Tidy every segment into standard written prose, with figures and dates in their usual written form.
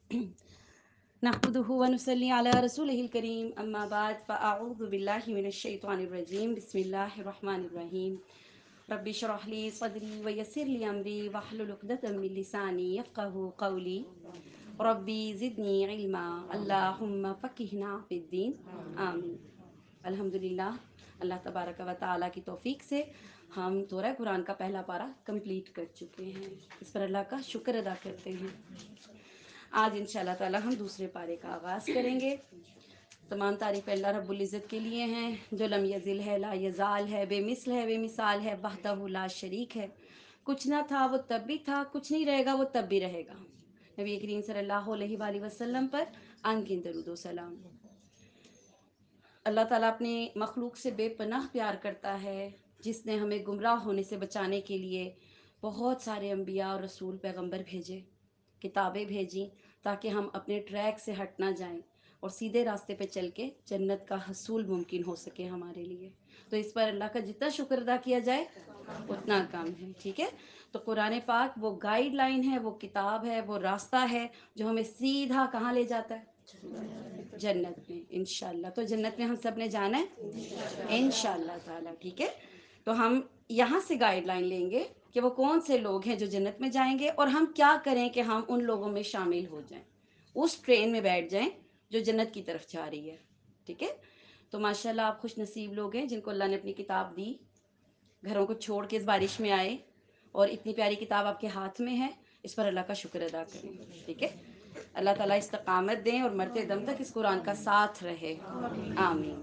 नहमदुहु व नुसल्ली अला रसूलिहिल करीम अम्मा बाद फ़अऊज़ु बिल्लाहि मिनश शैतानिर रजीम बिस्मिल्लाहिर रहमानिर रहीम रब्बि इश्रह ली सदरी व यस्सिर ली अमरी वहलुल उक़दतम मिन लिसानी यफ़क़हू क़ौली रब्बी ज़िदनी इल्मा अल्लाहुम्मा फ़क़िहना फ़िद्दीन आमीन। अल्हम्दुलिल्लाह, अल्लाह तबारक व तआला की तौफ़ीक से हम सूरह कुरान का पहला पारा कंप्लीट कर चुके हैं। इस पर अल्लाह का शुक्र अदा करते हैं। आज इंशाअल्लाह ताला हम दूसरे पारे का आगाज़ करेंगे। तमाम तारीफ़ अल्लाह रब्बुल इज़्ज़त के लिए हैं जो लम यज़िल है, ला यज़ाल है, बेमिसल है, बेमिसाल है, वहदहु ला शरीक है। कुछ ना था वो तब भी था, कुछ नहीं रहेगा वो तब भी रहेगा। नबी करीम सल्लल्लाहु अलैहि वसल्लम पर अनगिनत दरूद व सलाम। अल्लाह ताला अपनी मखलूक से बेपनाह प्यार करता है, जिसने हमें गुमराह होने से बचाने के लिए बहुत सारे अम्बिया और रसूल पैगंबर भेजे, किताबें भेजी, ताकि हम अपने ट्रैक से हट ना जाएं और सीधे रास्ते पे चल के जन्नत का हसूल मुमकिन हो सके हमारे लिए। तो इस पर अल्लाह का जितना शुक्र अदा किया जाए उतना कम है। ठीक है, तो कुरान पाक वो गाइडलाइन है, वो किताब है, वो रास्ता है जो हमें सीधा कहाँ ले जाता है, जन्नत में इंशाल्लाह। तो जन्नत में हम सब ने जाना है इंशाल्लाह ताला। ठीक है, तो हम यहाँ से गाइडलाइन लेंगे कि वो कौन से लोग हैं जो जन्नत में जाएंगे और हम क्या करें कि हम उन लोगों में शामिल हो जाएं, उस ट्रेन में बैठ जाएं जो जन्नत की तरफ जा रही है। ठीक है, तो माशाल्लाह आप खुश नसीब लोग हैं जिनको अल्लाह ने अपनी किताब दी, घरों को छोड़ के इस बारिश में आए और इतनी प्यारी किताब आपके हाथ में है। इस पर अल्लाह का शुक्र अदा करें। ठीक है, अल्लाह ताला इस्तकामत दें और मरते दम तक इस कुरान का साथ रहे, आमीन।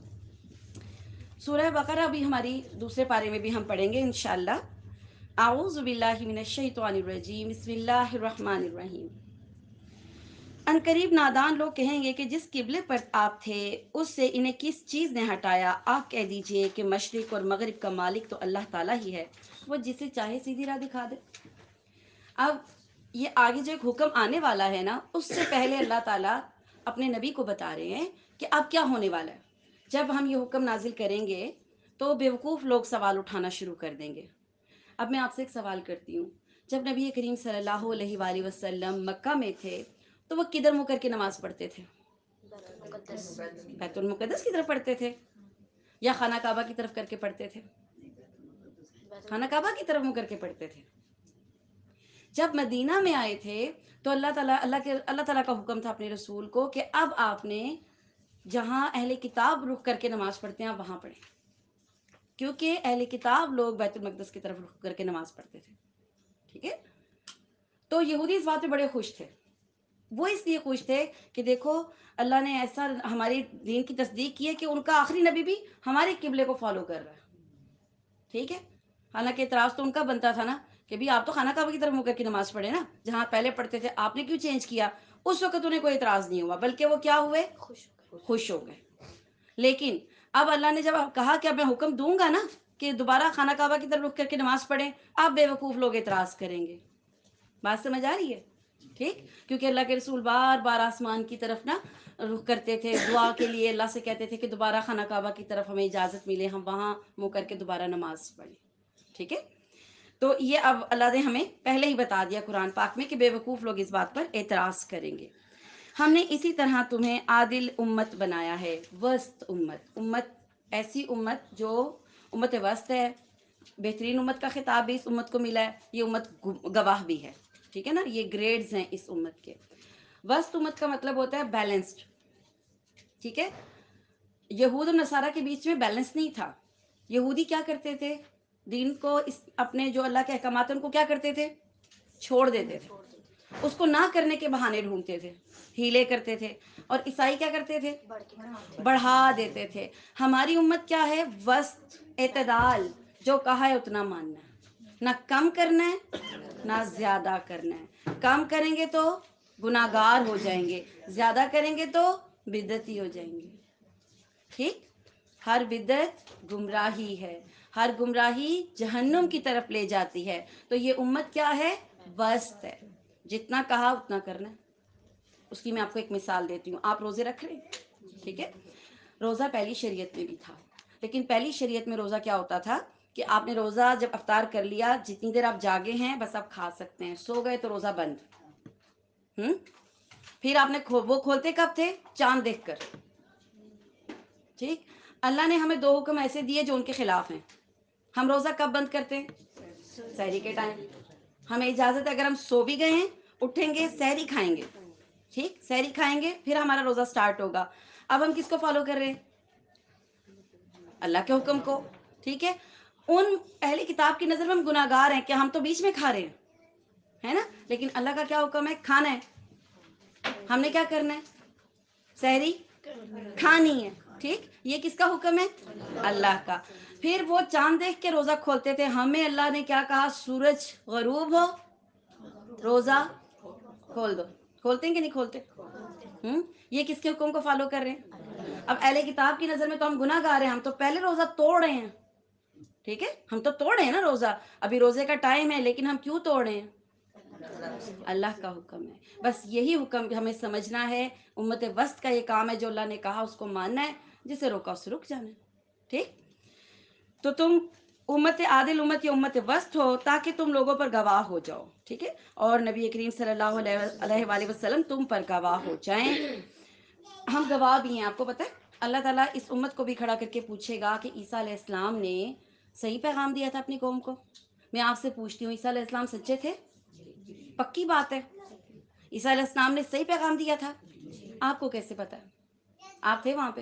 सूरह बकरा अभी हमारी दूसरे पारे में भी हम पढ़ेंगे इंशाअल्लाह। आऊज़ु बिल्लाहि मिनश शैतानिर रजीम, बिस्मिल्लाहिर रहमानिर रहीम। अनकरीब नादान लोग कहेंगे कि जिस किबले पर आप थे उससे इन्हें किस चीज़ ने हटाया। आप कह दीजिए कि मशरिक़ और मगरिब का मालिक तो अल्लाह ताला ही है, वो जिसे चाहे सीधी राह दिखा दे। अब ये आगे जो एक हुक्म आने वाला है ना, उससे पहले अल्लाह ताला अपने नबी को बता रहे हैं कि अब क्या होने वाला है। जब हम ये हुक्म नाजिल करेंगे तो बेवकूफ़ लोग सवाल उठाना शुरू कर देंगे। अब मैं आपसे एक सवाल करती हूँ, जब नबी करीम सल्लल्लाहु अलैहि वसल्लम मक्का में थे तो वो किधर मुँह करके नमाज़ पढ़ते थे? बैतुल मुक़द्दस की तरफ पढ़ते थे या खाना काबा की तरफ करके पढ़ते थे? खाना काबा की तरफ मुँह करके पढ़ते थे। जब मदीना में आए थे तो अल्लाह ताला का हुक्म था अपने रसूल को कि अब आपने जहाँ अहले किताब रुख करके नमाज़ पढ़ते हैं आप वहाँ पढ़ें, क्योंकि अहले किताब लोग बैतुल मक़दस की तरफ रुख करके नमाज़ पढ़ते थे। ठीक है, तो यहूदी इस बात पे बड़े खुश थे। वो इसलिए खुश थे कि देखो अल्लाह ने ऐसा हमारे दीन की तस्दीक की है कि उनका आखिरी नबी भी हमारे किबले को फॉलो कर रहा है। ठीक है, हालांकि इतराज़ तो उनका बनता था ना कि भी आप तो खाना काबा की तरफ मुँह करके नमाज़ पढ़े ना, जहाँ पहले पढ़ते थे, आपने क्यों चेंज किया। उस वक्त उन्हें कोई इतराज़ नहीं हुआ, बल्कि वो क्या हुए, खुश हो गए। लेकिन अब अल्लाह ने जब कहा कि अब मैं हुक्म दूंगा ना कि दोबारा खाना काबा की तरफ रुख करके नमाज पढ़ें, अब बेवकूफ़ लोग इतराज़ करेंगे। बात समझ आ रही है? ठीक, क्योंकि अल्लाह के रसूल बार बार आसमान की तरफ ना रुख करते थे, दुआ के लिए अल्लाह से कहते थे कि दोबारा खाना काबा की तरफ हमें इजाज़त मिले, हम वहाँ मुँह करके दोबारा नमाज पढ़ें। ठीक है, तो ये अब अल्लाह ने हमें पहले ही बता दिया कुरान पाक में कि बेवकूफ़ लोग इस बात पर एतराज़ करेंगे। हमने इसी तरह तुम्हें आदिल उम्मत बनाया है, वस्त उम्मत। उम्मत ऐसी उम्मत जो उम्मत वस्त है, बेहतरीन उम्मत का खिताब भी इस उम्मत को मिला है, ये उम्मत गवाह भी है। ठीक है ना, ये ग्रेड्स हैं इस उम्मत के। वस्त उम्मत का मतलब होता है बैलेंस्ड। ठीक है, यहूद और नसारा के बीच में बैलेंस नहीं था। यहूदी क्या करते थे, दीन को इस अपने जो अल्लाह के अहकामात उनको क्या करते थे, छोड़ देते थे, उसको ना करने के बहाने ढूंढते थे, हीले करते थे। और ईसाई क्या करते थे, बढ़ा देते थे। हमारी उम्मत क्या है, वस्त, एतदाल, जो कहा है उतना मानना है, ना कम करना है ना ज्यादा करना है। कम करेंगे तो गुनाहगार हो जाएंगे, ज्यादा करेंगे तो बिदअती हो जाएंगे। ठीक, हर बिदअत गुमराही है, हर गुमराही जहन्नुम की तरफ ले जाती है। तो ये उम्मत क्या है, वस्त है, जितना कहा उतना करना है। उसकी मैं आपको एक मिसाल देती हूँ। आप रोज़े रख रहे हैं, ठीक है, रोज़ा पहली शरीयत में भी था, लेकिन पहली शरीयत में रोज़ा क्या होता था कि आपने रोज़ा जब अफ्तार कर लिया, जितनी देर आप जागे हैं बस आप खा सकते हैं, सो गए तो रोज़ा बंद। پھر آپ نے وہ کھولتے کب تھے؟ چاند دیکھ کر. ٹھیک. اللہ نے ہمیں 2 حکم ایسے دیے جو ان کے خلاف ہیں. ہم روزہ کب بند کرتے ہیں؟ سحری کے ٹائم. ہمیں اجازت ہے اگر ہم سو بھی گئے ہیں اٹھیں گے سحری کھائیں گے. ٹھیک. سحری کھائیں گے پھر ہمارا روزہ سٹارٹ ہوگا. اب ہم کس کو فالو کر رہے ہیں؟ اللہ کے حکم کو. ٹھیک ہے. ان اہلی کتاب کی نظر میں ہم گناہ گار ہیں کہ ہم تو بیچ میں کھا رہے ہیں، ہے نا. لیکن اللہ کا کیا حکم ہے؟ کھانا ہے. ہم نے کیا کرنا ہے؟ سحری کھانی ہے. ٹھیک. یہ کس کا حکم ہے؟ اللہ کا. پھر وہ چاند دیکھ کے روزہ کھولتے تھے. ہمیں اللہ نے کیا کہا؟ سورج غروب ہو روزہ کھول دو. کھولتے ہیں کہ نہیں کھولتے؟ یہ کس کے حکم کو فالو کر رہے ہیں؟ اب اہل کتاب کی نظر میں تو ہم گناہ گار ہیں. ہم تو پہلے روزہ توڑ رہے ہیں. ٹھیک ہے. ہم تو توڑے ہیں نا روزہ. ابھی روزے کا ٹائم ہے لیکن ہم کیوں توڑے ہیں؟ اللہ کا حکم ہے. بس یہی حکم ہمیں سمجھنا ہے. امت وسط کا یہ کام ہے، جو اللہ نے کہا اس کو ماننا ہے، جسے روکا اس سے رک جانا ہے. ٹھیک. تو تم امت عادل، امت یا امت وسط ہو تاکہ تم لوگوں پر گواہ ہو جاؤ. ٹھیک ہے. اور نبی کریم صلی اللہ علیہ وآلہ وسلم تم پر گواہ ہو جائیں. ہم گواہ بھی ہیں. آپ کو پتہ ہے اللہ تعالیٰ اس امت کو بھی کھڑا کر کے پوچھے گا کہ عیسیٰ علیہ السلام نے صحیح پیغام دیا تھا اپنی قوم کو. میں آپ سے پوچھتی ہوں، عیسیٰ علیہ السلام سچے تھے؟ پکی بات ہے. عیسیٰ علیہ السلام نے صحیح پیغام دیا تھا. آپ کو کیسے پتا؟ آپ تھے وہاں پہ.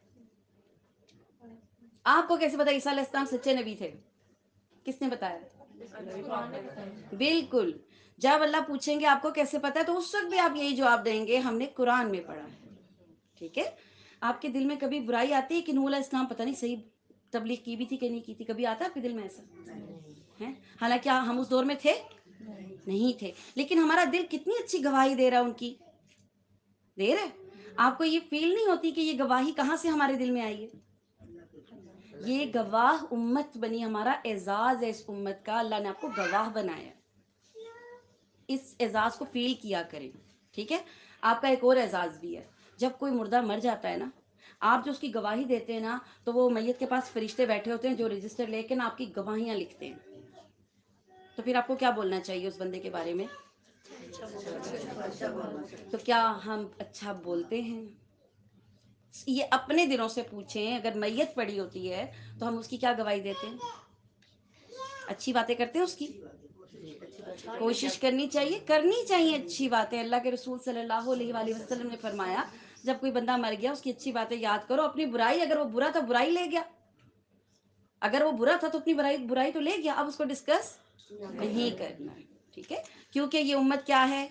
آپ کو کیسے پتا عیسیٰ علیہ السلام سچے نبی تھے؟ کس نے بتایا؟ بالکل. جب اللہ پوچھیں گے آپ کو کیسے پتا ہے، تو اس وقت بھی آپ یہی جواب دیں گے ہم نے قرآن میں پڑھا ہے. ٹھیک ہے. آپ کے دل میں کبھی برائی آتی ہے کہ نوح علیہ السلام پتہ نہیں صحیح تبلیغ کی بھی تھی کہ نہیں کی تھی؟ کبھی آتا ہے آپ کے دل میں ایسا؟ ہے. حالانکہ ہم اس دور میں تھے نہیں تھے، لیکن ہمارا دل کتنی اچھی گواہی دے رہا ہے، ان کی دے رہا ہے. آپ کو یہ فیل نہیں ہوتی کہ یہ گواہی کہاں سے ہمارے دل میں آئی ہے؟ یہ گواہ امت بنی. ہمارا اعزاز ہے اس امت کا. اللہ نے آپ کو گواہ بنایا. اس اعزاز کو فیل کیا کریں. ٹھیک ہے. آپ کا ایک اور اعزاز بھی ہے. جب کوئی مردہ مر جاتا ہے نا، آپ جو اس کی گواہی دیتے ہیں نا، تو وہ میت کے پاس فرشتے بیٹھے ہوتے ہیں جو رجسٹر لے کے نا آپ کی گواہیاں لکھتے ہیں. تو پھر آپ کو کیا بولنا چاہیے اس بندے کے بارے میں؟ تو کیا ہم اچھا بولتے ہیں؟ یہ اپنے دلوں سے پوچھیں. اگر میت پڑی ہوتی ہے تو ہم اس کی کیا گواہی دیتے ہیں؟ اچھی باتیں کرتے ہیں اس کی. کوشش کرنی چاہیے اچھی باتیں. اللہ کے رسول صلی اللہ علیہ وآلہ وسلم نے فرمایا جب کوئی بندہ مر گیا اس کی اچھی باتیں یاد کرو. اپنی برائی، اگر وہ برا تھا برائی لے گیا، اگر وہ برا تھا تو اپنی برائی تو لے گیا، اب اس کو ڈسکس نہیں کرنا. ٹھیک ہے. کیونکہ یہ امت کیا ہے؟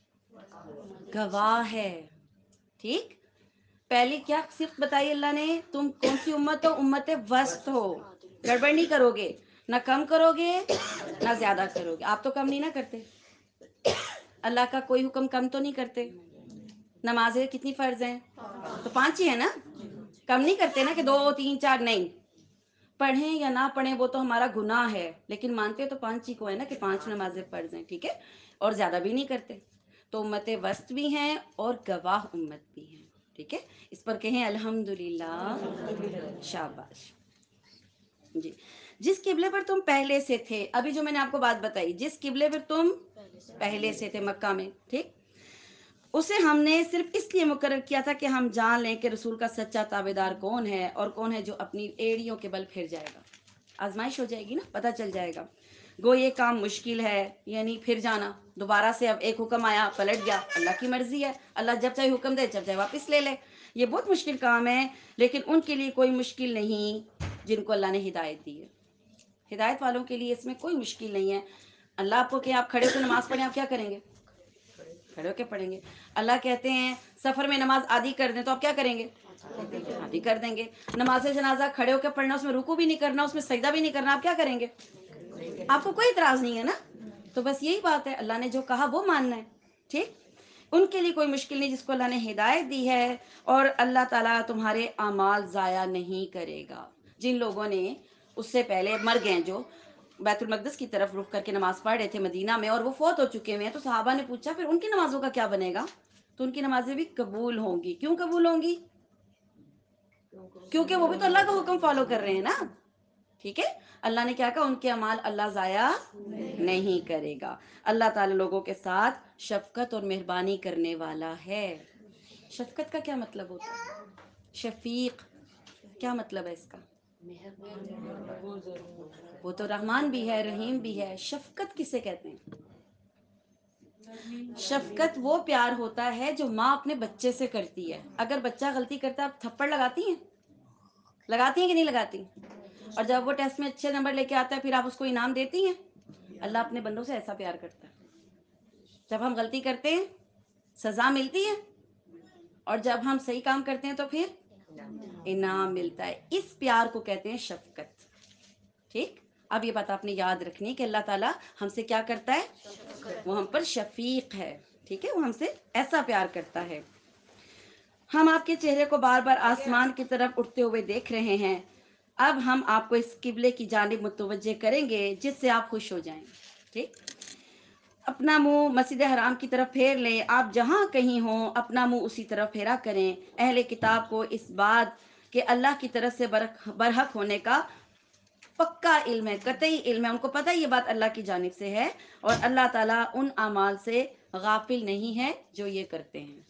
گواہ ہے. ٹھیک. پہلی کیا صفت بتائی اللہ نے؟ تم کون سی امت ہو؟ امت وسط ہو. گڑبڑ نہیں کرو گے، نہ کم کرو گے نہ زیادہ کرو گے. آپ تو کم نہیں نہ کرتے. اللہ کا کوئی حکم کم تو نہیں کرتے. نمازیں کتنی فرض ہیں؟ تو 5 ہی ہیں نا. کم نہیں کرتے نا کہ 2 3 4 نہیں. پڑھیں یا نہ پڑھیں وہ تو ہمارا گناہ ہے، لیکن مانتے تو 5 ہی کو ہے نا کہ 5 نمازیں فرض ہیں. ٹھیک ہے. اور زیادہ بھی نہیں کرتے. تو امت وسط بھی ہیں اور گواہ امت بھی ہیں. ٹھیک ہے. اس پر کہیں الحمدللہ. شاباش. جی. جس قبلے پر تم پہلے سے تھے، ابھی جو میں نے آپ کو بات بتائی، جس قبلے پر تم پہلے سے تھے مکہ میں، ٹھیک، اسے ہم نے صرف اس لیے مقرر کیا تھا کہ ہم جان لیں کہ رسول کا سچا تابعدار کون ہے اور کون ہے جو اپنی ایڑیوں کے بل پھر جائے گا. آزمائش ہو جائے گی نا، پتہ چل جائے گا. گو یہ کام مشکل ہے، یعنی پھر جانا دوبارہ سے. اب ایک حکم آیا پلٹ گیا، اللہ کی مرضی ہے. اللہ جب چاہے حکم دے، جب چاہے واپس لے لے. یہ بہت مشکل کام ہے، لیکن ان کے لیے کوئی مشکل نہیں جن کو اللہ نے ہدایت دی ہے. ہدایت والوں کے لیے اس میں کوئی مشکل نہیں ہے. اللہ آپ کو کہ آپ کھڑے ہو کے نماز پڑھیں، آپ کیا کریں گے؟ کھڑے ہو کے پڑھیں گے. اللہ کہتے ہیں سفر میں نماز آدھی کر دیں، تو آپ کیا کریں گے؟ آدھی کر دیں گے. نماز جنازہ کھڑے ہو کے پڑھنا، اس میں رکوع بھی نہیں کرنا، اس میں سجدہ بھی نہیں کرنا، آپ کیا کریں گے؟ آپ کو کوئی اعتراض نہیں ہے نا. تو بس یہی بات ہے، اللہ نے جو کہا وہ ماننا ہے. ٹھیک. ان کے لیے کوئی مشکل نہیں جس کو اللہ نے ہدایت دی ہے، اور اللہ تعالیٰ تمہارے اعمال ضائع نہیں کرے گا. جن لوگوں نے اس سے پہلے مر گئے، جو بیت المقدس کی طرف رخ کر کے نماز پڑھ رہے تھے مدینہ میں، اور وہ فوت ہو چکے ہوئے ہیں، تو صحابہ نے پوچھا پھر ان کی نمازوں کا کیا بنے گا؟ تو ان کی نمازیں بھی قبول ہوں گی. کیوں قبول ہوں گی؟ کیونکہ وہ بھی تو اللہ کا حکم فالو کر رہے ہیں نا. ٹھیک ہے. اللہ نے کیا کہا, ان کے اعمال اللہ ضائع نہیں کرے گا. اللہ تعالیٰ لوگوں کے ساتھ شفقت اور مہربانی کرنے والا ہے. شفقت کا کیا مطلب ہوتا ہے؟ شفیق کیا مطلب ہے اس کا؟ وہ تو رحمان بھی ہے, رحیم بھی ہے. شفقت کسے کہتے ہیں؟ شفقت وہ پیار ہوتا ہے جو ماں اپنے بچے سے کرتی ہے. اگر بچہ غلطی کرتا ہے, آپ تھپڑ لگاتی ہیں؟ لگاتی ہیں کہ نہیں لگاتی؟ اور جب وہ ٹیسٹ میں اچھے نمبر لے کے آتا ہے, پھر آپ اس کو انعام دیتی ہیں؟ اللہ اپنے بندوں سے ایسا پیار کرتا ہے. جب ہم غلطی کرتے ہیں سزا ملتی ہے, اور جب ہم صحیح کام کرتے ہیں تو پھر انعام ملتا ہے. اس پیار کو کہتے ہیں شفقت. ٹھیک. اب یہ بات آپ نے یاد رکھنی کہ اللہ تعالیٰ ہم سے کیا کرتا ہے؟ وہ ہم پر شفیق ہے. ٹھیک ہے, وہ ہم سے ایسا پیار کرتا ہے. ہم آپ کے چہرے کو بار بار آسمان کی طرف اٹھتے ہوئے دیکھ رہے ہیں. اب ہم آپ کو اس قبلے کی جانب متوجہ کریں گے جس سے آپ خوش ہو جائیں. ٹھیک. اپنا منہ مسجد حرام کی طرف پھیر لیں. آپ جہاں کہیں ہوں اپنا منہ اسی طرف پھیرا کریں. اہل کتاب کو اس بات کہ اللہ کی طرف سے برحق ہونے کا پکا علم ہے, قطعی علم ہے. ان کو پتہ یہ بات اللہ کی جانب سے ہے, اور اللہ تعالیٰ ان اعمال سے غافل نہیں ہے جو یہ کرتے ہیں.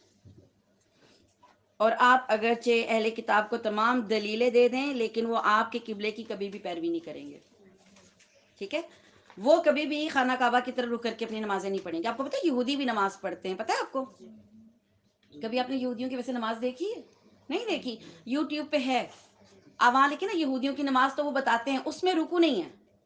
اور آپ اگرچہ اہل کتاب کو تمام دلیلیں دے دیں, لیکن وہ آپ کے قبلے کی کبھی بھی پیروی نہیں کریں گے. ٹھیک ہے. وہ کبھی بھی خانہ کعبہ کی طرف رک کر کے اپنی نمازیں نہیں پڑھیں گے. آپ کو پتہ ہے یہودی بھی نماز پڑھتے ہیں, پتہ ہے آپ کو؟ کبھی آپ نے یہودیوں کی ویسے نماز دیکھی ہے؟ نہیں دیکھی. یوٹیوب پہ ہے. اب وہاں لکھے نا یہودیوں کی نماز, تو وہ بتاتے ہیں اس میں رکو نہیں ہے.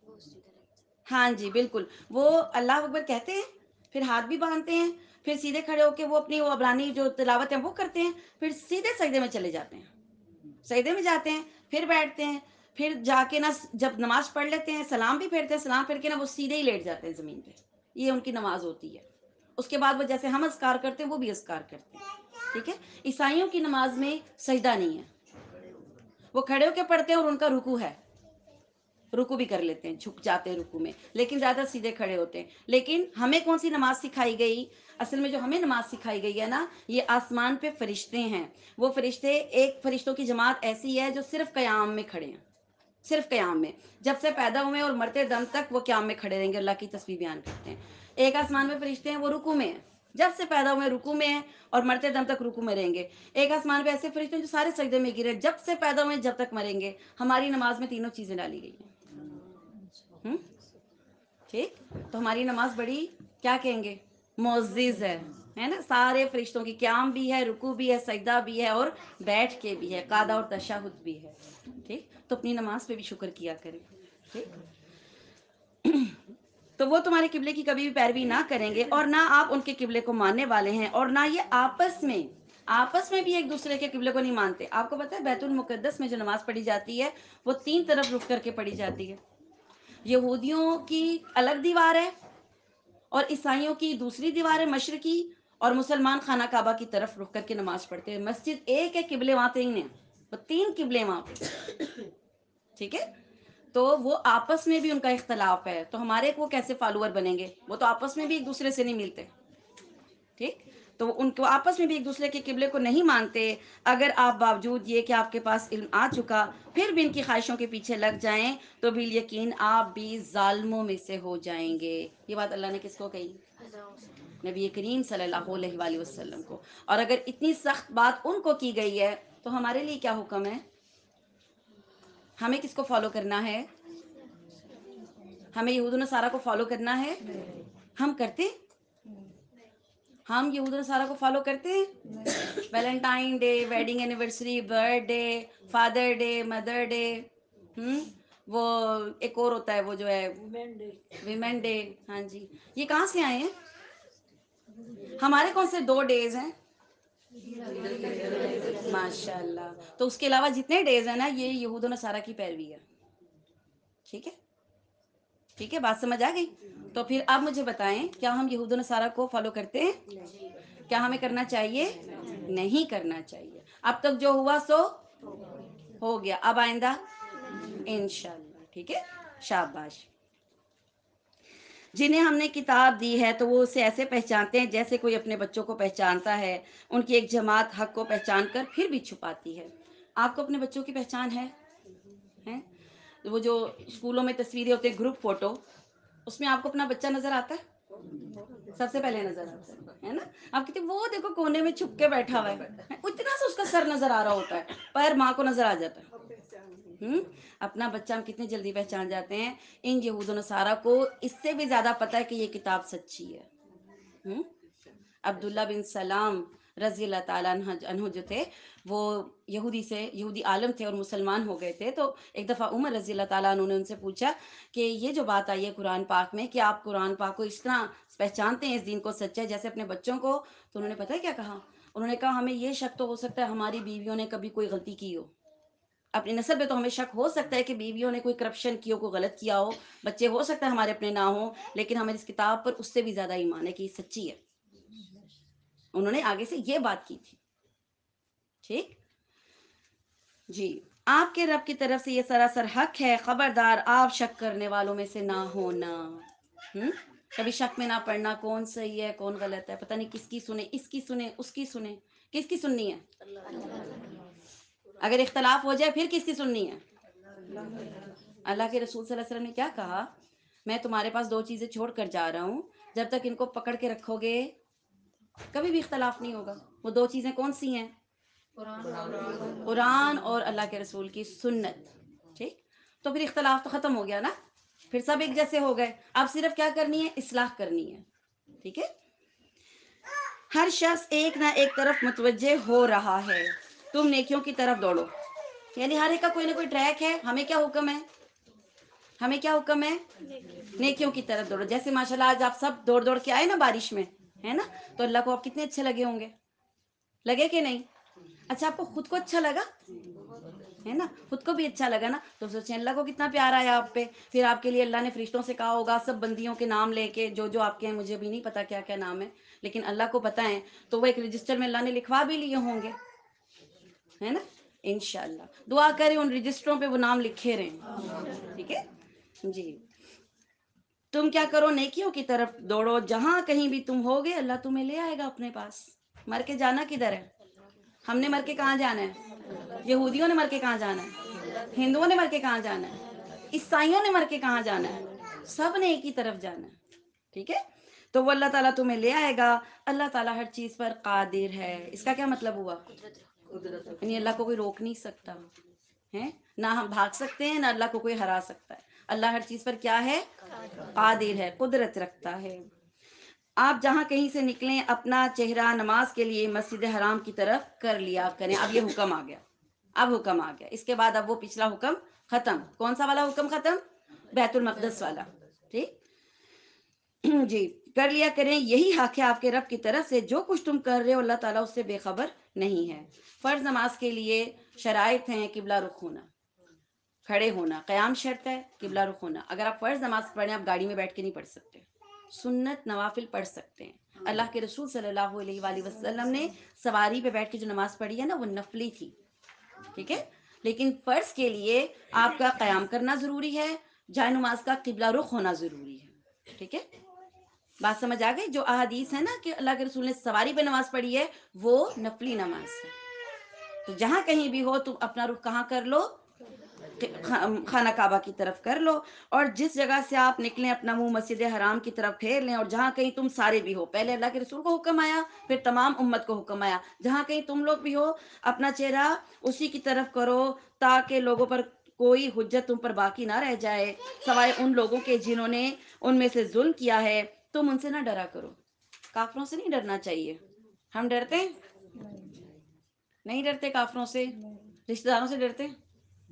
ہاں جی بالکل. وہ اللہ اکبر کہتے ہیں, پھر ہاتھ بھی باندھتے ہیں, پھر سیدھے کھڑے ہو کے وہ اپنی وہ عبرانی جو تلاوت ہے وہ کرتے ہیں, پھر سیدھے سجدے میں چلے جاتے ہیں. سجدے میں جاتے ہیں, پھر بیٹھتے ہیں, پھر جا کے نا جب نماز پڑھ لیتے ہیں سلام بھی پھیرتے ہیں, سلام پھیر کے نا وہ سیدھے ہی لیٹ جاتے ہیں زمین پہ. یہ ان کی نماز ہوتی ہے. اس کے بعد وہ جیسے ہم اذکار کرتے ہیں وہ بھی اذکار کرتے ہیں. ٹھیک ہے. عیسائیوں کی نماز میں سجدہ نہیں ہے, وہ کھڑے ہو کے پڑھتے ہیں, اور ان کا رکوع ہے, رکوع بھی کر لیتے ہیں, جھک جاتے ہیں رکوع میں, لیکن زیادہ سیدھے کھڑے ہوتے ہیں. لیکن ہمیں کون سی نماز سکھائی گئی؟ اصل میں جو ہمیں نماز سکھائی گئی ہے نا, یہ آسمان پہ فرشتے ہیں. وہ فرشتے, ایک فرشتوں کی جماعت ایسی ہے جو صرف قیام میں کھڑے ہیں, صرف قیام میں. جب سے پیدا ہوئے اور مرتے دم تک وہ قیام میں کھڑے رہیں گے, اللہ کی تسبیح بیان کرتے ہیں. ایک آسمان میں فرشتے ہیں وہ رکوع میں ہیں, جب سے پیدا ہوئے رکوع میں ہیں, اور مرتے دم تک رکوع میں رہیں گے. ایک آسمان پہ ایسے فرشتے ہیں جو سارے سجدے میں گرے, جب سے پیدا ہوئے جب تک مریں گے. ہماری نماز میں تینوں چیزیں ڈالی گئی ہیں. ٹھیک. تو ہماری نماز بڑی کیا کہیں گے, معزز ہے نا. سارے فرشتوں کی قیام بھی ہے, رکوع بھی ہے, سجدہ بھی ہے, اور بیٹھ کے بھی ہے, قعدہ اور تشہد بھی ہے. ٹھیک. تو اپنی نماز پہ بھی شکر کیا کریں. ٹھیک. تو وہ تمہارے قبلے کی کبھی بھی پیروی نہ کریں گے, اور نہ آپ ان کے قبلے کو ماننے والے ہیں, اور نہ یہ آپس میں بھی ایک دوسرے کے قبلے کو نہیں مانتے. آپ کو پتہ ہے بیت المقدس میں جو نماز پڑھی جاتی ہے وہ 3 طرف رک کر کے پڑھی جاتی ہے. یہودیوں کی الگ دیوار ہے, اور عیسائیوں کی دوسری دیوار ہے مشرقی, اور مسلمان خانہ کعبہ کی طرف رک کر کے نماز پڑھتے ہیں. مسجد ایک ہے, قبلے وہاں 3 ہیں, وہ 3 قبلے وہاں پہ. ٹھیک ہے. تو وہ آپس میں بھی ان کا اختلاف ہے, تو ہمارے وہ کیسے فالوور بنیں گے؟ وہ تو آپس میں بھی ایک دوسرے سے نہیں ملتے. ٹھیک. تو ان کو آپس میں بھی ایک دوسرے کے قبلے کو نہیں مانتے. اگر آپ باوجود یہ کہ آپ کے پاس علم آ چکا پھر بھی ان کی خواہشوں کے پیچھے لگ جائیں, تو بالیقین آپ بھی ظالموں میں سے ہو جائیں گے. یہ بات اللہ نے کس کو کہی؟ نبی کریم صلی اللہ علیہ وآلہ وسلم کو. اور اگر اتنی سخت بات ان کو کی گئی ہے, تو ہمارے لیے کیا حکم ہے؟ ہمیں کس کو فالو کرنا ہے؟ ہمیں یہود و نصارہ کو فالو کرنا ہے؟ ہم کرتے ہیں؟ ہم یہود و نصارہ کو فالو کرتے ہیں؟ Valentine day, wedding anniversary, birthday, father day, mother day, وہ ایک اور ہوتا ہے وہ جو ہے ویمن ڈے. ہاں جی, یہ کہاں سے آئے ہیں؟ ہمارے کون سے 2 ڈیز ہیں؟ ماشاء اللہ. تو اس کے علاوہ جتنے ڈیز ہیں نا, یہ یہود و نصارہ کی پیروی ہے. ٹھیک ہے. ٹھیک ہے, بات سمجھ آ گئی؟ تو پھر اب مجھے بتائیں, کیا ہم یہود و نصارہ کو فالو کرتے ہیں؟ کیا ہمیں کرنا چاہیے؟ نہیں کرنا چاہیے. اب تک جو ہوا سو ہو گیا, اب آئندہ انشاءاللہ. ٹھیک ہے, شاباش. جنہیں ہم نے کتاب دی ہے تو وہ اسے ایسے پہچانتے ہیں جیسے کوئی اپنے بچوں کو پہچانتا ہے. ان کی ایک جماعت حق کو پہچان کر پھر بھی چھپاتی ہے. آپ کو اپنے بچوں کی پہچان ہے؟ وہ جو اسکولوں میں تصویریں ہوتے ہیں گروپ فوٹو، اس میں آپ کو اپنا بچہ نظر آتا ہے؟ سب سے پہلے نظر آتا ہے نا؟ آپ کہتے ہیں وہ دیکھو کونے میں چھپ کے بیٹھا ہوا ہے، اتنا سا اس کا سر نظر آ رہا ہوتا ہے، پر ماں کو نظر آ جاتا ہے۔ اپنا بچہ ہم کتنی جلدی پہچان جاتے ہیں۔ ان یہود و نصارہ کو اس سے بھی زیادہ پتہ ہے کہ یہ کتاب سچی ہے۔ عبداللہ بن سلام رضی اللہ تعالیٰ عنہ جو تھے، وہ یہودی عالم تھے اور مسلمان ہو گئے تھے، تو ایک دفعہ عمر رضی اللہ تعالیٰ عنہ نے ان سے پوچھا کہ یہ جو بات آئی ہے قرآن پاک میں کہ آپ قرآن پاک کو اس طرح پہچانتے ہیں اس دین کو سچا ہے جیسے اپنے بچوں کو، تو انہوں نے پتہ ہے کیا کہا؟ انہوں نے کہا ہمیں یہ شک تو ہو سکتا ہے ہماری بیویوں نے کبھی کوئی غلطی کی ہو، اپنی نسل پہ تو ہمیں شک ہو سکتا ہے کہ بیویوں نے کوئی کرپشن کی ہو، کوئی غلط کیا ہو، بچے ہو سکتا ہے ہمارے اپنے نہ ہوں، لیکن ہمیں اس کتاب پر اس سے بھی زیادہ ایمان ہے کہ یہ سچی ہے۔ انہوں نے آگے سے یہ بات کی تھی۔ ٹھیک جی، آپ کے رب کی طرف سے یہ سراسر حق ہے، خبردار آپ شک کرنے والوں میں سے نہ ہونا۔ کبھی شک میں نہ پڑنا کون صحیح ہے کون غلط ہے، پتہ نہیں کس کی سنیں، اس کی سنیں، اس کی سنیں، کس کی سننی ہے؟ اگر اختلاف ہو جائے پھر کس کی سننی ہے؟ اللہ کے رسول صلی اللہ علیہ وسلم نے کیا کہا؟ میں تمہارے پاس دو چیزیں چھوڑ کر جا رہا ہوں، جب تک ان کو پکڑ کے رکھو گے کبھی بھی اختلاف نہیں ہوگا۔ وہ دو چیزیں کون سی ہیں؟ قرآن اور اللہ کے رسول کی سنت۔ ٹھیک، تو پھر اختلاف تو ختم ہو گیا نا، پھر سب ایک جیسے ہو گئے۔ اب صرف کیا کرنی ہے؟ اصلاح کرنی ہے۔ ٹھیک ہے، ہر شخص ایک نہ ایک طرف متوجہ ہو رہا ہے، تم نیکیوں کی طرف دوڑو، یعنی ہر ایک کا کوئی نہ کوئی ٹریک ہے۔ ہمیں کیا حکم ہے؟ ہمیں کیا حکم ہے؟ نیکیوں کی طرف دوڑو۔ جیسے ماشاءاللہ آج آپ سب دوڑ دوڑ کے آئے نا بارش میں، ہے نا، تو اللہ کو آپ کتنے اچھے لگے ہوں گے، لگے کہ نہیں؟ اچھا آپ کو خود کو اچھا لگا ہے نا؟ خود کو بھی اچھا لگا نا، تو سوچیں اللہ کو کتنا پیار آیا آپ پہ۔ پھر آپ کے لیے اللہ نے فرشتوں سے کہا ہوگا سب بندیوں کے نام لے کے، جو جو آپ کے ہیں، مجھے بھی نہیں پتا کیا کیا نام ہے، لیکن اللہ کو پتہ ہے، تو وہ ایک رجسٹر میں اللہ نے لکھوا بھی لیے ہوں گے، ہے نا؟ انشاءاللہ دعا کریں ان رجسٹروں پہ وہ نام لکھے رہیں۔ ٹھیک ہے جی، تم کیا کرو؟ نیکیوں کی طرف دوڑو، جہاں کہیں بھی تم ہوگے اللہ تمہیں لے آئے گا اپنے پاس۔ مر کے جانا کدھر ہے؟ ہم نے مر کے کہاں جانا ہے؟ یہودیوں نے مر کے کہاں جانا ہے؟ ہندوؤں نے مر کے کہاں جانا ہے؟ عیسائیوں نے مر کے کہاں جانا ہے؟ سب نے ایک ہی طرف جانا ہے۔ ٹھیک ہے، تو وہ اللہ تعالیٰ تمہیں لے آئے گا۔ اللہ تعالیٰ ہر چیز پر قادر ہے۔ اس کا کیا مطلب ہوا؟ یعنی اللہ کو کوئی روک نہیں سکتا ہے، نہ ہم بھاگ سکتے ہیں، نہ اللہ کو کوئی ہرا سکتا ہے۔ اللہ ہر چیز پر کیا ہے؟ قادر ہے، قدرت رکھتا ہے۔ آپ جہاں کہیں سے نکلیں اپنا چہرہ نماز کے لیے مسجد حرام کی طرف کر لیا کریں۔ اب یہ حکم آ گیا، اب حکم آ گیا، اس کے بعد اب وہ پچھلا حکم ختم۔ کون سا والا حکم ختم؟ بیت المقدس والا۔ ٹھیک جی، کر لیا کریں، یہی حق ہے آپ کے رب کی طرف سے، جو کچھ تم کر رہے ہو اللہ تعالیٰ اس سے بے خبر نہیں ہے۔ فرض نماز کے لیے شرائط ہیں: قبلہ رخ ہونا، کھڑے ہونا، قیام شرط ہے، قبلہ رخ ہونا۔ اگر آپ فرض نماز پڑھیں آپ گاڑی میں بیٹھ کے نہیں پڑھ سکتے، سنت نوافل پڑھ سکتے ہیں۔ اللہ کے رسول صلی اللہ علیہ وآلہ وسلم نے سواری پہ بیٹھ کے جو نماز پڑھی ہے نا وہ نفلی تھی، ٹھیک ہے، لیکن فرض کے لیے آپ کا قیام کرنا ضروری ہے، جائے نماز کا قبلہ رخ ہونا ضروری ہے۔ ٹھیک ہے، بات سمجھ آ گئی؟ جو احادیث ہے نا کہ اللہ کے رسول نے سواری پہ نماز پڑھی ہے وہ نفلی نماز ہے۔ تو جہاں کہیں بھی ہو تم اپنا رخ کہاں کر لو؟ خانہ کعبہ کی طرف کر لو، اور جس جگہ سے آپ نکلیں اپنا منہ مسجد حرام کی طرف پھیر لیں، اور جہاں کہیں تم سارے بھی ہو، پہلے اللہ کے رسول کو حکم آیا پھر تمام امت کو حکم آیا، جہاں کہیں تم لوگ بھی ہو اپنا چہرہ اسی کی طرف کرو تاکہ لوگوں پر کوئی حجت تم پر باقی نہ رہ جائے سوائے ان لوگوں کے جنہوں نے ان میں سے ظلم کیا ہے۔ تم ان سے نہ ڈرا کرو۔ کافروں سے نہیں ڈرنا چاہیے۔ ہم ڈرتے ہیں؟ نہیں ڈرتے کافروں سے؟ رشتہ داروں سے ڈرتے ہیں؟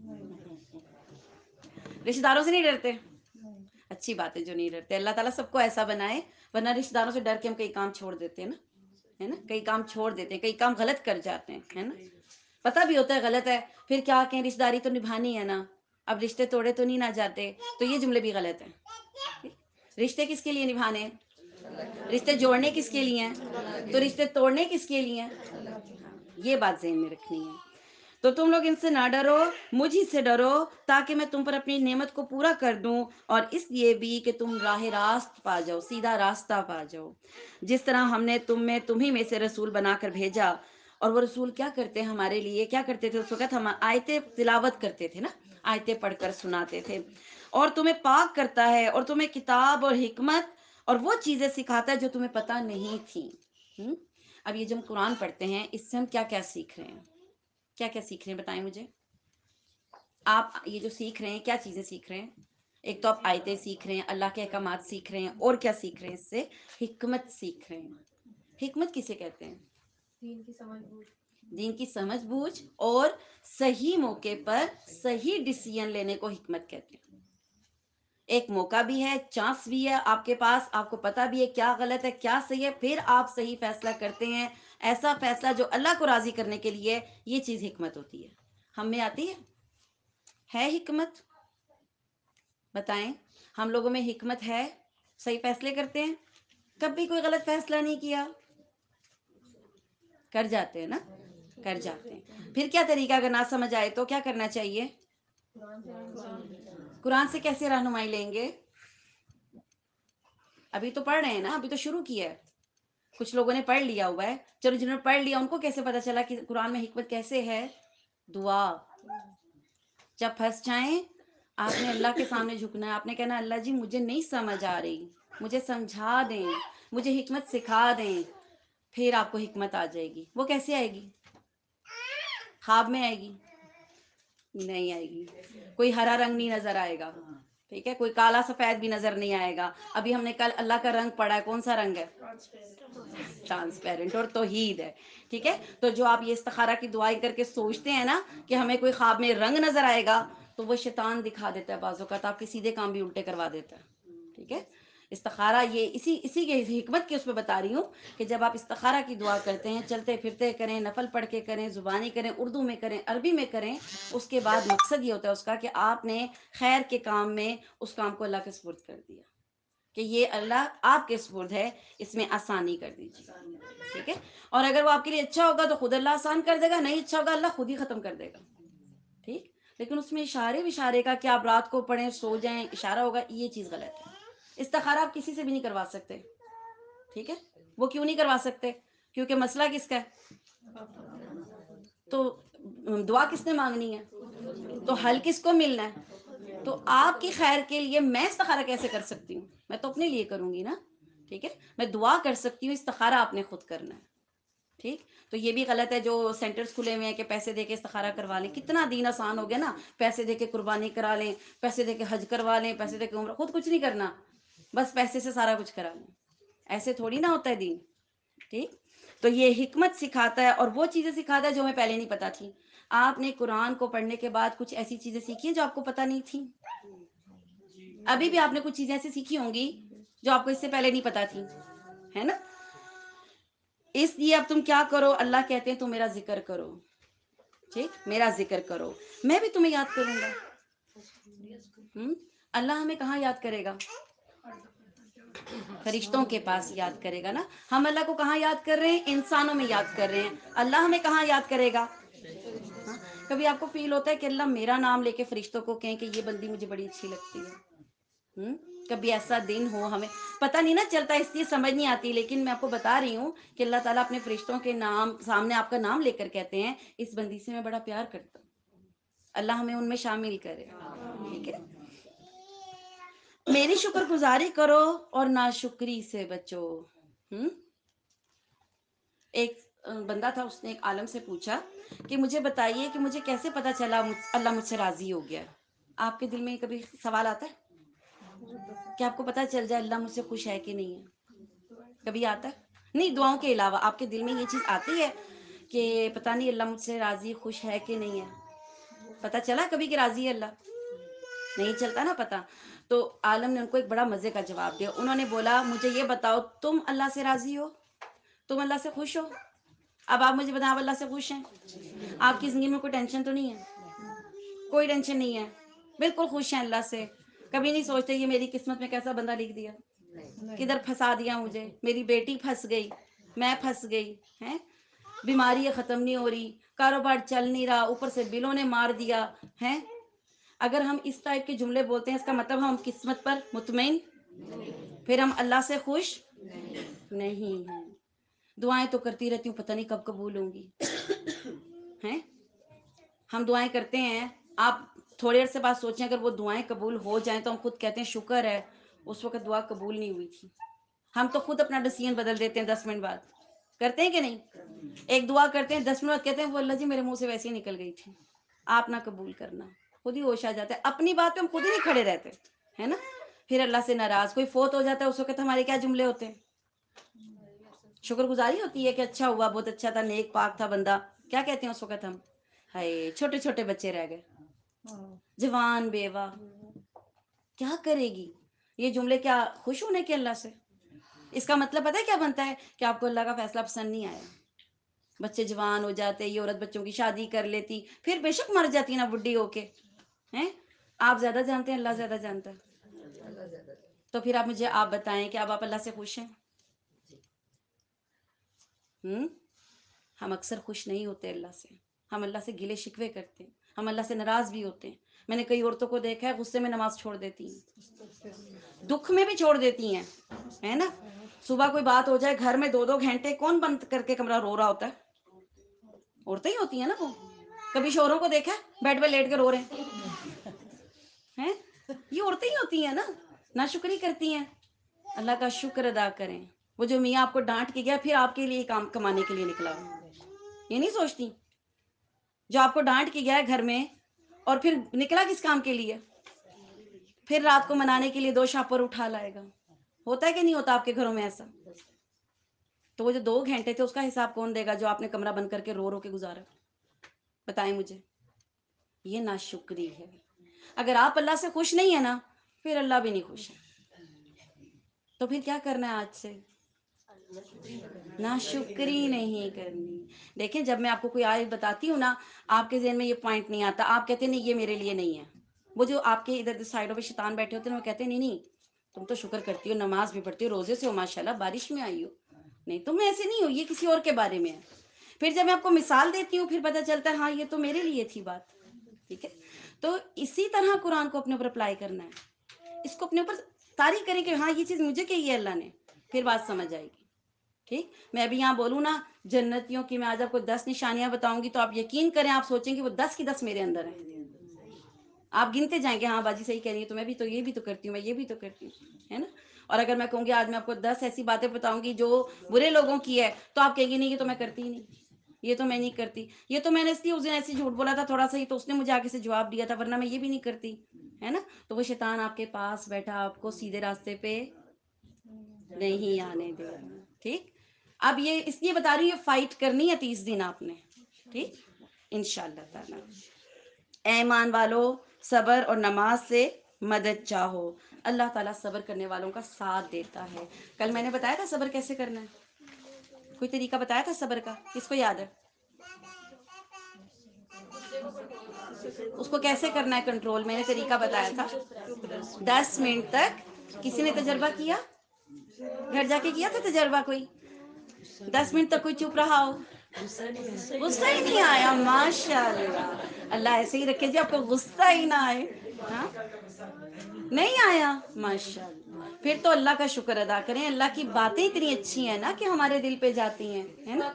رشتہ داروں سے نہیں ڈرتے؟ اچھی بات ہے جو نہیں ڈرتے۔ اللہ تعالیٰ سب کو ایسا بنائے، ورنہ رشتہ داروں سے ڈر کے ہم کئی کام چھوڑ دیتے ہیں نا، ہے نا، کئی کام چھوڑ دیتے ہیں، کئی کام غلط کر جاتے ہیں، ہے نا، پتہ بھی ہوتا ہے غلط ہے، پھر کیا کہیں رشتہ داری تو نبھانی ہے نا، اب رشتے توڑے تو نہیں نہ جاتے، تو یہ جملے بھی غلط ہیں۔ رشتے کس کے لیے نبھانے ہیں؟ رشتے جوڑنے کس کے لیے ہیں؟ تو رشتے توڑنے کس کے لیے ہیں؟ یہ بات ذہن میں رکھنی ہے۔ تو تم لوگ ان سے نہ ڈرو، مجھ ہی سے ڈرو تاکہ میں تم پر اپنی نعمت کو پورا کر دوں، اور اس لیے بھی کہ تم راہ راست پا جاؤ، سیدھا راستہ پا جاؤ، جس طرح ہم نے تمہیں میں سے رسول بنا کر بھیجا۔ اور وہ رسول کیا کرتے ہیں ہمارے لیے؟ کیا کرتے تھے اس وقت؟ ہم آیتیں تلاوت کرتے تھے نا، آیتیں پڑھ کر سناتے تھے، اور تمہیں پاک کرتا ہے اور تمہیں کتاب اور حکمت اور وہ چیزیں سکھاتا ہے جو تمہیں پتہ نہیں تھیں۔ اب یہ جو ہم قرآن پڑھتے ہیں اس سے ہم کیا کیا سیکھ رہے ہیں؟ کیا کیا سیکھ رہے ہیں بتائیں مجھے؟ آپ یہ جو سیکھ رہے ہیں کیا چیزیں سیکھ رہے ہیں؟ ایک تو آپ آیتیں سیکھ رہے ہیں، اللہ کے احکامات سیکھ رہے ہیں، اور کیا سیکھ رہے ہیں؟ اس سے حکمت سیکھ رہے ہیں۔ حکمت کسے کہتے ہیں؟ دین کی سمجھ بوجھ اور صحیح موقع پر صحیح ڈیسیژن لینے کو حکمت کہتے ہیں۔ ایک موقع بھی ہے، چانس بھی ہے آپ کے پاس، آپ کو پتہ بھی ہے کیا غلط ہے کیا صحیح ہے، پھر آپ صحیح فیصلہ کرتے ہیں، ایسا فیصلہ جو اللہ کو راضی کرنے کے لیے، یہ چیز حکمت ہوتی ہے۔ ہم میں آتی ہے حکمت؟ بتائیں، ہم لوگوں میں حکمت ہے؟ صحیح فیصلے کرتے ہیں؟ کبھی کوئی غلط فیصلہ نہیں کیا؟ کر جاتے ہیں نا، کر جاتے ہیں۔ پھر کیا طریقہ، اگر نہ سمجھ آئے تو کیا کرنا چاہیے؟ قرآن سے کیسے رہنمائی لیں گے؟ ابھی تو پڑھ رہے ہیں نا، ابھی تو شروع کیا ہے، کچھ لوگوں نے پڑھ لیا ہوا ہے، چلو جنہوں نے پڑھ لیا ان کو کیسے پتا چلا کہ قرآن میں حکمت کیسے ہے؟ دعا۔ جب پھنس جائیں آپ نے اللہ کے سامنے جھکنا ہے، آپ نے کہنا اللہ جی مجھے نہیں سمجھ آ رہی، مجھے سمجھا دیں، مجھے حکمت سکھا دیں، پھر آپ کو حکمت آ جائے گی۔ وہ کیسے آئے گی؟ خواب میں آئے گی؟ نہیں آئے گی۔ کوئی ہرا رنگ نہیں نظر آئے گا، ٹھیک ہے، کوئی کالا سفید بھی نظر نہیں آئے گا۔ ابھی ہم نے کل اللہ کا رنگ پڑھا ہے، کون سا رنگ ہے؟ ٹرانسپیرنٹ اور توحید ہے، ٹھیک ہے۔ تو جو آپ یہ استخارہ کی دعائیں کر کے سوچتے ہیں نا کہ ہمیں کوئی خواب میں رنگ نظر آئے گا، تو وہ شیطان دکھا دیتا ہے، بعض اوقات آپ کے سیدھے کام بھی الٹے کروا دیتا ہے، ٹھیک ہے۔ استخارہ یہ اسی کے حکمت کی اس میں بتا رہی ہوں کہ جب آپ استخارہ کی دعا کرتے ہیں، چلتے پھرتے کریں، نفل پڑھ کے کریں، زبانی کریں، اردو میں کریں، عربی میں کریں، اس کے بعد مقصد یہ ہوتا ہے اس کا کہ آپ نے خیر کے کام میں اس کام کو اللہ کے سپرد کر دیا، کہ یہ اللہ آپ کے سپرد ہے، اس میں آسانی کر دیجیے، ٹھیک ہے۔ اور اگر وہ آپ کے لیے اچھا ہوگا تو خود اللہ آسان کر دے گا، نہیں اچھا ہوگا اللہ خود ہی ختم کر دے گا، ٹھیک۔ لیکن اس میں اشارے کا کہ آپ رات کو پڑھیں سو جائیں اشارہ ہوگا، یہ چیز غلط ہے۔ استخارہ آپ کسی سے بھی نہیں کروا سکتے، ٹھیک ہے۔ وہ کیوں نہیں کروا سکتے؟ کیونکہ مسئلہ کس کا ہے؟ تو دعا کس نے مانگنی ہے؟ تو حل کس کو ملنا ہے؟ تو آپ کی خیر کے لیے میں استخارہ کیسے کر سکتی ہوں؟ میں تو اپنے لیے کروں گی نا، ٹھیک ہے۔ میں دعا کر سکتی ہوں، استخارہ آپ نے خود کرنا ہے، ٹھیک۔ تو یہ بھی غلط ہے جو سینٹرز کھلے ہوئے ہیں کہ پیسے دے کے استخارہ کروا لیں۔ کتنا دین آسان ہو گیا نا، پیسے دے کے قربانی کرا لیں، پیسے دے کے حج کروا لیں، پیسے دے کے عمرہ، خود کچھ نہیں کرنا، بس پیسے سے سارا کچھ کرا لیں۔ ایسے تھوڑی نہ ہوتا ہے دین، ٹھیک۔ تو یہ حکمت سکھاتا ہے اور وہ چیزیں سکھاتا ہے جو ہمیں پہلے نہیں پتا تھی۔ آپ نے قرآن کو پڑھنے کے بعد کچھ ایسی چیزیں سیکھی ہیں جو آپ کو پتہ نہیں تھیں؟ ابھی بھی آپ نے کچھ چیزیں ایسی سیکھی ہوں گی جو آپ کو اس سے پہلے نہیں پتا تھی، ہے نا۔ اس لیے اب تم کیا کرو، اللہ کہتے ہیں تم میرا ذکر کرو، ٹھیک، میرا ذکر کرو، میں بھی تمہیں یاد کروں گا۔ اللہ ہمیں کہاں یاد کرے گا؟ فرشتوں کے پاس یاد کرے گا نا۔ ہم اللہ کو کہاں یاد کر رہے ہیں؟ انسانوں میں یاد کر رہے ہیں۔ اللہ ہمیں کہاں یاد کرے گا؟ ہاں؟ کبھی آپ کو فیل ہوتا ہے کہ اللہ میرا نام لے کے فرشتوں کو کہیں کہ یہ بندی مجھے بڑی اچھی لگتی ہے؟ کبھی ایسا دن ہو، ہمیں پتہ نہیں نا چلتا، اس لیے سمجھ نہیں آتی، لیکن میں آپ کو بتا رہی ہوں کہ اللہ تعالیٰ اپنے فرشتوں کے نام سامنے آپ کا نام لے کر کہتے ہیں اس بندی سے میں بڑا پیار کرتا ہوں، اللہ ہمیں ان میں شامل کرے، ٹھیک ہے۔ میری شکر گزاری کرو اور ناشکری سے بچو۔ ایک بندہ تھا، اس نے ایک عالم سے پوچھا کہ مجھے بتائیے کہ مجھے کیسے پتا چلا اللہ مجھ سے راضی ہو گیا۔ آپ کے دل میں کبھی سوال آتا ہے کہ آپ کو پتا چل جائے اللہ مجھ سے خوش ہے کہ نہیں ہے؟ کبھی آتا ہے؟ نہیں، دعاؤں کے علاوہ آپ کے دل میں یہ چیز آتی ہے کہ پتہ نہیں اللہ مجھ سے راضی خوش ہے کہ نہیں ہے؟ پتہ چلا کبھی کہ راضی ہے اللہ؟ نہیں چلتا نا پتہ۔ تو عالم نے ان کو ایک بڑا مزے کا جواب دیا، انہوں نے بولا مجھے یہ بتاؤ تم اللہ سے راضی ہو؟ تم اللہ سے خوش ہو؟ اب آپ مجھے بتاؤ آپ اللہ سے خوش ہیں؟ آپ کی زندگی میں کوئی ٹینشن تو نہیں ہے؟ کوئی ٹینشن نہیں ہے، بالکل خوش ہیں اللہ سے؟ کبھی نہیں سوچتے یہ میری قسمت میں کیسا بندہ لکھ دیا، کدھر پھنسا دیا مجھے، میری بیٹی پھنس گئی، میں پھنس گئی ہیں، بیماری ختم نہیں ہو رہی، کاروبار چل نہیں رہا، اوپر سے بلوں نے مار دیا ہیں۔ اگر ہم اس ٹائپ کے جملے بولتے ہیں اس کا مطلب ہم قسمت پر مطمئن، پھر ہم اللہ سے خوش نہیں ہیں۔ دعائیں تو کرتی رہتی ہوں، پتہ نہیں کب قبول ہوں گی ہیں۔ ہم دعائیں کرتے ہیں، آپ تھوڑے عرصے بعد سوچیں اگر وہ دعائیں قبول ہو جائیں تو ہم خود کہتے ہیں شکر ہے اس وقت دعا قبول نہیں ہوئی تھی. ہم تو خود اپنا ڈیسیژن بدل دیتے ہیں 10 منٹ بعد. کرتے ہیں کہ نہیں؟ ایک دعا کرتے ہیں 10 منٹ بعد کہتے ہیں وہ اللہ جی میرے منہ سے ویسے ہی نکل گئی تھی, آپ نہ قبول کرنا. خود ہی ہوش آ جاتا ہے, اپنی بات پہ ہم خود ہی نہیں کھڑے رہتے ہے نا. پھر اللہ سے ناراض, کوئی فوت ہو جاتا ہے اس وقت ہمارے کیا جملے ہوتے ہیں؟ شکر گزاری ہوتی ہے کہ اچھا ہوا, بہت اچھا تھا, نیک پاک تھا بندہ. کیا کہتے ہیں اس وقت ہم؟ ہائے چھوٹے چھوٹے بچے رہ گئے, جوان بیوہ, کیا کرے گی. یہ جملے کیا خوش ہونے کے اللہ سے؟ اس کا مطلب پتہ ہے کیا بنتا ہے کہ آپ کو اللہ کا فیصلہ پسند نہیں آیا. بچے جوان ہو جاتے, یہ عورت بچوں کی شادی کر لیتی, پھر بے شک مر جاتی نا بڈھی ہو کے. ہیں آپ زیادہ جانتے ہیں, اللہ زیادہ جانتا ہے. تو پھر آپ مجھے آپ بتائیں کہ اب آپ اللہ سے خوش ہیں؟ ہم اکثر خوش نہیں ہوتے اللہ سے, ہم اللہ سے گلے شکوے کرتے ہیں, ہم اللہ سے ناراض بھی ہوتے ہیں. میں نے کئی عورتوں کو دیکھا ہے غصے میں نماز چھوڑ دیتی ہیں, دکھ میں بھی چھوڑ دیتی ہیں, ہے نا. صبح کوئی بات ہو جائے گھر میں 2 گھنٹے کون بند کر کے کمرہ رو رہا ہوتا ہے؟ عورتیں ہی ہوتی ہیں نا وہ. کبھی شوہروں کو دیکھا بیڈ پہ لیٹ کے رو رہے ہیں؟ یہ عورتیں ہی ہوتی ہیں نا, ناشکری کرتی ہیں. اللہ کا شکر ادا کریں. وہ جو میاں آپ کو ڈانٹ کے گیا پھر آپ کے لیے کام کمانے کے لیے نکلا, یہ نہیں سوچتی. جو آپ کو ڈانٹ کے گیا ہے گھر میں اور پھر نکلا کس کام کے لیے؟ پھر رات کو منانے کے لیے 2 شاپر اٹھا لائے گا. ہوتا ہے کہ نہیں ہوتا آپ کے گھروں میں ایسا؟ تو وہ جو 2 گھنٹے تھے اس کا حساب کون دے گا جو آپ نے کمرہ بند کر کے رو رو کے گزارا؟ بتائیں مجھے. یہ ناشکری ہے. اگر آپ اللہ سے خوش نہیں ہیں نا پھر اللہ بھی نہیں خوش ہے. تو پھر کیا کرنا ہے آج سے؟ ناشکری نہیں کرنی. دیکھیں جب میں آپ کو کوئی آیت بتاتی ہوں نا, آپ کے ذہن میں یہ پوائنٹ نہیں آتا, آپ کہتے ہیں نہیں یہ میرے لیے نہیں ہے. وہ جو آپ کے ادھر سائڈوں پہ شیطان بیٹھے ہوتے ہیں وہ کہتے ہیں نہیں تم تو شکر کرتی ہو, نماز بھی پڑھتی ہو, روزے سے ہو ماشاءاللہ, بارش میں آئی ہو. نہیں تم ایسے نہیں ہو, یہ کسی اور کے بارے میں ہے. پھر جب میں آپ کو مثال دیتی ہوں پھر پتہ چلتا ہے ہاں یہ تو میرے لیے تھی بات. ٹھیک ہے, تو اسی طرح قرآن کو اپنے اوپر اپلائی کرنا ہے. اس کو اپنے اوپر طاری کریں کہ ہاں یہ چیز مجھے کہی ہے اللہ نے, پھر بات سمجھ آئے گی. ٹھیک, میں ابھی یہاں بولوں نا جنتیوں کی, میں آج آپ کو 10 نشانیاں بتاؤں گی تو آپ یقین کریں, آپ سوچیں کہ وہ 10 کی 10 میرے اندر ہیں. آپ گنتے جائیں گے, ہاں باجی صحیح کہہ رہی ہے, تو میں بھی تو یہ بھی تو کرتی ہوں, میں یہ بھی تو کرتی ہوں, ہے نا. اور اگر میں کہوں گی آج میں آپ کو 10 ایسی باتیں بتاؤں گی جو برے لوگوں کی ہے تو آپ کہیں گے نہیں یہ تو میں کرتی ہی نہیں, یہ تو میں نہیں کرتی, یہ تو میں نے اس لیے اس دن ایسے جھوٹ بولا تھا تھوڑا سا ہی تو اس نے مجھے آگے سے جواب دیا تھا, ورنہ میں یہ بھی نہیں کرتی, ہے نا. تو وہ شیطان آپ کے پاس بیٹھا آپ کو سیدھے راستے پہ نہیں آنے دے رہا. ٹھیک, اب یہ اس لیے بتا رہی ہوں یہ فائٹ کرنی ہے 30 دن آپ نے. ٹھیک انشاءاللہ تعالی. اے ایمان والو صبر اور نماز سے مدد چاہو, اللہ تعالیٰ صبر کرنے والوں کا ساتھ دیتا ہے. کل میں نے بتایا تھا صبر کیسے کرنا ہے, کوئی طریقہ بتایا تھا صبر کا, کس کو یاد ہے؟ اس کو کیسے کرنا ہے کنٹرول, میں نے طریقہ بتایا تھا. 10 منٹ تک کسی نے تجربہ کیا, گھر جا کے کیا تھا تجربہ کوئی؟ 10 منٹ تک کوئی چپ رہا ہو, غصہ ہی نہیں آیا, ماشاء اللہ. اللہ ایسے ہی رکھے جی آپ کو غصہ ہی نہ آئے. ہاں نہیں آیا, ماشاء اللہ. پھر تو اللہ کا شکر ادا کریں, اللہ کی باتیں اتنی اچھی ہیں نا کہ ہمارے دل پہ جاتی ہیں, ہے نا.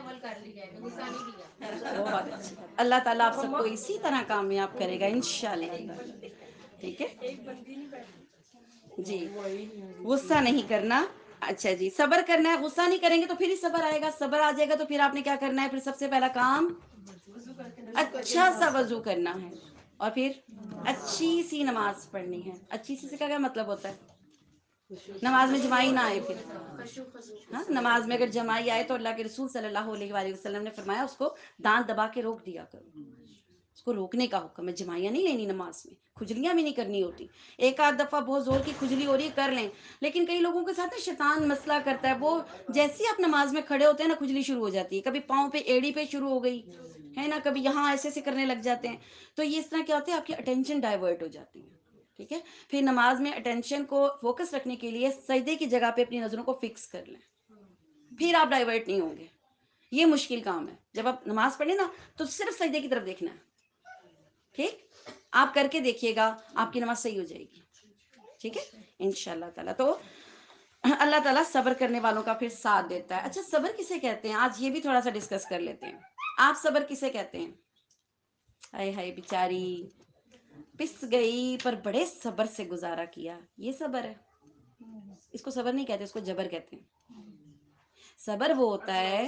بہت اچھی بات. اللہ تعالیٰ آپ سب کو اسی طرح کامیاب کرے گا انشاءاللہ. ٹھیک ہے جی, غصہ نہیں کرنا. اچھا جی, صبر کرنا ہے, غصہ نہیں کریں گے تو پھر ہی صبر آئے گا. صبر آ جائے گا تو پھر آپ نے کیا کرنا ہے, پھر سب سے پہلا کام اچھا سا وضو کرنا ہے, اور پھر اچھی سی نماز پڑھنی ہے. اچھی سی سے کیا مطلب ہوتا ہے؟ نماز میں جمائی نہ آئے. پھر ہاں نماز میں اگر جمائی آئے تو اللہ کے رسول صلی اللہ علیہ وآلہ وسلم نے فرمایا اس کو دانت دبا کے روک دیا کرو. اس کو روکنے کا حکم ہے, جمائیاں نہیں لینی نماز میں, کھجلیاں بھی نہیں کرنی ہوتی. ایک آدھ دفعہ بہت زور کی کھجلی ہو رہی ہے کر لیں, لیکن کئی لوگوں کے ساتھ نا شیطان مسئلہ کرتا ہے, وہ جیسے ہی آپ نماز میں کھڑے ہوتے ہیں نا کھجلی شروع ہو جاتی ہے. کبھی پاؤں پہ ایڑی پہ شروع ہو گئی ہے نا, کبھی یہاں ایسے ایسے کرنے لگ جاتے ہیں. تو یہ اس طرح کیا ہوتا ہے, آپ کی اٹینشن ڈائیورٹ ہو جاتی ہے. ٹھیک ہے, پھر نماز میں اٹینشن کو فوکس رکھنے کے لیے سجدے کی جگہ پہ اپنی نظروں کو فکس کر لیں, پھر آپ ڈائیورٹ نہیں ہوں گے. یہ مشکل کام ہے, جب آپ نماز پڑھیں نا تو صرف سجدے کی طرف دیکھنا ہے. ٹھیک, آپ کر کے دیکھیے گا, آپ کی نماز صحیح ہو جائے گی. ٹھیک ہے انشاءاللہ تعالیٰ. تو اللہ تعالیٰ صبر کرنے والوں کا پھر ساتھ دیتا ہے. اچھا صبر کسے کہتے ہیں, آج یہ بھی تھوڑا سا ڈسکس کر لیتے ہیں. آپ صبر کسے کہتے ہیں؟ ہائے ہائے بیچاری, پس گئی پر بڑے صبر سے گزارا کیا. یہ صبر ہے. اس کو صبر نہیں کہتے, اس کو جبر کہتے ہیں. صبر وہ ہوتا ہے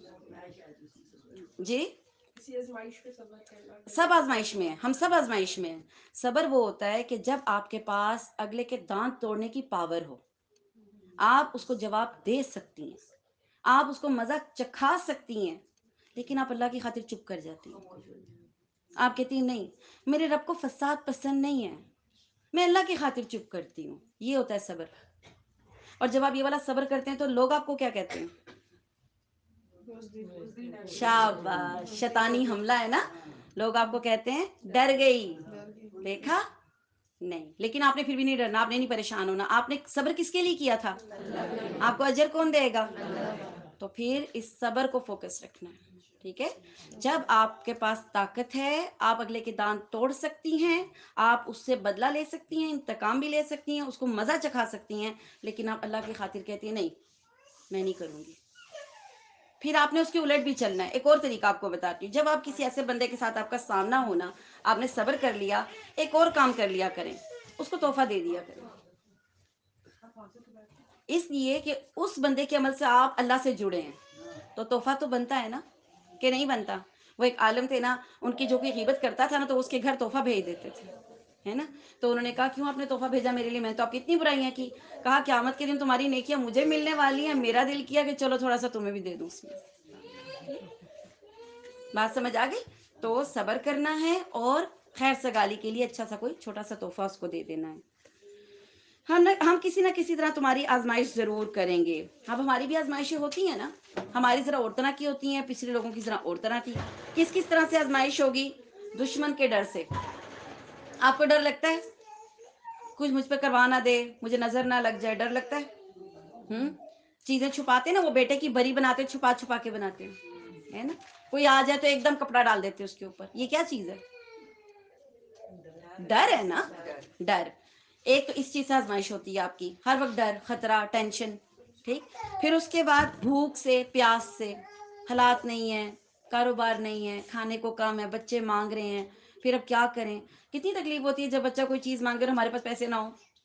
جی, سب آزمائش میں ہیں, ہم سب آزمائش میں ہیں. صبر وہ ہوتا ہے کہ جب آپ کے پاس اگلے کے دانت توڑنے کی پاور ہو, آپ اس کو جواب دے سکتی ہیں, آپ اس کو مزہ چکھا سکتی ہیں, لیکن آپ اللہ کی خاطر چپ کر جاتی ہیں. آپ کہتی ہیں نہیں, میرے رب کو فساد پسند نہیں ہے, میں اللہ کی خاطر چپ کرتی ہوں. یہ ہوتا ہے صبر. اور جب آپ یہ والا صبر کرتے ہیں تو لوگ آپ کو کیا کہتے ہیں؟ شاباش, شیطانی حملہ ہے نا. لوگ آپ کو کہتے ہیں ڈر گئی, دیکھا نہیں, لیکن آپ نے پھر بھی نہیں ڈرنا, آپ نے نہیں پریشان ہونا. آپ نے صبر کس کے لیے کیا تھا؟ آپ کو اجر کون دے گا؟ تو پھر اس صبر کو فوکس رکھنا ہے. ٹھیک ہے, جب آپ کے پاس طاقت ہے, آپ اگلے کے دانت توڑ سکتی ہیں, آپ اس سے بدلہ لے سکتی ہیں, انتقام بھی لے سکتی ہیں, اس کو مزہ چکھا سکتی ہیں, لیکن آپ اللہ کی خاطر کہتی ہیں نہیں, میں نہیں کروں گی. پھر آپ نے اس کی الٹ بھی چلنا ہے. ایک اور طریقہ آپ کو بتاتی ہوں. جب آپ کسی ایسے بندے کے ساتھ آپ کا سامنا ہونا, آپ نے صبر کر لیا, ایک اور کام کر لیا کریں, اس کو تحفہ دے دیا کریں. اس لیے کہ اس بندے کے عمل سے آپ اللہ سے جڑے ہیں, تو تحفہ تو بنتا ہے نا, کہ نہیں بنتا؟ وہ ایک عالم تھے نا, ان کی جو کوئی غیبت کرتا تھا نا تو اس کے گھر تحفہ بھیج دیتے تھے, ہے نا. تو انہوں نے کہا کیوں آپ نے تحفہ بھیجا میرے لیے؟ میں تو آپ کی اتنی برائیاں کی. کہا قیامت کے دن تمہاری نیکیاں مجھے ملنے والی ہیں, میرا دل کیا کہ چلو تھوڑا سا تمہیں بھی دے دوں اس میں. بات سمجھ آ گئی؟ تو صبر کرنا ہے اور خیر سگالی کے لیے اچھا سا کوئی چھوٹا سا تحفہ اس کو دے دینا ہے. ہم کسی نہ کسی طرح تمہاری آزمائش ضرور کریں گے. اب ہماری بھی آزمائشیں ہوتی ہیں نا, ہماری ذرا اور طرح کی ہوتی ہیں, پچھلے لوگوں کی ذرا اور طرح کی. کس کس طرح سے آزمائش ہوگی؟ دشمن کے ڈر سے. آپ کو ڈر لگتا ہے کچھ مجھ پہ کروا نہ دے, مجھے نظر نہ لگ جائے, ڈر لگتا ہے. چیزیں چھپاتے نا, وہ بیٹے کی بری بناتے, چھپا چھپا کے بناتے ہیں, ہے نا. کوئی آ جائے تو ایک دم کپڑا ڈال دیتے اس کے اوپر. یہ کیا چیز ہے؟ ڈر ہے نا, ڈر. ایک تو اس چیز سے آزمائش ہوتی ہے آپ کی, ہر وقت ڈر, خطرہ, ٹینشن. ٹھیک. پھر اس کے بعد بھوک سے, پیاس سے, حالات نہیں ہیں, کاروبار نہیں ہے, کھانے کو کم ہے, بچے مانگ رہے ہیں, پھر اب کیا کریں. کتنی تکلیف ہوتی ہے جب بچہ کوئی چیز مانگے اور ہمارے پاس پیسے نہ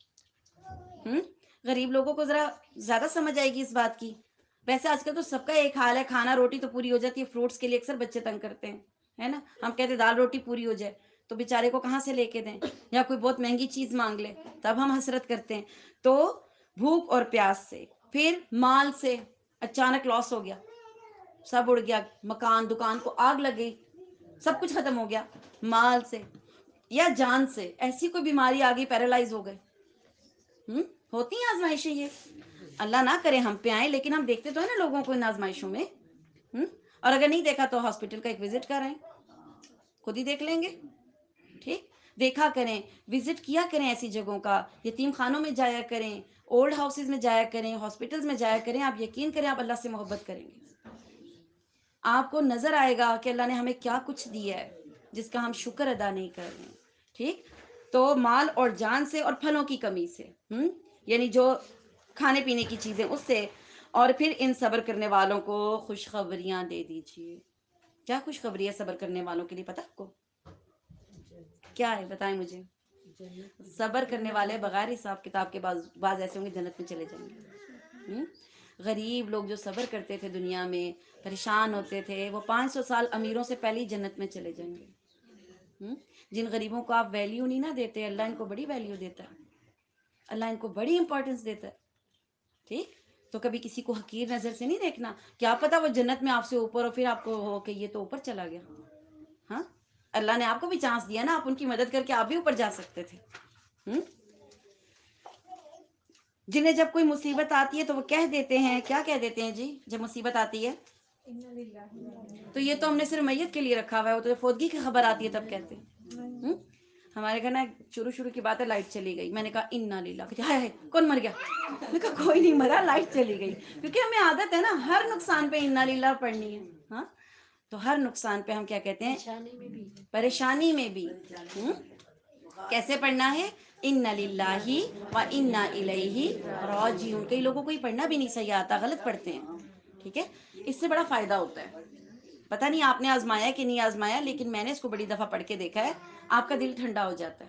ہو. غریب لوگوں کو ذرا زیادہ سمجھ آئے گی اس بات کی. ویسے آج کل تو سب کا ایک حال ہے, کھانا روٹی تو پوری ہو جاتی ہے, فروٹس کے لیے اکثر بچے تنگ کرتے ہیں, ہے نا. ہم کہتے ہیں دال روٹی پوری ہو جائے, تو بیچارے کو کہاں سے لے کے دیں, یا کوئی بہت مہنگی چیز مانگ لے تب ہم حسرت کرتے ہیں. تو بھوک اور پیاس سے, پھر مال سے, اچانک لاس ہو گیا, سب اڑ گیا, مکان دکان کو آگ لگ گئی, سب کچھ ختم ہو گیا. مال سے یا جان سے, ایسی کوئی بیماری آ گئی, پیرالائز ہو گئے. ہوتی ہیں آزمائشیں یہ, اللہ نہ کرے ہم پہ آئیں, لیکن ہم دیکھتے تو ہیں نا لوگوں کو ان آزمائشوں میں. اور اگر نہیں دیکھا تو ہاسپٹل کا ایک وزٹ کرائیں, خود ہی دیکھ لیں گے. ٹھیک. دیکھا کریں, وزٹ کیا کریں ایسی جگہوں کا, یتیم خانوں میں جایا کریں, اولڈ ہاؤسز میں جایا کریں, ہاسپٹلز میں جایا کریں. آپ یقین کریں آپ اللہ سے محبت کریں گے. آپ کو نظر آئے گا کہ اللہ نے ہمیں کیا کچھ دیا ہے جس کا ہم شکر ادا نہیں کر رہے ہیں. ٹھیک. تو مال اور جان سے, اور پھلوں کی کمی سے, یعنی جو کھانے پینے کی چیزیں اس سے. اور پھر ان صبر کرنے والوں کو خوشخبریاں دے دیجیے. کیا خوشخبری ہے صبر کرنے والوں کے لیے, پتہ آپ کو کیا ہے؟ بتائیں مجھے. صبر کرنے والے بغیر حساب کتاب کے بعض ایسے ہوں گے جنت میں چلے جائیں گے. غریب لوگ جو صبر کرتے تھے دنیا میں, پریشان ہوتے تھے, وہ 500 سال امیروں سے پہلے ہی جنت میں چلے جائیں گے. جن غریبوں کو آپ ویلیو نہیں نہ دیتے, اللہ ان کو بڑی ویلیو دیتا ہے, اللہ ان کو بڑی امپورٹنس دیتا ہے. ٹھیک. تو کبھی کسی کو حقیر نظر سے نہیں دیکھنا. کیا پتا وہ جنت میں آپ سے اوپر ہو, پھر آپ کو ہو کہ یہ تو اوپر چلا گیا. ہاں, اللہ نے آپ کو بھی چانس دیا نا, آپ ان کی مدد کر کے آپ بھی اوپر جا سکتے تھے. جنہیں جب کوئی مصیبت آتی ہے تو وہ کہہ دیتے ہیں, کیا کہہ دیتے ہیں جی جب مصیبت آتی ہے؟ تو یہ تو ہم نے صرف میت کے لیے رکھا ہوا ہے, وہ تو جب فوتگی کی خبر آتی ہے تب کہتے ہیں. ہمارے گھر نا شروع کی بات ہے, لائٹ چلی گئی, میں نے کہا انا للہ, کہتے ہائے ہائے کون مر گیا؟ میں نے کہا کوئی نہیں مرا, لائٹ چلی گئی. کیونکہ ہمیں عادت ہے نا ہر نقصان پہ انا للہ پڑھنی ہے. ہاں, تو ہر نقصان پہ ہم کیا کہتے ہیں؟ پریشانی میں بھی کیسے پڑھنا ہے؟ انا للہ و انا الیہ راجعون. کئی لوگوں کو یہ پڑھنا بھی نہیں صحیح آتا, غلط پڑھتے ہیں. ٹھیک ہے. اس سے بڑا فائدہ ہوتا ہے. پتہ نہیں آپ نے آزمایا کہ نہیں آزمایا, لیکن میں نے اس کو بڑی دفعہ پڑھ کے دیکھا ہے. آپ کا دل ٹھنڈا ہو جاتا ہے،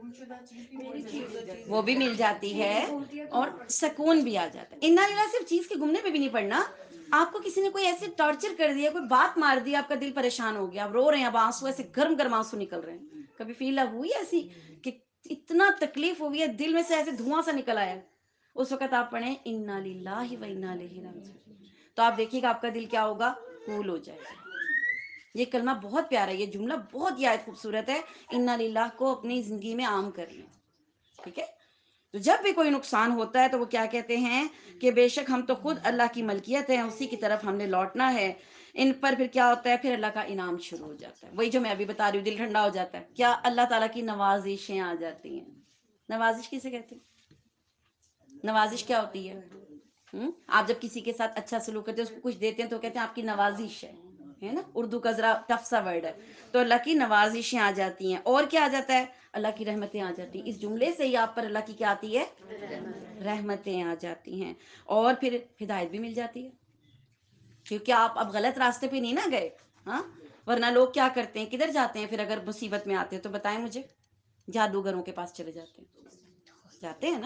وہ بھی مل جاتی ہے اور سکون بھی آ جاتا ہے. انا للہ صرف چیز کے گھومنے پہ بھی نہیں پڑنا. آپ کو کسی نے کوئی ایسے ٹارچر کر دیا، کوئی بات مار دی، آپ کا دل پریشان ہو گیا، آپ رو رہے ہیں، اب آنسو ایسے گرم گرم آنسو نکل رہے ہیں. کبھی فیل ہوئی ایسی کہ اتنا تکلیف ہوئی ہے، دل میں سے ایسے دھواں سا نکل آیا، اس وقت آپ پڑھیں انا للہ و انا الیہ راجعون، تو آپ دیکھیے گا آپ کا دل کیا ہوگا، کول ہو جائے گا. یہ کلمہ بہت پیارا ہے، یہ جملہ بہت یہ آیت خوبصورت ہے. انا للہ کو اپنی زندگی میں عام کر لیں. ٹھیک ہے، تو جب بھی کوئی نقصان ہوتا ہے تو وہ کیا کہتے ہیں کہ بے شک ہم تو خود اللہ کی ملکیت ہیں، اسی کی طرف ہم نے لوٹنا ہے. ان پر پھر کیا ہوتا ہے، پھر اللہ کا انعام شروع ہو جاتا ہے. وہی جو میں ابھی بتا رہی ہوں، دل ٹھنڈا ہو جاتا ہے. کیا اللہ تعالیٰ کی نوازشیں آ جاتی ہیں. نوازش کسے کہتے ہیں؟ نوازش کیا ہوتی ہے؟ آپ جب کسی کے ساتھ اچھا سلوک کرتے ہیں، اس کو کچھ دیتے ہیں تو کہتے ہیں آپ کی نوازش ہے نا. اردو کا ذرا ٹف سا ورڈ ہے. تو اللہ کی نوازشیں آ جاتی ہیں. اور کیا آ جاتا ہے؟ اللہ کی رحمتیں آ جاتی ہیں. اس جملے سے ہی آپ پر اللہ کی کیا آتی ہے؟ رحمتیں آ جاتی ہیں. اور پھر ہدایت بھی مل جاتی ہے، کیونکہ آپ اب غلط راستے پہ نہیں نہ گئے. ہاں، ورنہ لوگ کیا کرتے ہیں، کدھر جاتے ہیں پھر اگر مصیبت میں آتے ہیں تو بتائیں مجھے؟ جادوگروں کے پاس چلے جاتے ہیں نا،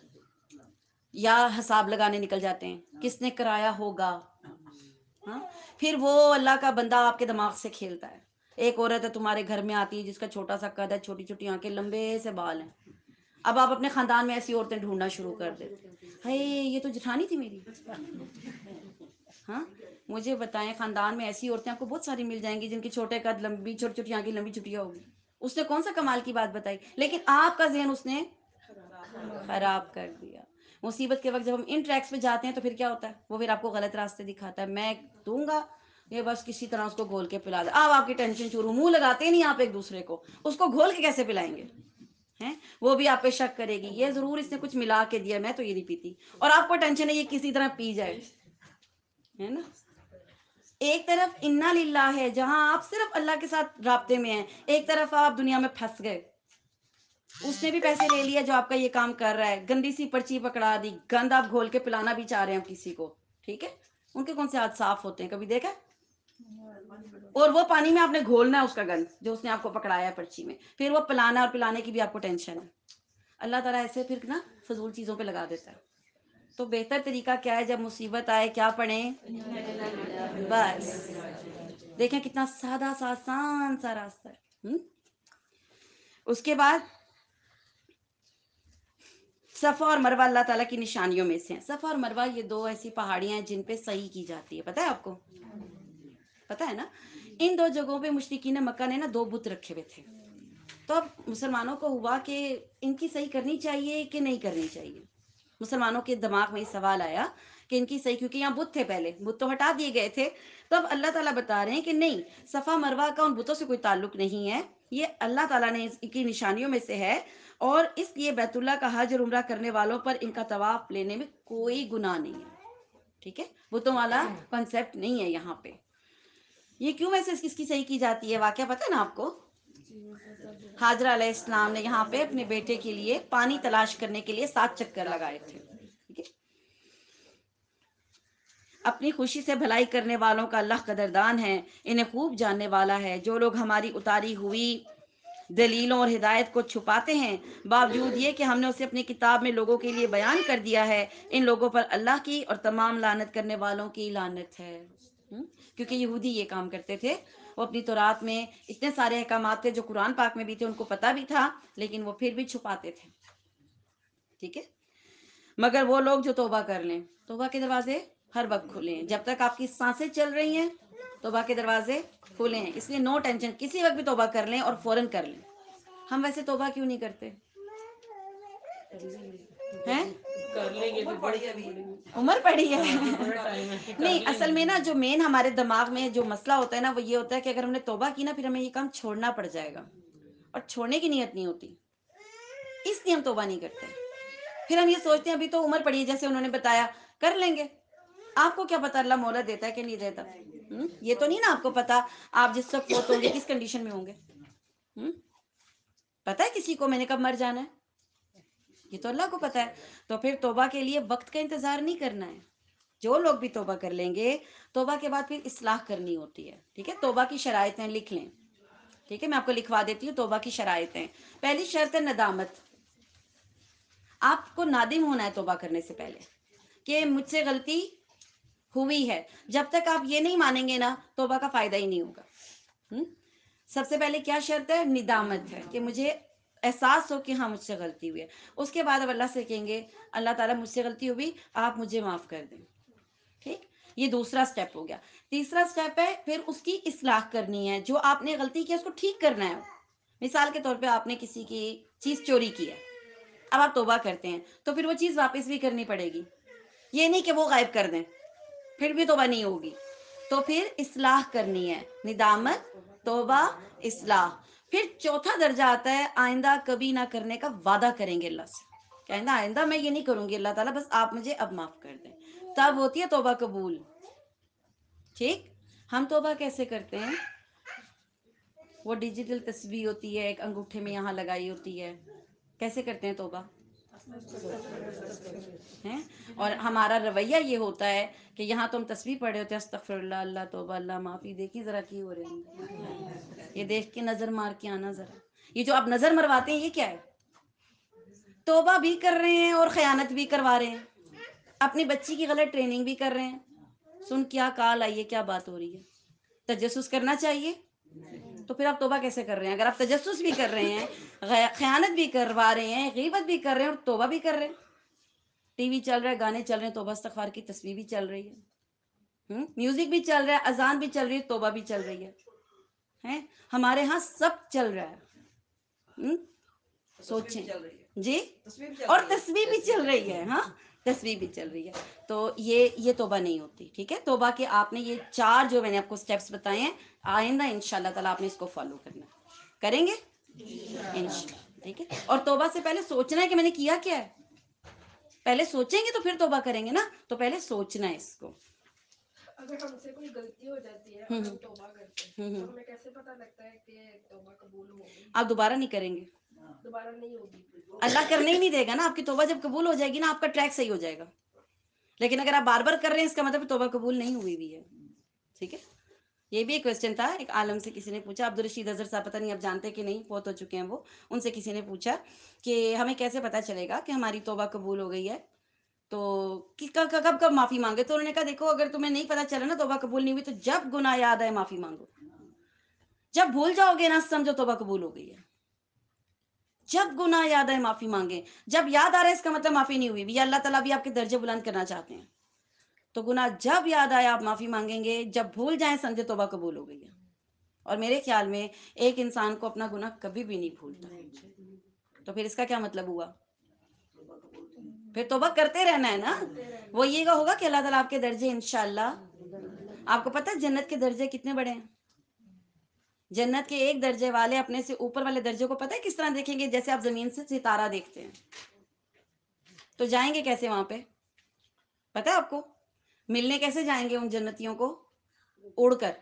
یا حساب لگانے نکل جاتے ہیں، کس نے کرایا ہوگا. ہاں، پھر وہ اللہ کا بندہ آپ کے دماغ سے کھیلتا ہے. ایک عورت ہے تمہارے گھر میں آتی ہے جس کا چھوٹا سا قد ہے، چھوٹی چھوٹی آنکھیں، لمبے سے بال ہیں. اب آپ اپنے خاندان میں ایسی عورتیں ڈھونڈنا شروع کر دیتے. ہے یہ تو جٹھانی تھی میری. ہاں، مجھے بتائیں، خاندان میں ایسی عورتیں آپ کو بہت ساری مل جائیں گی جن کے چھوٹے قد، لمبی چھوٹی چھوٹی آنکھیں، لمبی چھٹیاں ہوگی. اس نے کون سا کمال کی بات بتائی، لیکن آپ کا ذہن اس نے خراب کر دیا. مصیبت کے وقت جب ہم ان ٹریکس پہ جاتے ہیں تو پھر کیا ہوتا ہے، وہ پھر آپ کو غلط راستے دکھاتا ہے. میں دوں گا یہ بس کسی طرح اس کو گھول کے پلا دے. اب آپ کی ٹینشن شروع، منہ لگاتے نہیں آپ ایک دوسرے کو، اس کو گھول کے کیسے پلائیں گے ہیں. وہ بھی آپ پہ شک کرے گی، یہ ضرور اس نے کچھ ملا کے دیا، میں تو یہ نہیں پیتی. اور آپ کو ٹینشن ہے یہ کسی طرح پی جائے، ہے نا. ایک طرف انا للہ ہے جہاں آپ صرف اللہ کے ساتھ رابطے میں ہیں، ایک طرف آپ دنیا میں پھنس گئے. اس نے بھی پیسے لے لیا جو آپ کا یہ کام کر رہا ہے، گندی سی پرچی پکڑا دی، گند آپ گھول کے پلانا بھی چاہ رہے ہیں کسی کو. ٹھیک ہے، ان کے کون سے ہاتھ صاف ہوتے ہیں، کبھی دیکھا؟ اور وہ پانی میں آپ نے گھولنا ہے اس کا گند جو اس نے آپ کو پکڑایا ہے پرچی میں، پھر وہ پلانا اور پلانے کی بھی آپ کو ٹینشن ہے. اللہ تعالیٰ ایسے پھر نا فضول چیزوں پہ لگا دیتا ہے. تو بہتر طریقہ کیا ہے، جب مصیبت آئے کیا پڑھیں؟ بس دیکھیں کتنا سادہ سا آسان سا راستہ ہے. اس کے بعد صفا اور مروہ اللہ تعالیٰ کی نشانیوں میں سے ہیں. صفا اور مروہ یہ دو ایسی پہاڑیاں ہیں جن پہ صحیح کی جاتی ہے. پتہ ہے آپ کو؟ پتہ ہے نا. ان دو جگہوں پہ مشرکین مکہ نے نا دو بت رکھے ہوئے تھے. تو اب مسلمانوں کو ہوا کہ ان کی صحیح کرنی چاہیے کہ نہیں کرنی چاہیے. مسلمانوں کے دماغ میں یہ سوال آیا کہ ان کی صحیح، کیونکہ یہاں بت تھے، پہلے بت تو ہٹا دیے گئے تھے. تو اب اللہ تعالیٰ بتا رہے ہیں کہ نہیں، صفا مروہ کا ان بتوں سے کوئی تعلق نہیں ہے، یہ اللہ تعالیٰ نے ان کی نشانیوں میں سے ہے. اور اس لیے بیت اللہ کا حج اور عمرہ کرنے والوں پر ان کا طواف لینے میں کوئی گناہ نہیں ہے. ٹھیک ہے، بتوں والا کنسیپٹ نہیں ہے یہاں پہ. یہ کیوں ویسے اس کی صحیح کی جاتی ہے، واقعہ پتہ ہے نا آپ کو؟ حاجرہ علیہ السلام نے یہاں پہ اپنے بیٹے کے لیے پانی تلاش کرنے کے لیے 7 چکر لگائے تھے. ٹھیک ہے، اپنی خوشی سے بھلائی کرنے والوں کا اللہ قدردان ہے، انہیں خوب جاننے والا ہے. جو لوگ ہماری اتاری ہوئی دلیلوں اور ہدایت کو چھپاتے ہیں باوجود یہ کہ ہم نے اسے اپنی کتاب میں لوگوں کے لیے بیان کر دیا ہے، ان لوگوں پر اللہ کی اور تمام لعنت کرنے والوں کی لعنت ہے. کیونکہ یہودی یہ کام کرتے تھے، وہ اپنی تورات میں اتنے سارے احکامات تھے جو قرآن پاک میں بھی تھے، ان کو پتہ بھی تھا، لیکن وہ پھر بھی چھپاتے تھے. ٹھیک ہے، مگر وہ لوگ جو توبہ کر لیں، توبہ کے دروازے ہر وقت کھلے ہیں. جب تک آپ کی سانسیں چل رہی ہیں توبہ کے دروازے کھلے ہیں. اس لیے نو ٹینشن، کسی وقت بھی توبہ کر لیں اور فوراً کر لیں. ہم ویسے توبہ کیوں نہیں کرتے ہیں؟ عمر پڑی ہے نہیں، اصل میں نا جو مین ہمارے دماغ میں جو مسئلہ ہوتا ہے نا، وہ یہ ہوتا ہے کہ اگر ہم نے توبہ کی نا، پھر ہمیں یہ کام چھوڑنا پڑ جائے گا، اور چھوڑنے کی نیت نہیں ہوتی، اس لیے ہم توبہ نہیں کرتے. پھر ہم یہ سوچتے ہیں ابھی تو عمر پڑی ہے، جیسے انہوں نے بتایا کر لیں گے. آپ کو کیا پتا اللہ مہلت دیتا ہے کہ نہیں دیتا؟ یہ تو نہیں نا آپ کو پتا آپ جس وقت فوت ہوں گے کس کنڈیشن میں ہوں گے. پتہ ہے کسی کو میں نے کب مر جانا ہے؟ یہ تو اللہ کو پتہ ہے. تو پھر توبہ کے لیے وقت کا انتظار نہیں کرنا ہے. جو لوگ بھی توبہ کر لیں گے، توبہ کے بعد پھر اصلاح کرنی ہوتی ہے. ٹھیک ہے، توبہ کی شرائطیں لکھ لیں. ٹھیک ہے، میں آپ کو لکھوا دیتی ہوں توبہ کی شرائطیں. پہلی شرط ہے ندامت. آپ کو نادم ہونا ہے توبہ کرنے سے پہلے کہ مجھ سے غلطی ہوئی ہے. جب تک آپ یہ نہیں مانیں گے نا توبہ کا فائدہ ہی نہیں ہوگا. سب سے پہلے کیا شرط ہے؟ ندامت ہے کہ مجھے احساس ہو کہ ہاں مجھ سے غلطی ہوئی ہے. اس کے بعد اب اللہ سے کہیں گے اللہ تعالیٰ مجھ سے غلطی ہوئی آپ مجھے معاف کر دیں. ٹھیک، یہ دوسرا سٹیپ ہو گیا. تیسرا سٹیپ ہے پھر اس کی اصلاح کرنی ہے. جو آپ نے غلطی کی ہے اس کو ٹھیک کرنا ہے. مثال کے طور پہ آپ نے کسی کی چیز چوری کی ہے، اب آپ توبہ کرتے ہیں تو پھر وہ چیز واپس بھی کرنی پڑے گی. یہ نہیں کہ وہ غائب کر دیں پھر بھی توبہ نہیں ہوگی. تو پھر اصلاح کرنی ہے. ندامت، توبہ، اصلاح. پھر چوتھا درجہ آتا ہے آئندہ کبھی نہ کرنے کا وعدہ کریں گے اللہ سے. کہنا آئندہ میں یہ نہیں کروں گی اللہ تعالیٰ، بس آپ مجھے اب معاف کر دیں. تب ہوتی ہے توبہ قبول. ٹھیک، ہم توبہ کیسے کرتے ہیں؟ وہ ڈیجیٹل تسبیح ہوتی ہے ایک انگوٹھے میں یہاں لگائی ہوتی ہے. کیسے کرتے ہیں توبہ؟ ہیں؟ اور ہمارا رویہ یہ ہوتا ہے کہ یہاں تو ہم تسبیح پڑھ رہے ہوتے ہیں استغفر اللہ، اللہ توبہ، اللہ معافی. دیکھیے ذرا کی ہو رہے ہیں، یہ دیکھ کے نظر مار کے آنا ذرا. یہ جو آپ نظر مرواتے ہیں یہ کیا ہے؟ توبہ بھی کر رہے ہیں اور خیانت بھی کروا رہے ہیں. اپنی بچی کی غلط ٹریننگ بھی کر رہے ہیں. سن کیا کال آئی ہے، کیا بات ہو رہی ہے. تجسس کرنا چاہیے تو پھر آپ توبہ کیسے کر رہے ہیں؟ اگر آپ تجسس بھی کر رہے ہیں، خیانت بھی کروا رہے ہیں، غیبت بھی کر رہے ہیں اور توبہ بھی کر رہے ہیں. ٹی وی چل رہا ہے، گانے چل رہے ہیں، توبہ استغفار کی تسبیح بھی چل رہی ہے، میوزک بھی چل رہا ہے، اذان بھی چل رہی ہے، توبہ بھی چل رہی ہے. ہمارے ہاں سب چل رہا ہے. سوچیں جی، اور تسبیح بھی چل رہی ہے. ہاں، تسبیح بھی چل رہی ہے. تو یہ توبہ نہیں ہوتی. ٹھیک ہے، توبہ کے آپ نے یہ 4 جو میں نے آپ کو سٹیپس بتائے ہیں، آئندہ انشاءاللہ تعالیٰ آپ نے اس کو فالو کرنا ہے. کریں گے انشاءاللہ. ٹھیک ہے، اور توبہ سے پہلے سوچنا ہے کہ میں نے کیا کیا ہے. پہلے سوچیں گے تو پھر توبہ کریں گے نا. تو پہلے سوچنا ہے اس کو. اگر ہم سے کوئی غلطی ہو جاتی ہے اور ہم توبہ کرتے ہیں تو ہمیں کیسے پتہ لگتا ہے کہ توبہ قبول ہو گئی؟ آپ دوبارہ نہیں کریں گے، دوبارہ نہیں ہوگی. اللہ کرنے ہی نہیں دے گا نا. آپ کی توبہ جب قبول ہو جائے گی نا آپ کا ٹریک صحیح ہو جائے گا. لیکن اگر آپ بار بار کر رہے ہیں اس کا مطلب توبہ قبول نہیں ہوئی بھی ہے. ٹھیک ہے، یہ بھی ایک کوسچن تھا. ایک عالم سے کسی نے پوچھا، عبدالرشید اظہر صاحب، پتہ نہیں آپ جانتے کہ نہیں، فوت ہو چکے ہیں وہ. ان سے کسی نے پوچھا کہ ہمیں کیسے پتہ چلے گا کہ ہماری توبہ قبول ہو گئی ہے، تو کب کب معافی مانگے؟ تو انہوں نے کہا دیکھو اگر تمہیں نہیں پتہ چلا نا توبہ قبول نہیں ہوئی تو جب گناہ یاد آئے معافی مانگو. جب بھول جاؤ گے نا سمجھو توبہ قبول ہو گئی ہے. جب گناہ یاد آئے معافی مانگے. جب یاد آ رہا ہے اس کا مطلب معافی نہیں ہوئی بھی، یا اللہ تعالیٰ بھی آپ کے درجے بلند کرنا چاہتے ہیں. تو گناہ جب یاد آئے آپ معافی مانگیں گے، جب بھول جائیں سمجھے توبہ قبول ہو گئی ہے. اور میرے خیال میں ایک انسان کو اپنا گناہ کبھی بھی نہیں بھولتا. تو پھر اس کا کیا مطلب ہوا؟ پھر توبہ کرتے رہنا ہے نا. وہ یہ ہوگا کہ اللہ تعالیٰ آپ کے درجے انشاءاللہ. آپ کو پتہ ہے جنت کے درجے کتنے بڑے ہیں؟ جنت کے ایک درجے والے اپنے سے اوپر والے درجے کو پتہ ہے کس طرح دیکھیں گے؟ جیسے آپ زمین سے ستارہ دیکھتے ہیں. تو جائیں گے کیسے وہاں پہ؟ پتہ ہے آپ کو؟ ملنے کیسے جائیں گے ان جنتیوں کو؟ اڑ کر.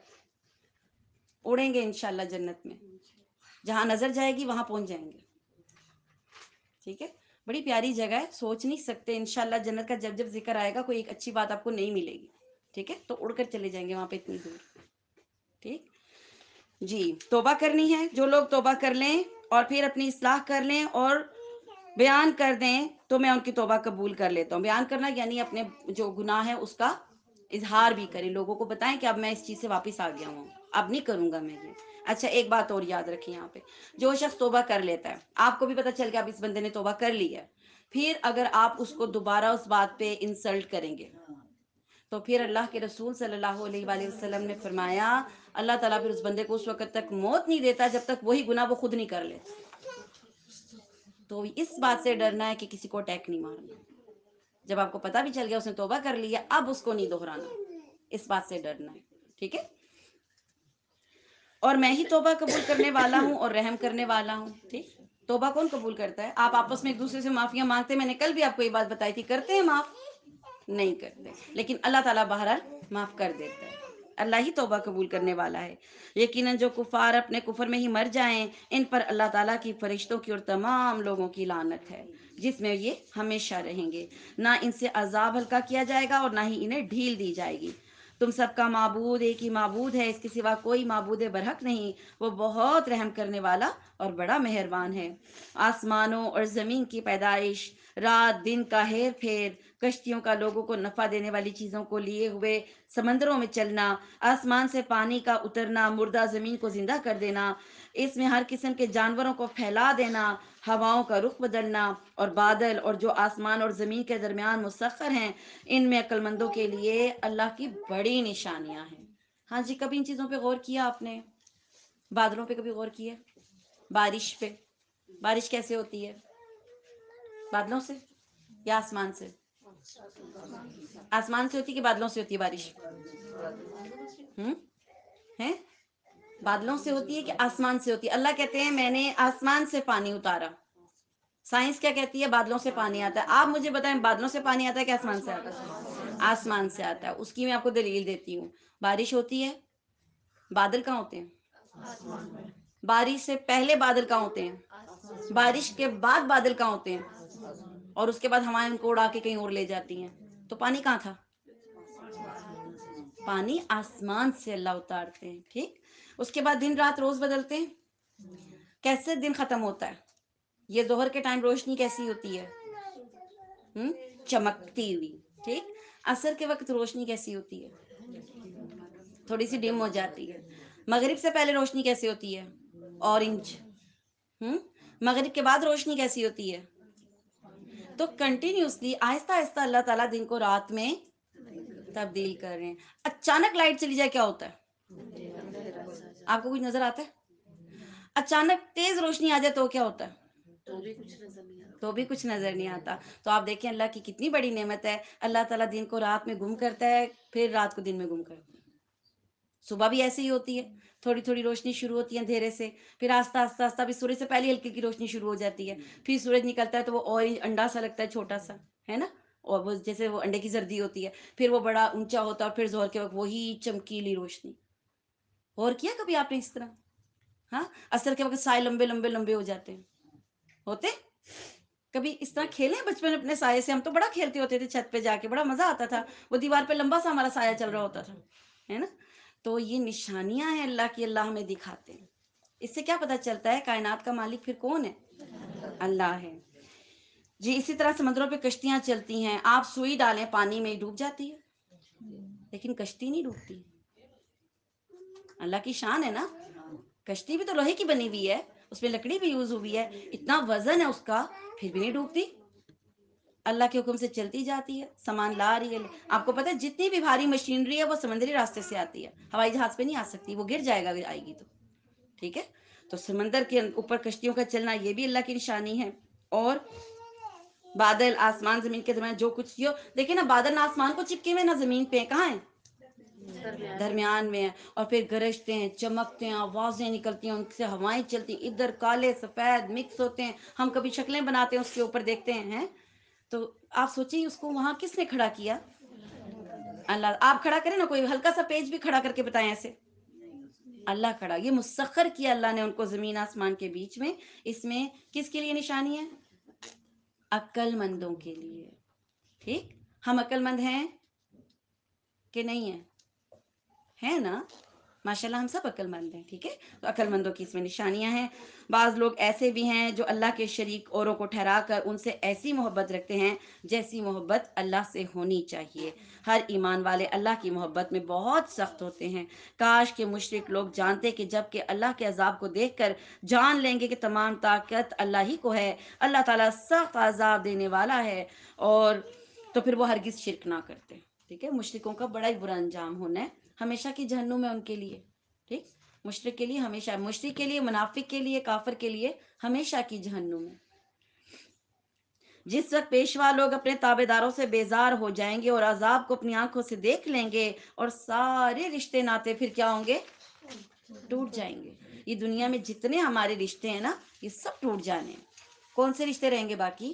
اڑیں گے انشاءاللہ جنت میں. جہاں نظر جائے گی وہاں پہنچ جائیں گے. ٹھیک ہے، بڑی پیاری جگہ ہے، سوچ نہیں سکتے. انشاءاللہ جنت کا جب جب ذکر آئے گا کوئی ایک اچھی بات آپ کو نہیں ملے گی. ٹھیک ہے، تو اڑ کر چلے جائیں گے وہاں پہ اتنی دور. ٹھیک جی، توبہ کرنی ہے. جو لوگ توبہ کر لیں اور پھر اپنی اصلاح کر لیں اور بیان کر دیں تو میں ان کی توبہ قبول کر لیتا ہوں. بیان کرنا یعنی اپنے جو گناہ ہے اس کا اظہار بھی کریں، لوگوں کو بتائیں کہ اب میں اس چیز سے واپس آ گیا ہوں، اب نہیں کروں گا میں یہ. اچھا ایک بات اور یاد رکھیں یہاں پہ، جو شخص توبہ کر لیتا ہے، آپ کو بھی پتہ چل گیا اب اس بندے نے توبہ کر لی ہے، پھر اگر آپ اس کو دوبارہ اس بات پہ انسلٹ کریں گے تو پھر اللہ کے رسول صلی اللہ علیہ وآلہ وسلم نے فرمایا اللہ تعالیٰ پھر اس بندے کو اس وقت تک موت نہیں دیتا جب تک وہی گناہ وہ خود نہیں کر لیتا. تو اس بات سے ڈرنا ہے کہ کسی کو اٹیک نہیں مارنا. جب آپ کو پتہ بھی چل گیا اس نے توبہ کر لی ہے اب اس کو نہیں دہرانا، اس بات سے ڈرنا ہے. ٹھیک ہے، اور میں ہی توبہ قبول کرنے والا ہوں اور رحم کرنے والا ہوں. ٹھیک، توبہ کون قبول کرتا ہے؟ آپ آپس میں ایک دوسرے سے معافیاں مانگتے ہیں. میں نے کل بھی آپ کو یہ بات بتائی تھی، کرتے ہیں معاف؟ نہیں کرتے. لیکن اللہ تعالیٰ بہرحال معاف کر دیتا ہے. اللہ ہی توبہ قبول کرنے والا ہے. یقیناً جو کفار اپنے کفر میں ہی مر جائیں ان پر اللہ تعالیٰ کی، فرشتوں کی اور تمام لوگوں کی لعنت ہے جس میں یہ ہمیشہ رہیں گے. نہ ان سے عذاب ہلکا کیا جائے گا اور نہ ہی انہیں ڈھیل دی جائے گی. تم سب کا معبود ایک ہی معبود ہے، اس کے سوا کوئی معبود برحق نہیں، وہ بہت رحم کرنے والا اور بڑا مہربان ہے۔ آسمانوں اور زمین کی پیدائش، رات دن کا ہیر پھیر، کشتیوں کا لوگوں کو نفع دینے والی چیزوں کو لیے ہوئے سمندروں میں چلنا، آسمان سے پانی کا اترنا، مردہ زمین کو زندہ کر دینا، اس میں ہر قسم کے جانوروں کو پھیلا دینا، ہواؤں کا رخ بدلنا، اور بادل اور جو آسمان اور زمین کے درمیان مسخر ہیں، ان میں عقل مندوں کے لیے اللہ کی بڑی نشانیاں ہیں۔ ہاں جی، کبھی ان چیزوں پہ غور کیا آپ نے؟ بادلوں پہ کبھی غور کیا؟ بارش پہ؟ بارش کیسے ہوتی ہے؟ بادلوں سے یا آسمان سے؟ آسمان سے ہوتی ہے کہ بادلوں سے ہوتی ہے بارش؟ ہیں؟ بادلوں سے ہوتی ہے کہ آسمان سے ہوتی ہے؟ اللہ کہتے ہیں میں نے آسمان سے پانی اتارا۔ سائنس کیا کہتی ہے؟ بادلوں سے پانی آتا ہے۔ آپ مجھے بتائیں بادلوں سے پانی آتا ہے کہ آسمان سے آتا ہے؟ آسمان سے آتا ہے۔ اس کی میں آپ کو دلیل دیتی ہوں۔ بارش ہوتی ہے، بادل کہاں ہوتے ہیں؟ بارش سے پہلے بادل کہاں ہوتے ہیں؟ بارش کے بعد بادل کہاں ہوتے ہیں؟ اور اس کے بعد ہوائیں ان کو اڑا کے کہیں اور لے جاتی ہیں۔ تو پانی کہاں تھا؟ پانی آسمان سے اللہ اتارتے ہیں، ٹھیک؟ اس کے بعد دن رات روز بدلتے ہیں۔ کیسے دن ختم ہوتا ہے؟ یہ ظہر کے ٹائم روشنی کیسی ہوتی ہے؟ چمکتی ہوئی، ٹھیک؟ عصر کے وقت روشنی کیسی ہوتی ہے؟ تھوڑی سی ڈم ہو جاتی ہے۔ مغرب سے پہلے روشنی کیسی ہوتی ہے؟ اورنج۔ مغرب کے بعد روشنی کیسی ہوتی ہے؟ تو کنٹینیوسلی آہستہ آہستہ اللہ تعالیٰ دن کو رات میں تبدیل کر رہے ہیں۔ اچانک لائٹ چلی جائے کیا ہوتا ہے؟ آپ کو کچھ نظر آتا ہے؟ اچانک تیز روشنی آ جائے تو کیا ہوتا ہے؟ تو بھی کچھ نظر نہیں آتا۔ تو آپ دیکھیں اللہ کی کتنی بڑی نعمت ہے، اللہ تعالیٰ دن کو رات میں گم کرتا ہے، پھر رات کو دن میں گم کرتا ہے۔ صبح بھی ایسی ہی ہوتی ہے، تھوڑی تھوڑی روشنی شروع ہوتی ہے اندھیرے سے، پھر آہستہ آہستہ آہستہ بھی سورج سے پہلے ہلکی کی روشنی شروع ہو جاتی ہے، پھر سورج نکلتا ہے تو وہ اورنج انڈا سا لگتا ہے چھوٹا سا، ہے نا، اور وہ جیسے وہ انڈے کی زردی ہوتی ہے، پھر وہ بڑا اونچا ہوتا ہے، اور پھر ظہر کے وقت وہی چمکیلی روشنی۔ اور کیا کبھی آپ نے اس طرح؟ ہاں، عصر کے وقت سائے لمبے لمبے لمبے ہو جاتے ہیں، ہوتے؟ کبھی اس طرح کھیلیں بچپن اپنے سائے سے؟ ہم تو بڑا کھیلتے ہوتے تھے چھت پہ جا کے، بڑا مزہ آتا تھا، وہ دیوار پہ لمبا سا ہمارا سایہ چل رہا ہوتا تھا، ہے نا۔ تو یہ نشانیاں ہیں اللہ کی، اللہ ہمیں دکھاتے ہیں۔ اس سے کیا پتہ چلتا ہے کائنات کا مالک پھر کون ہے؟ اللہ ہے جی۔ اسی طرح سمندروں پہ کشتیاں چلتی ہیں، آپ سوئی ڈالیں پانی میں ڈوب جاتی ہے، لیکن کشتی نہیں ڈوبتی۔ اللہ کی شان ہے نا، کشتی بھی تو لوہے کی بنی ہوئی ہے، اس میں لکڑی بھی یوز ہوئی ہے، اتنا وزن ہے اس کا، پھر بھی نہیں ڈوبتی۔ اللہ کے حکم سے چلتی جاتی ہے، سامان لا رہی ہے۔ آپ کو پتہ ہے جتنی بھی بھاری مشینری ہے وہ سمندری راستے سے آتی ہے، ہوائی جہاز پہ نہیں آ سکتی، وہ گر جائے گا اگر آئے گی تو، ٹھیک ہے۔ تو سمندر کے اوپر کشتیوں کا چلنا یہ بھی اللہ کی نشانی ہے۔ اور بادل آسمان زمین کے درمیان جو کچھ ہو، دیکھیں نا بادل نہ آسمان کو چپکے ہوئے نہ زمین پہ، کہاں ہیں؟ درمیان میں ہیں، اور پھر گرجتے ہیں، چمکتے ہیں، آوازیں نکلتی ہیں، ان سے ہوائیں چلتی ہیں، ادھر کالے سفید مکس ہوتے ہیں، ہم کبھی شکلیں بناتے ہیں اس کے اوپر دیکھتے ہیں۔ تو آپ سوچیں اس کو وہاں کس نے کھڑا کیا؟ اللہ۔ آپ کھڑا کریں نا، کوئی ہلکا سا پیج بھی کھڑا کر کے بتائیں ایسے، اللہ کھڑا، یہ مسخر کیا اللہ نے ان کو زمین آسمان کے بیچ میں۔ اس میں کس کے لیے نشانی ہے؟ عقل مندوں کے لیے، ٹھیک؟ ہم عقل مند ہیں کہ نہیں ہیں؟ ہے نا، ماشاءاللہ ہم سب عقل مند ہیں، ٹھیک ہے۔ تو عقل مندوں کی اس میں نشانیاں ہیں۔ بعض لوگ ایسے بھی ہیں جو اللہ کے شریک اوروں کو ٹھہرا کر ان سے ایسی محبت رکھتے ہیں جیسی محبت اللہ سے ہونی چاہیے۔ ہر ایمان والے اللہ کی محبت میں بہت سخت ہوتے ہیں۔ کاش کہ مشرک لوگ جانتے کہ جب کہ اللہ کے عذاب کو دیکھ کر جان لیں گے کہ تمام طاقت اللہ ہی کو ہے، اللہ تعالیٰ سخت عذاب دینے والا ہے، اور تو پھر وہ ہرگز شرک نہ کرتے، ٹھیک ہے۔ مشرکوں کا بڑا ہی برا انجام ہونا ہے، ہمیشہ کی جہنم ہے ان کے لیے، ٹھیک۔ مشرک کے لیے ہمیشہ، مشرک کے لیے، منافق کے لیے، کافر کے لیے ہمیشہ کی جہنم ہے۔ جس وقت پیشوا لوگ اپنے تابع داروں سے بیزار ہو جائیں گے اور عذاب کو اپنی آنکھوں سے دیکھ لیں گے، اور سارے رشتے ناتے پھر کیا ہوں گے؟ ٹوٹ جائیں گے۔ یہ دنیا میں جتنے ہمارے رشتے ہیں نا، یہ سب ٹوٹ جانے ہیں۔ کون سے رشتے رہیں گے باقی؟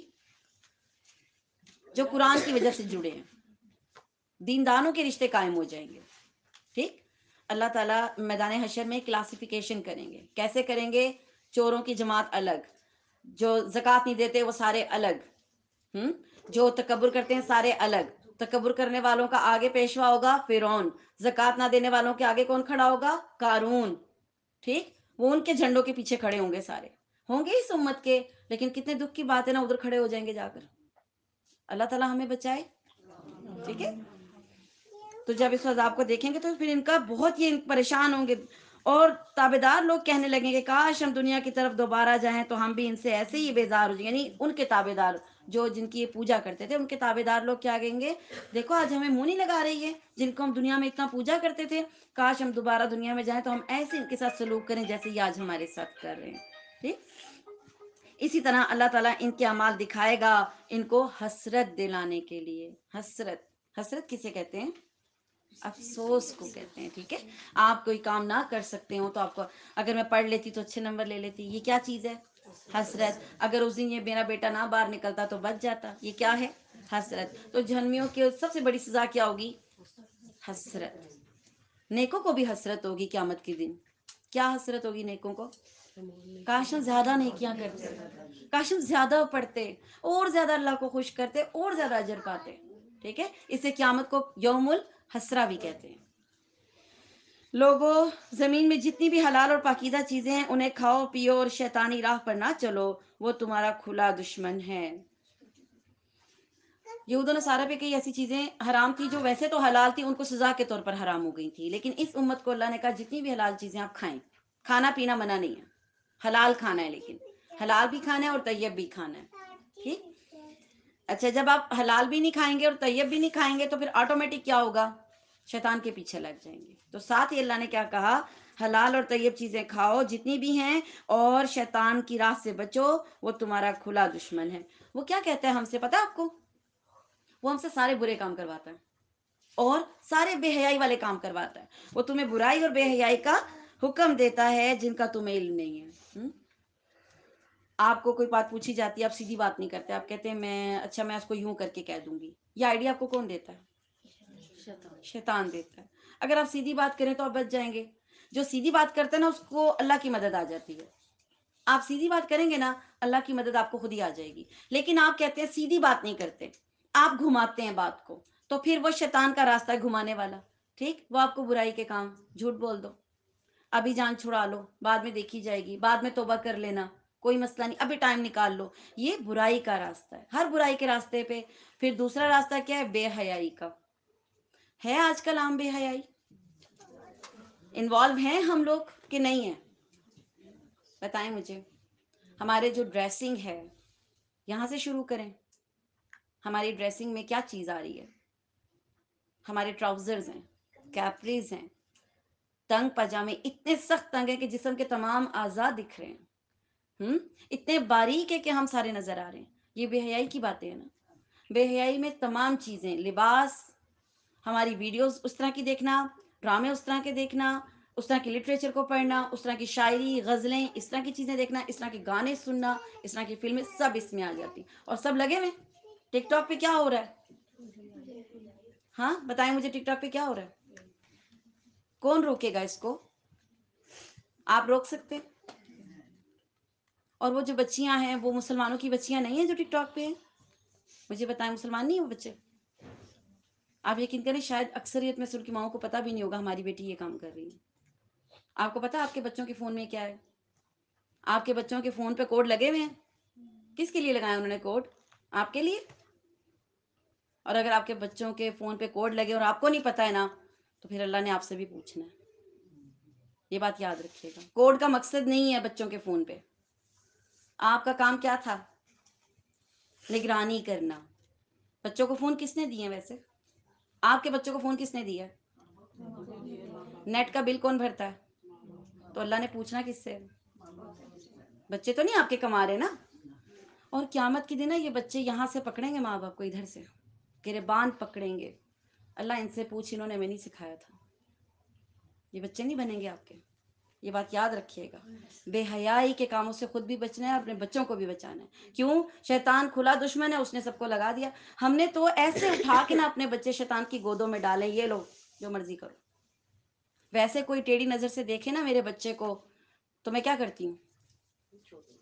جو قرآن کی وجہ سے جڑے ہیں، دیندانوں کے رشتے قائم ہو جائیں گے، ٹھیک۔ اللہ تعالیٰ میدان حشر میں کلاسیفیکیشن کریں گے۔ کیسے کریں گے؟ چوروں کی جماعت الگ، جو زکوٰۃ نہیں دیتے وہ سارے الگ، جو تکبر کرتے ہیں سارے الگ، تکبر کرنے والوں کا آگے پیشوا ہوگا فرعون، زکوٰۃ نہ دینے والوں کے آگے کون کھڑا ہوگا؟ قارون. ٹھیک، وہ ان کے جھنڈوں کے پیچھے کھڑے ہوں گے، سارے ہوں گے اس امت کے. لیکن کتنے دکھ کی بات ہے نا، ادھر کھڑے ہو جائیں گے جا کر. اللہ تعالیٰ ہمیں بچائے. ٹھیک ہے، تو جب اس عذاب کو دیکھیں گے تو پھر ان کا بہت یہ پریشان ہوں گے، اور تابعدار لوگ کہنے لگیں گے کاش ہم دنیا کی طرف دوبارہ جائیں تو ہم بھی ان سے ایسے ہی بیزار ہو جائیں. یعنی ان کے تابعدار جو جن کی یہ پوجا کرتے تھے، ان کے تابعدار لوگ کیا کہیں گے؟ دیکھو آج ہمیں منہ نہیں لگا رہی ہے جن کو ہم دنیا میں اتنا پوجا کرتے تھے، کاش ہم دوبارہ دنیا میں جائیں تو ہم ایسے ان کے ساتھ سلوک کریں جیسے یہ آج ہمارے ساتھ کر رہے ہیں. ٹھیک، اسی طرح اللہ تعالیٰ ان کے اعمال دکھائے گا ان کو حسرت دلانے کے لیے. حسرت کسے کہتے ہیں؟ افسوس کو کہتے ہیں. ٹھیک ہے، آپ کوئی کام نہ کر سکتے ہو تو آپ کو، اگر میں پڑھ لیتی تو اچھے نمبر لے لیتی، یہ کیا چیز ہے؟ حسرت. اگر اس دن یہ میرا بیٹا نہ باہر نکلتا تو بچ جاتا، یہ کیا ہے؟ حسرت. تو جہنمیوں کی سب سے بڑی سزا کیا ہوگی؟ حسرت. نیکوں کو بھی حسرت ہوگی قیامت کے دن. کیا حسرت ہوگی نیکوں کو؟ کاش ہم زیادہ نیکیاں کرتے، کاش ہم زیادہ پڑھتے اور زیادہ اللہ کو خوش کرتے اور زیادہ اجر پاتے. ٹھیک ہے، اسے قیامت کو یوم الحسرہ بھی کہتے ہیں. لوگوں، زمین میں جتنی بھی حلال اور پاکیزہ چیزیں ہیں انہیں کھاؤ پیو اور شیطانی راہ پر نہ چلو، وہ تمہارا کھلا دشمن ہے. یہود و نصارہ پہ کئی ایسی چیزیں حرام تھی جو ویسے تو حلال تھی، ان کو سزا کے طور پر حرام ہو گئی تھی. لیکن اس امت کو اللہ نے کہا جتنی بھی حلال چیزیں آپ کھائیں، کھانا پینا منع نہیں ہے، حلال کھانا ہے، لیکن حلال بھی کھانا ہے اور طیب بھی کھانا ہے. ٹھیک، اچھا جب آپ حلال بھی نہیں کھائیں گے اور طیب بھی نہیں کھائیں گے تو پھر آٹومیٹک کیا ہوگا؟ شیطان کے پیچھے لگ جائیں گے. تو ساتھ ہی اللہ نے کیا کہا؟ حلال اور طیب چیزیں کھاؤ جتنی بھی ہیں، اور شیطان کی راہ سے بچو، وہ تمہارا کھلا دشمن ہے. وہ کیا کہتا ہے ہم سے، پتا آپ کو؟ وہ ہم سے سارے برے کام کرواتا ہے اور سارے بے حیائی والے کام کرواتا ہے. وہ تمہیں برائی اور بے حیائی کا حکم دیتا ہے جن کا تمہیں علم نہیں ہے. آپ کو کوئی بات پوچھی جاتی ہے، آپ سیدھی بات نہیں کرتے، آپ کہتے ہیں اچھا میں اس کو یوں کر کے کہہ دوں گی. یہ آئیڈیا آپ کو کون دیتا ہے؟ شیطان دیتا ہے. اگر آپ سیدھی بات کریں تو آپ بچ جائیں گے. جو سیدھی بات کرتا ہے نا اس کو اللہ کی مدد آ جاتی ہے. آپ سیدھی بات کریں گے نا، اللہ کی مدد آپ کو خود ہی آ جائے گی. لیکن آپ کہتے ہیں سیدھی بات نہیں کرتے، آپ گھماتے ہیں بات کو، تو پھر وہ شیطان کا راستہ ہے گھمانے والا. ٹھیک، وہ آپ کو برائی کے کام، جھوٹ بول دو، ابھی جان چھڑا لو، بعد میں دیکھی جائے گی، بعد میں توبہ کر لینا، کوئی مسئلہ نہیں، ابھی ٹائم نکال لو. یہ برائی کا راستہ ہے. ہر برائی کے راستے پہ پھر دوسرا راستہ کیا ہے؟ بے حیائی کا. ہے آج کل عام بے حیائی؟ انوالو ہیں ہم لوگ کہ نہیں ہیں؟ بتائیں مجھے. ہمارے جو ڈریسنگ ہے، یہاں سے شروع کریں. ہماری ڈریسنگ میں کیا چیز آ رہی ہے؟ ہمارے ٹراؤزرز ہیں، کیپریز ہیں، تنگ پاجامے اتنے سخت تنگ ہیں کہ جسم کے تمام اعضاء دکھ رہے ہیں. اتنے باریک ہے کہ ہم سارے نظر آ رہے ہیں. یہ بے حیائی کی باتیں ہیں نا. بے حیائی میں تمام چیزیں، لباس، ہماری ویڈیوز اس طرح کی دیکھنا، ڈرامے اس طرح کے دیکھنا، اس طرح کی لٹریچر کو پڑھنا، اس طرح کی شاعری، غزلیں، اس طرح کی چیزیں دیکھنا، اس طرح کے گانے سننا، اس طرح کی فلمیں، سب اس میں آ جاتی. اور سب لگے ہوئے. ٹک ٹاک پہ کیا ہو رہا ہے؟ ہاں بتائیں مجھے، ٹک ٹاک پہ کیا ہو رہا ہے؟ کون روکے گا اس کو؟ آپ روک سکتے؟ اور وہ جو بچیاں ہیں وہ مسلمانوں کی بچیاں نہیں ہیں جو ٹک ٹاک پہ ہیں؟ مجھے بتائیں، مسلمان نہیں ہیں وہ بچے؟ آپ یقین کریں شاید اکثریت میں سے ان کی ماؤں کو پتہ بھی نہیں ہوگا ہماری بیٹی یہ کام کر رہی ہے. آپ کو پتا آپ کے بچوں کے فون میں کیا ہے؟ آپ کے بچوں کے فون پہ کوڈ لگے ہوئے ہیں. کس کے لیے لگائے انہوں نے کوڈ؟ آپ کے لیے. اور اگر آپ کے بچوں کے فون پہ کوڈ لگے اور آپ کو نہیں پتا ہے نا، تو پھر اللہ نے آپ سے بھی پوچھنا ہے. یہ بات یاد رکھیے گا. کوڈ کا مقصد نہیں ہے بچوں کے فون پہ. آپ کا کام کیا تھا؟ نگرانی کرنا. بچوں کو فون کس نے دیے ویسے؟ آپ کے بچوں کو فون کس نے دیا؟ نیٹ کا بل کون بھرتا ہے؟ تو اللہ نے پوچھنا کس سے؟ بچے تو نہیں آپ کے کما رہے نا. اور قیامت کے دن یہ بچے یہاں سے پکڑیں گے ماں باپ کو، ادھر سے گریبان پکڑیں گے. اللہ ان سے پوچھ، انہوں نے ہمیں نہیں سکھایا تھا. یہ بچے نہیں بنیں گے آپ کے. یہ بات یاد رکھیے گا. بے حیائی کے کاموں سے خود بھی بچنا ہے اور اپنے بچوں کو بھی بچانا ہے. کیوں؟ شیطان کھلا دشمن ہے، اس نے سب کو لگا دیا. ہم نے تو ایسے اٹھا کے نا اپنے بچے شیطان کی گودوں میں ڈالیں، یہ لو جو مرضی کرو. ویسے کوئی ٹیڑھی نظر سے دیکھے نا میرے بچے کو تو میں کیا کرتی ہوں؟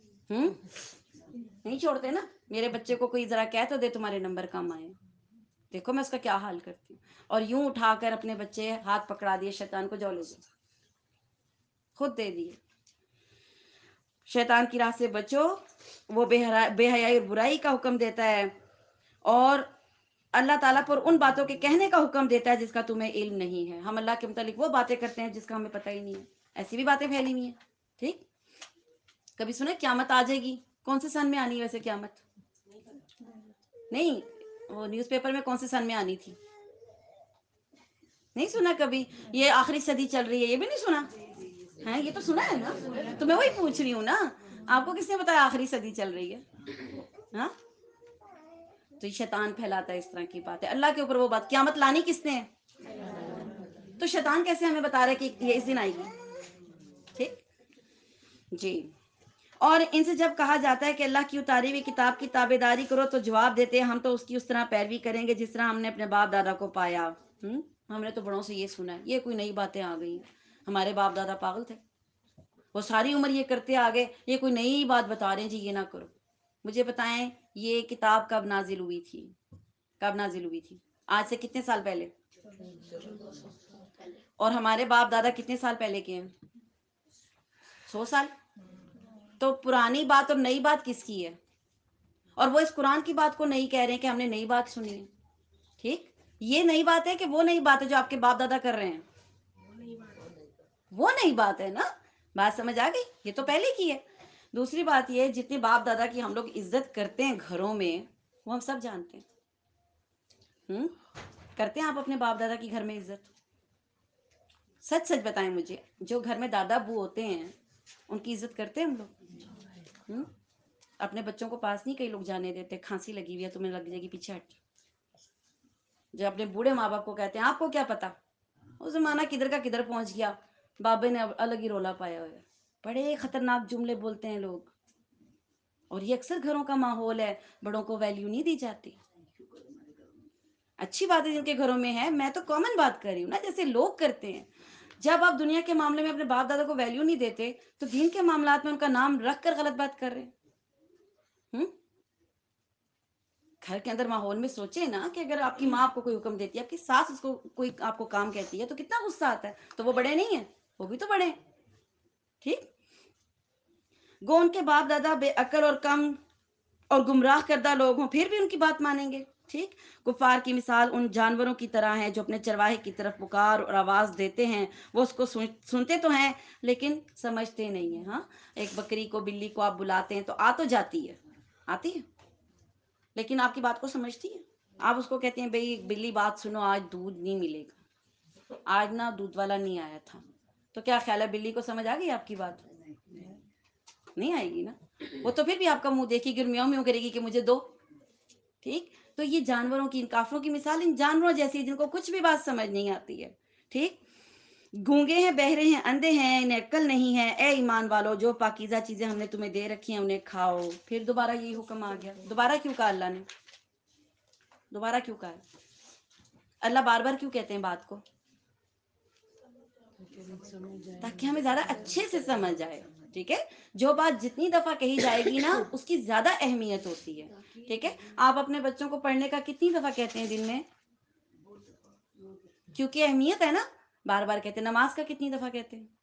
نہیں چھوڑتے نا. میرے بچے کو کوئی ذرا کہہ تو دے تمہارے نمبر کم آئے. دیکھو میں اس کا کیا حال کرتی ہوں. اور یوں اٹھا کر اپنے بچے ہاتھ پکڑا دیے شیطان کو، جاؤ لے جاؤ، خود دے دیے. شیطان کی راہ سے بچو، وہ بے حیائی اور برائی کا حکم دیتا ہے، اور اللہ تعالیٰ پر ان باتوں کے کہنے کا حکم دیتا ہے جس کا تمہیں علم نہیں ہے. ہم اللہ کے متعلق وہ باتیں کرتے ہیں جس کا ہمیں پتہ ہی نہیں ہے. ایسی بھی باتیں پھیلی ہوئی ہیں. ٹھیک، کبھی سنے قیامت آ جائے گی؟ کون سے سن میں آنی ہے ویسے قیامت؟ نہیں، وہ نیوز پیپر میں کون سے سن میں آنی تھی؟ نہیں سنا کبھی؟ یہ آخری صدی چل رہی ہے، یہ بھی نہیں سنا ہے؟ یہ تو سنا ہے نا، تو میں وہی پوچھ رہی ہوں نا. آپ کو کس نے بتایا آخری صدی چل رہی ہے؟ ہاں، تو یہ شیطان پھیلاتا ہے اس طرح کی بات ہے. اللہ کے اوپر وہ بات، قیامت لانی کس نے ہے؟ تو شیطان کیسے ہمیں بتا رہا ہے کہ یہ اس دن آئے گی؟ ٹھیک جی. اور ان سے جب کہا جاتا ہے کہ اللہ کی اتاری ہوئی کتاب کی تابع داری کرو تو جواب دیتے ہیں ہم تو اس کی اس طرح پیروی کریں گے جس طرح ہم نے اپنے باپ دادا کو پایا. ہم نے تو بڑوں سے یہ سنا ہے، یہ کوئی نئی باتیں آ گئی ہیں. ہمارے باپ دادا پاگل تھے، وہ ساری عمر یہ کرتے آگے، یہ کوئی نئی بات بتا رہے ہیں جی یہ نہ کرو. مجھے بتائیں یہ کتاب کب نازل ہوئی تھی؟ کب نازل ہوئی تھی؟ آج سے کتنے سال پہلے؟ اور ہمارے باپ دادا کتنے سال پہلے کے ہیں؟ 100 سال. تو پرانی بات اور نئی بات کس کی ہے؟ اور وہ اس قرآن کی بات کو نہیں کہہ رہے ہیں کہ ہم نے نئی بات سنی ہے. ٹھیک، یہ نئی بات ہے کہ وہ نئی بات ہے جو آپ کے باپ دادا کر رہے ہیں؟ وہ نئی بات ہے نا. بات سمجھ آ گئی؟ یہ تو پہلے کی ہے. دوسری بات یہ، جتنے باپ دادا کی ہم لوگ عزت کرتے ہیں گھروں میں، وہ ہم سب جانتے ہیں. کرتے ہیں آپ اپنے باپ دادا کی گھر میں عزت؟ سچ سچ بتائیں مجھے، جو گھر میں دادا ابو ہوتے ہیں ان کی عزت کرتے ہیں ہم لوگ؟ اپنے بچوں کو پاس نہیں کئی لوگ جانے دیتے. کھانسی لگی ہوئی ہے تمہیں لگ جائے گی، پیچھے ہٹ. جو اپنے بوڑھے ماں باپ کو کہتے ہیں آپ کو کیا پتا، وہ زمانہ کدھر کا کدھر پہنچ گیا، بابے نے الگ ہی رولا پایا ہوا ہے. بڑے خطرناک جملے بولتے ہیں لوگ، اور یہ اکثر گھروں کا ماحول ہے. بڑوں کو ویلیو نہیں دی جاتی. اچھی بات ہے جن کے گھروں میں ہے، میں تو کامن بات کر رہی ہوں نا، جیسے لوگ کرتے ہیں. جب آپ دنیا کے معاملے میں اپنے باپ دادا کو ویلیو نہیں دیتے تو دین کے معاملات میں ان کا نام رکھ کر غلط بات کر رہے ہیں. گھر کے اندر ماحول میں سوچے نا کہ اگر آپ کی ماں آپ کو کوئی حکم دیتی ہے، آپ کی ساس اس کو کوئی آپ کو کام کہتی ہے تو کتنا غصہ آتا ہے. تو وہ بڑے نہیں ہیں؟ وہ بھی تو بڑے ہیں. ٹھیک، گو ان کے باپ دادا بے عقل اور کم اور گمراہ کردہ لوگ ہوں پھر بھی ان کی بات مانیں گے. ٹھیک، کفار کی مثال ان جانوروں کی طرح ہے جو اپنے چرواہے کی طرف پکار اور آواز دیتے ہیں. وہ اس کو سنتے تو ہیں لیکن سمجھتے نہیں ہیں. ہاں، ایک بکری کو بلی کو آپ بلاتے ہیں تو آ تو جاتی ہے، آتی ہے، لیکن آپ کی بات کو سمجھتی ہے؟ آپ اس کو کہتے ہیں بھئی بلی بات سنو، آج دودھ نہیں ملے گا، آج نا دودھ والا نہیں آیا تھا. تو کیا خیال ہے بلی کو سمجھ آ گئی آپ کی بات؟ نہیں آئے گی نا. وہ تو پھر بھی آپ کا منہ دیکھے گی اور میوں میوں کرے گی کہ مجھے دو. ٹھیک، تو یہ جانوروں کی، ان کافروں کی مثال ان جانوروں جیسی ہے جن کو کچھ بھی بات سمجھ نہیں آتی ہے. ٹھیک، گونگے ہیں، بہرے ہیں، اندھے ہیں، انہیں عقل نہیں ہے. اے ایمان والو، جو پاکیزہ چیزیں ہم نے تمہیں دے رکھی ہیں انہیں کھاؤ. پھر دوبارہ یہی حکم آ گیا. دوبارہ کیوں کہا اللہ نے؟ دوبارہ کیوں کہا؟ اللہ بار بار کیوں کہتے ہیں بات کو؟ تاکہ ہمیں زیادہ اچھے سے سمجھ آئے. ٹھیک ہے، جو بات جتنی دفعہ کہی جائے گی نا اس کی زیادہ اہمیت ہوتی ہے. ٹھیک ہے، آپ اپنے بچوں کو پڑھنے کا کتنی دفعہ کہتے ہیں دن میں؟ کیونکہ اہمیت ہے نا، بار بار کہتے ہیں. نماز کا کتنی دفعہ کہتے ہیں؟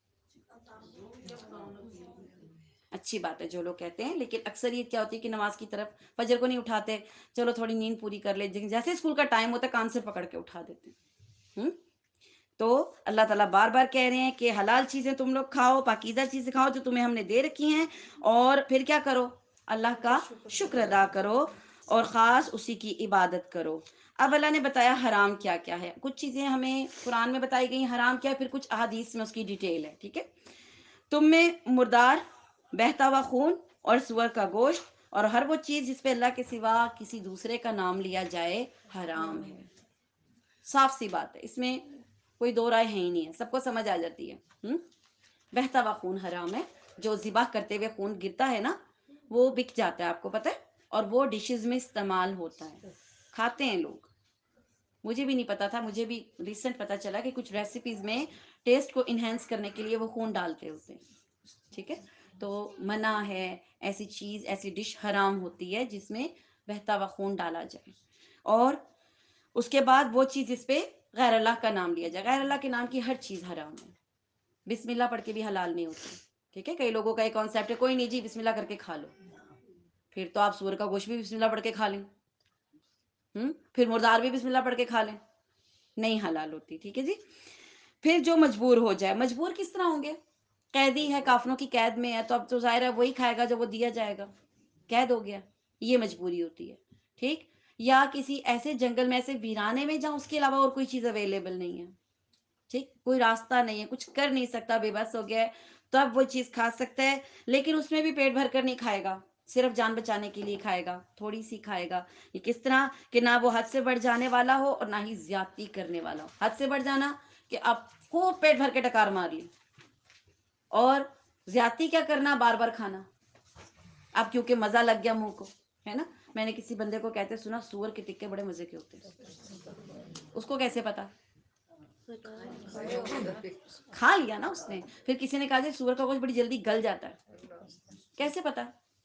اچھی بات ہے جو لوگ کہتے ہیں، لیکن اکثریت کیا ہوتی ہے کہ نماز کی طرف فجر کو نہیں اٹھاتے، چلو تھوڑی نیند پوری کر لے، جیسے اسکول کا ٹائم ہوتا ہے کان سے پکڑ کے اٹھا دیتے ہیں. تو اللہ تعالیٰ بار بار کہہ رہے ہیں کہ حلال چیزیں تم لوگ کھاؤ، پاکیزہ چیزیں کھاؤ جو تمہیں ہم نے دے رکھی ہیں، اور پھر کیا کرو؟ اللہ کا شکر ادا کرو اور خاص اسی کی عبادت کرو. اب اللہ نے بتایا حرام کیا کیا ہے. کچھ چیزیں ہمیں قرآن میں بتائی گئی حرام کیا ہے، پھر کچھ احادیث میں اس کی ڈیٹیل ہے. ٹھیک ہے، تم میں مردار، بہتا ہوا خون اور سور کا گوشت اور ہر وہ چیز جس پہ اللہ کے سوا کسی دوسرے کا نام لیا جائے حرام ہے. صاف سی بات ہے، اس میں کوئی دو رائے ہے ہی نہیں ہے، سب کو سمجھ آ جاتی ہے. بہتا ہوا خون حرام ہے. جو ذبح کرتے ہوئے خون گرتا ہے نا وہ بک جاتا ہے، آپ کو پتہ ہے، اور وہ ڈشز میں استعمال ہوتا ہے، کھاتے ہیں لوگ. مجھے بھی نہیں پتا تھا، مجھے بھی ریسنٹ پتا چلا کہ کچھ ریسیپیز میں ٹیسٹ کو انہینس کرنے کے لیے وہ خون ڈالتے ہوتے ہیں. ٹھیک ہے، تو منع ہے، ایسی چیز ایسی ڈش حرام ہوتی ہے جس میں بہتا ہوا خون ڈالا جائے. اور اس کے بعد وہ چیز جس پہ غیر اللہ کا نام لیا جائے. غیر اللہ کے نام کی ہر چیز حرام ہے. بسم اللہ پڑھ کے بھی حلال نہیں ہوتی. ٹھیک ہے, کئی لوگوں کا ایک کانسیپٹ ہے کوئی نہیں جی بسم اللہ کر کے کھا لو, پھر تو آپ سور کا گوشت بھی بسم اللہ پڑھ کے کھا لیں, پھر مردار بھی بسم اللہ پڑھ کے کھا لیں, نہیں حلال ہوتی. ٹھیک ہے جی. پھر جو مجبور ہو جائے, مجبور کس طرح ہوں گے؟ قیدی ہے, کافروں کی قید میں ہے, تو اب تو ظاہر ہے وہی کھائے گا جو وہ دیا جائے گا, قید ہو گیا, یہ مجبوری ہوتی ہے. ٹھیک, یا کسی ایسے جنگل میں, ایسے ویرانے میں جہاں اس کے علاوہ اور کوئی چیز اویلیبل نہیں ہے, ٹھیک, کوئی راستہ نہیں ہے, کچھ کر نہیں سکتا, بے بس ہو گیا ہے, تو اب وہ چیز کھا سکتا ہے, لیکن اس میں بھی پیٹ بھر کر نہیں کھائے گا, صرف جان بچانے کے لیے کھائے گا, تھوڑی سی کھائے گا. یہ کس طرح کہ نہ وہ حد سے بڑھ جانے والا ہو اور نہ ہی زیادتی کرنے والا ہو. حد سے بڑھ جانا کہ آپ کو پیٹ بھر کے ڈکار مار لی, اور زیادتی کیا کرنا, بار بار کھانا. اب کیونکہ مزہ لگ گیا منہ کو, ہے نا. میں نے کسی بندے کو کہتے سنا سور کے ٹکے بڑے مزے کے ہوتے ہیں. اس کو کیسے پتا؟ کھا لیا نا اس نے. پھر کسی نے کہا جی سور کا گوشت بڑی جلدی گل جاتا ہے, کیسے پتا؟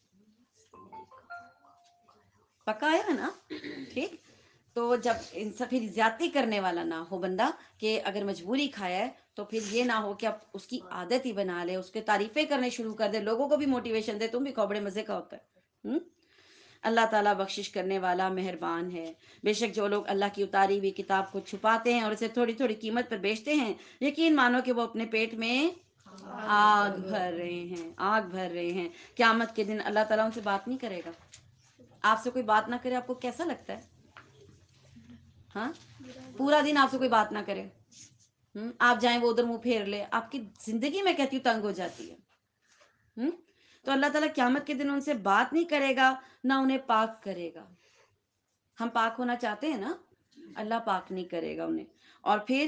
پکا ہے نا. ٹھیک, تو جب پھر زیادتی کرنے والا نہ ہو بندہ, کہ اگر مجبوری کھایا ہے تو پھر یہ نہ ہو کہ اب اس کی عادت ہی بنا لے, اس کے تعریفیں کرنے شروع کر دے, لوگوں کو بھی موٹیویشن دے, تم بھی کھاؤ بڑے مزے کا ہوتا ہے. اللہ تعالیٰ بخشش کرنے والا مہربان ہے. بے شک جو لوگ اللہ کی اتاری ہوئی کتاب کو چھپاتے ہیں اور اسے تھوڑی تھوڑی قیمت پر بیچتے ہیں, یقین مانو کہ وہ اپنے پیٹ میں آگ بھر رہے ہیں, آگ بھر رہے ہیں. قیامت کے دن اللہ تعالیٰ ان سے بات نہیں کرے گا. آپ سے کوئی بات نہ کرے, آپ کو کیسا لگتا ہے؟ ہاں, پورا دن آپ سے کوئی بات نہ کرے, آپ جائیں وہ ادھر منہ پھیر لے, آپ کی زندگی میں کہتی ہوں تنگ ہو جاتی ہے. تو اللہ تعالیٰ قیامت کے دن ان سے بات نہیں کرے گا, نہ انہیں پاک کرے گا. ہم پاک ہونا چاہتے ہیں نا, اللہ پاک نہیں کرے گا انہیں. اور پھر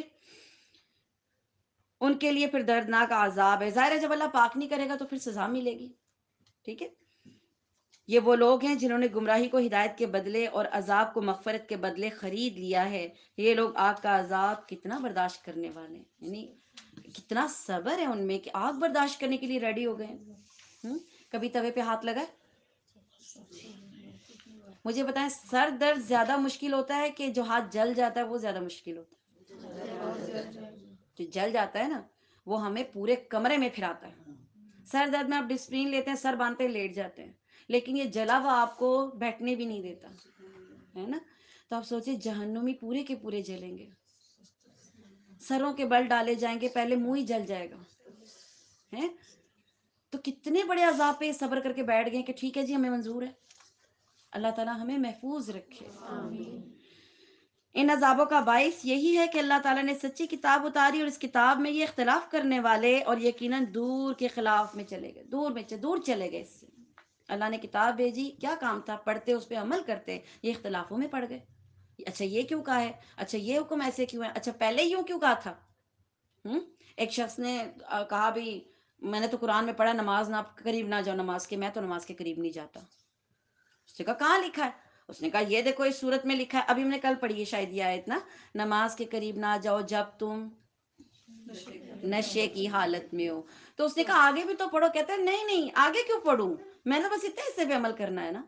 ان کے لیے پھر دردناک عذاب ہے. ظاہر ہے جب اللہ پاک نہیں کرے گا تو پھر سزا ملے گی. ٹھیک ہے, یہ وہ لوگ ہیں جنہوں نے گمراہی کو ہدایت کے بدلے اور عذاب کو مغفرت کے بدلے خرید لیا ہے. یہ لوگ آگ کا عذاب کتنا برداشت کرنے والے ہیں, یعنی کتنا صبر ہے ان میں کہ آگ برداشت کرنے کے لیے ریڈی ہو گئے. کبھی توے پہ ہاتھ لگا؟ مجھے بتائیں, سر درد زیادہ مشکل ہوتا ہے کہ جو ہاتھ جل جاتا ہے وہ زیادہ مشکل ہوتا ہے؟ جو جل جاتا ہے نا وہ ہمیں پورے کمرے میں پھراتا ہے. سر درد میں آپ ڈسپرین لیتے ہیں, سر باندھتے لیٹ جاتے ہیں, لیکن یہ جلا ہوا آپ کو بیٹھنے بھی نہیں دیتا, ہے نا. تو آپ سوچیں جہنمی پورے کے پورے جلیں گے, سروں کے بل ڈالے جائیں گے, پہلے منہ ہی جل جائے گا. ہیں تو کتنے بڑے عذاب پہ صبر کر کے بیٹھ گئے کہ ٹھیک ہے جی ہمیں منظور ہے. اللہ تعالیٰ ہمیں محفوظ رکھے. ان عذابوں کا باعث یہی ہے کہ اللہ تعالیٰ نے سچی کتاب اتاری اور اس کتاب میں یہ اختلاف کرنے والے اور یقیناً دور کے خلاف میں چلے گئے, دور چلے گئے. اس سے اللہ نے کتاب بھیجی, کیا کام تھا؟ پڑھتے, اس پہ عمل کرتے, یہ اختلافوں میں پڑ گئے. اچھا یہ کیوں کہا ہے, اچھا یہ حکم ایسے کیوں ہے, اچھا پہلے یوں کیوں کہا تھا. ایک شخص نے کہا بھی میں نے تو قرآن میں پڑھا نماز نہ قریب نہ جاؤ نماز کے, میں تو نماز کے قریب نہیں جاتا. اس نے کہا کہاں لکھا ہے؟ اس نے کہا یہ دیکھو اس صورت میں لکھا ہے, ابھی ہم نے کل پڑھی ہے شاید یہ آیت نا, نماز کے قریب نہ جاؤ جب تم نشے کی حالت میں ہو. تو اس نے کہا آگے بھی تو پڑھو. کہتا ہے نہیں نہیں آگے کیوں پڑھوں, میں نے بس اتنے حصے پہ عمل کرنا ہے نا.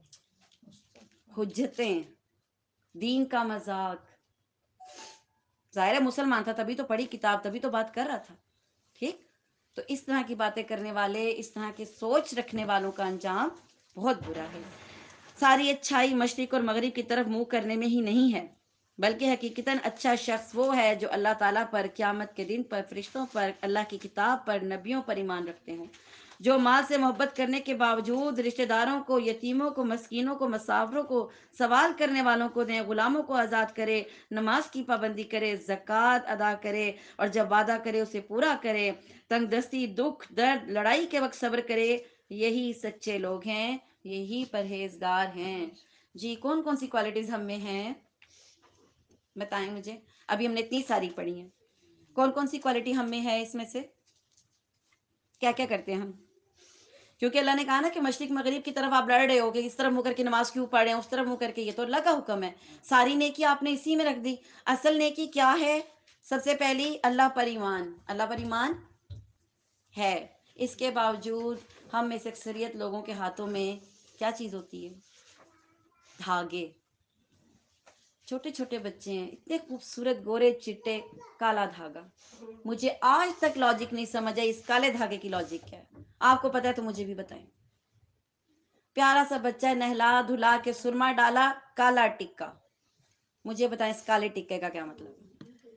حجتیں, دین کا مذاق. ظاہر ہے مسلمان تھا تبھی تو پڑھی کتاب, تبھی تو بات کر رہا تھا. ٹھیک, تو اس طرح کی باتیں کرنے والے, اس طرح کی سوچ رکھنے والوں کا انجام بہت برا ہے. ساری اچھائی مشرق اور مغرب کی طرف منہ کرنے میں ہی نہیں ہے, بلکہ حقیقتاً اچھا شخص وہ ہے جو اللہ تعالیٰ پر, قیامت کے دن پر, فرشتوں پر, اللہ کی کتاب پر, نبیوں پر ایمان رکھتے ہوں, جو مال سے محبت کرنے کے باوجود رشتہ داروں کو, یتیموں کو, مسکینوں کو, مسافروں کو, سوال کرنے والوں کو دیں, غلاموں کو آزاد کرے, نماز کی پابندی کرے, زکوٰۃ ادا کرے, اور جب وعدہ کرے اسے پورا کرے, تنگ دستی, دکھ درد, لڑائی کے وقت صبر کرے, یہی سچے لوگ ہیں, یہی پرہیزگار ہیں. جی کون کون سی کوالٹیز ہم میں ہیں بتائیں مجھے. ابھی ہم نے اتنی ساری پڑھی ہیں, کون کون سی کوالٹی ہم میں ہے اس میں سے؟ کیا کیا کرتے ہیں ہم؟ کیونکہ اللہ نے کہا نا کہ مشرق مغرب کی طرف آپ لڑ رہے ہو کہ اس طرف منہ کر کے نماز کیوں پڑھ رہے ہیں, اس طرف منہ کر کے, یہ تو اللہ کا حکم ہے. ساری نیکی آپ نے اسی میں رکھ دی. اصل نیکی کیا ہے؟ سب سے پہلی اللہ پر ایمان. اللہ پر ایمان ہے, اس کے باوجود ہم میں سے اکثریت لوگوں کے ہاتھوں میں کیا چیز ہوتی ہے؟ دھاگے. چھوٹے چھوٹے بچے ہیں, اتنے خوبصورت گورے چٹے, کالا دھاگا. مجھے آج تک لاجک نہیں سمجھ آئی اس کالے دھاگے کی لاجک کیا ہے. آپ کو پتا ہے تو مجھے بھی بتائیں. پیارا سا بچہ ہے, نہلا دھلا کے سرما ڈالا, کالا ٹکا. مجھے بتائیں اس کالے ٹکے کا کیا مطلب ہے؟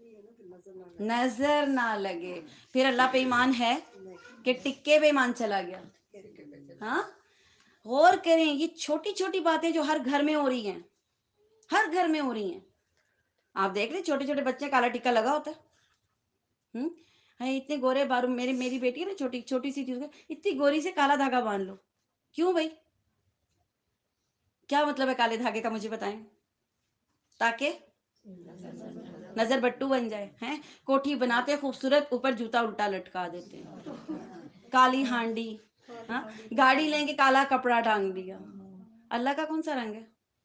نظر نہ لگے. پھر اللہ پہ ایمان ہے کہ ٹکے پہ ایمان چلا گیا؟ ہاں, غور کریں, یہ چھوٹی چھوٹی باتیں جو ہر گھر میں ہو رہی ہیں, ہر گھر میں ہو رہی ہیں. آپ دیکھ رہے چھوٹے چھوٹے بچے کالا ٹکا لگا ہوتا ہے. اتنے گورے بارو, میری بیٹی ہے نا چھوٹی چھوٹی سی تھی, اتنی گوری سے کالا دھاگا باندھ لو. کیوں بھائی, کیا مطلب ہے کالے دھاگے کا مجھے بتائیں. تاکہ نظر بٹو بن جائے ہیں. کوٹھی بناتے خوبصورت, اوپر جوتا الٹا لٹکا دیتے ہیں. کالی ہانڈی, ہاں, گاڑی لیں گے کالا کپڑا ٹانگ دیا. اللہ کا کون سا رنگ ہے؟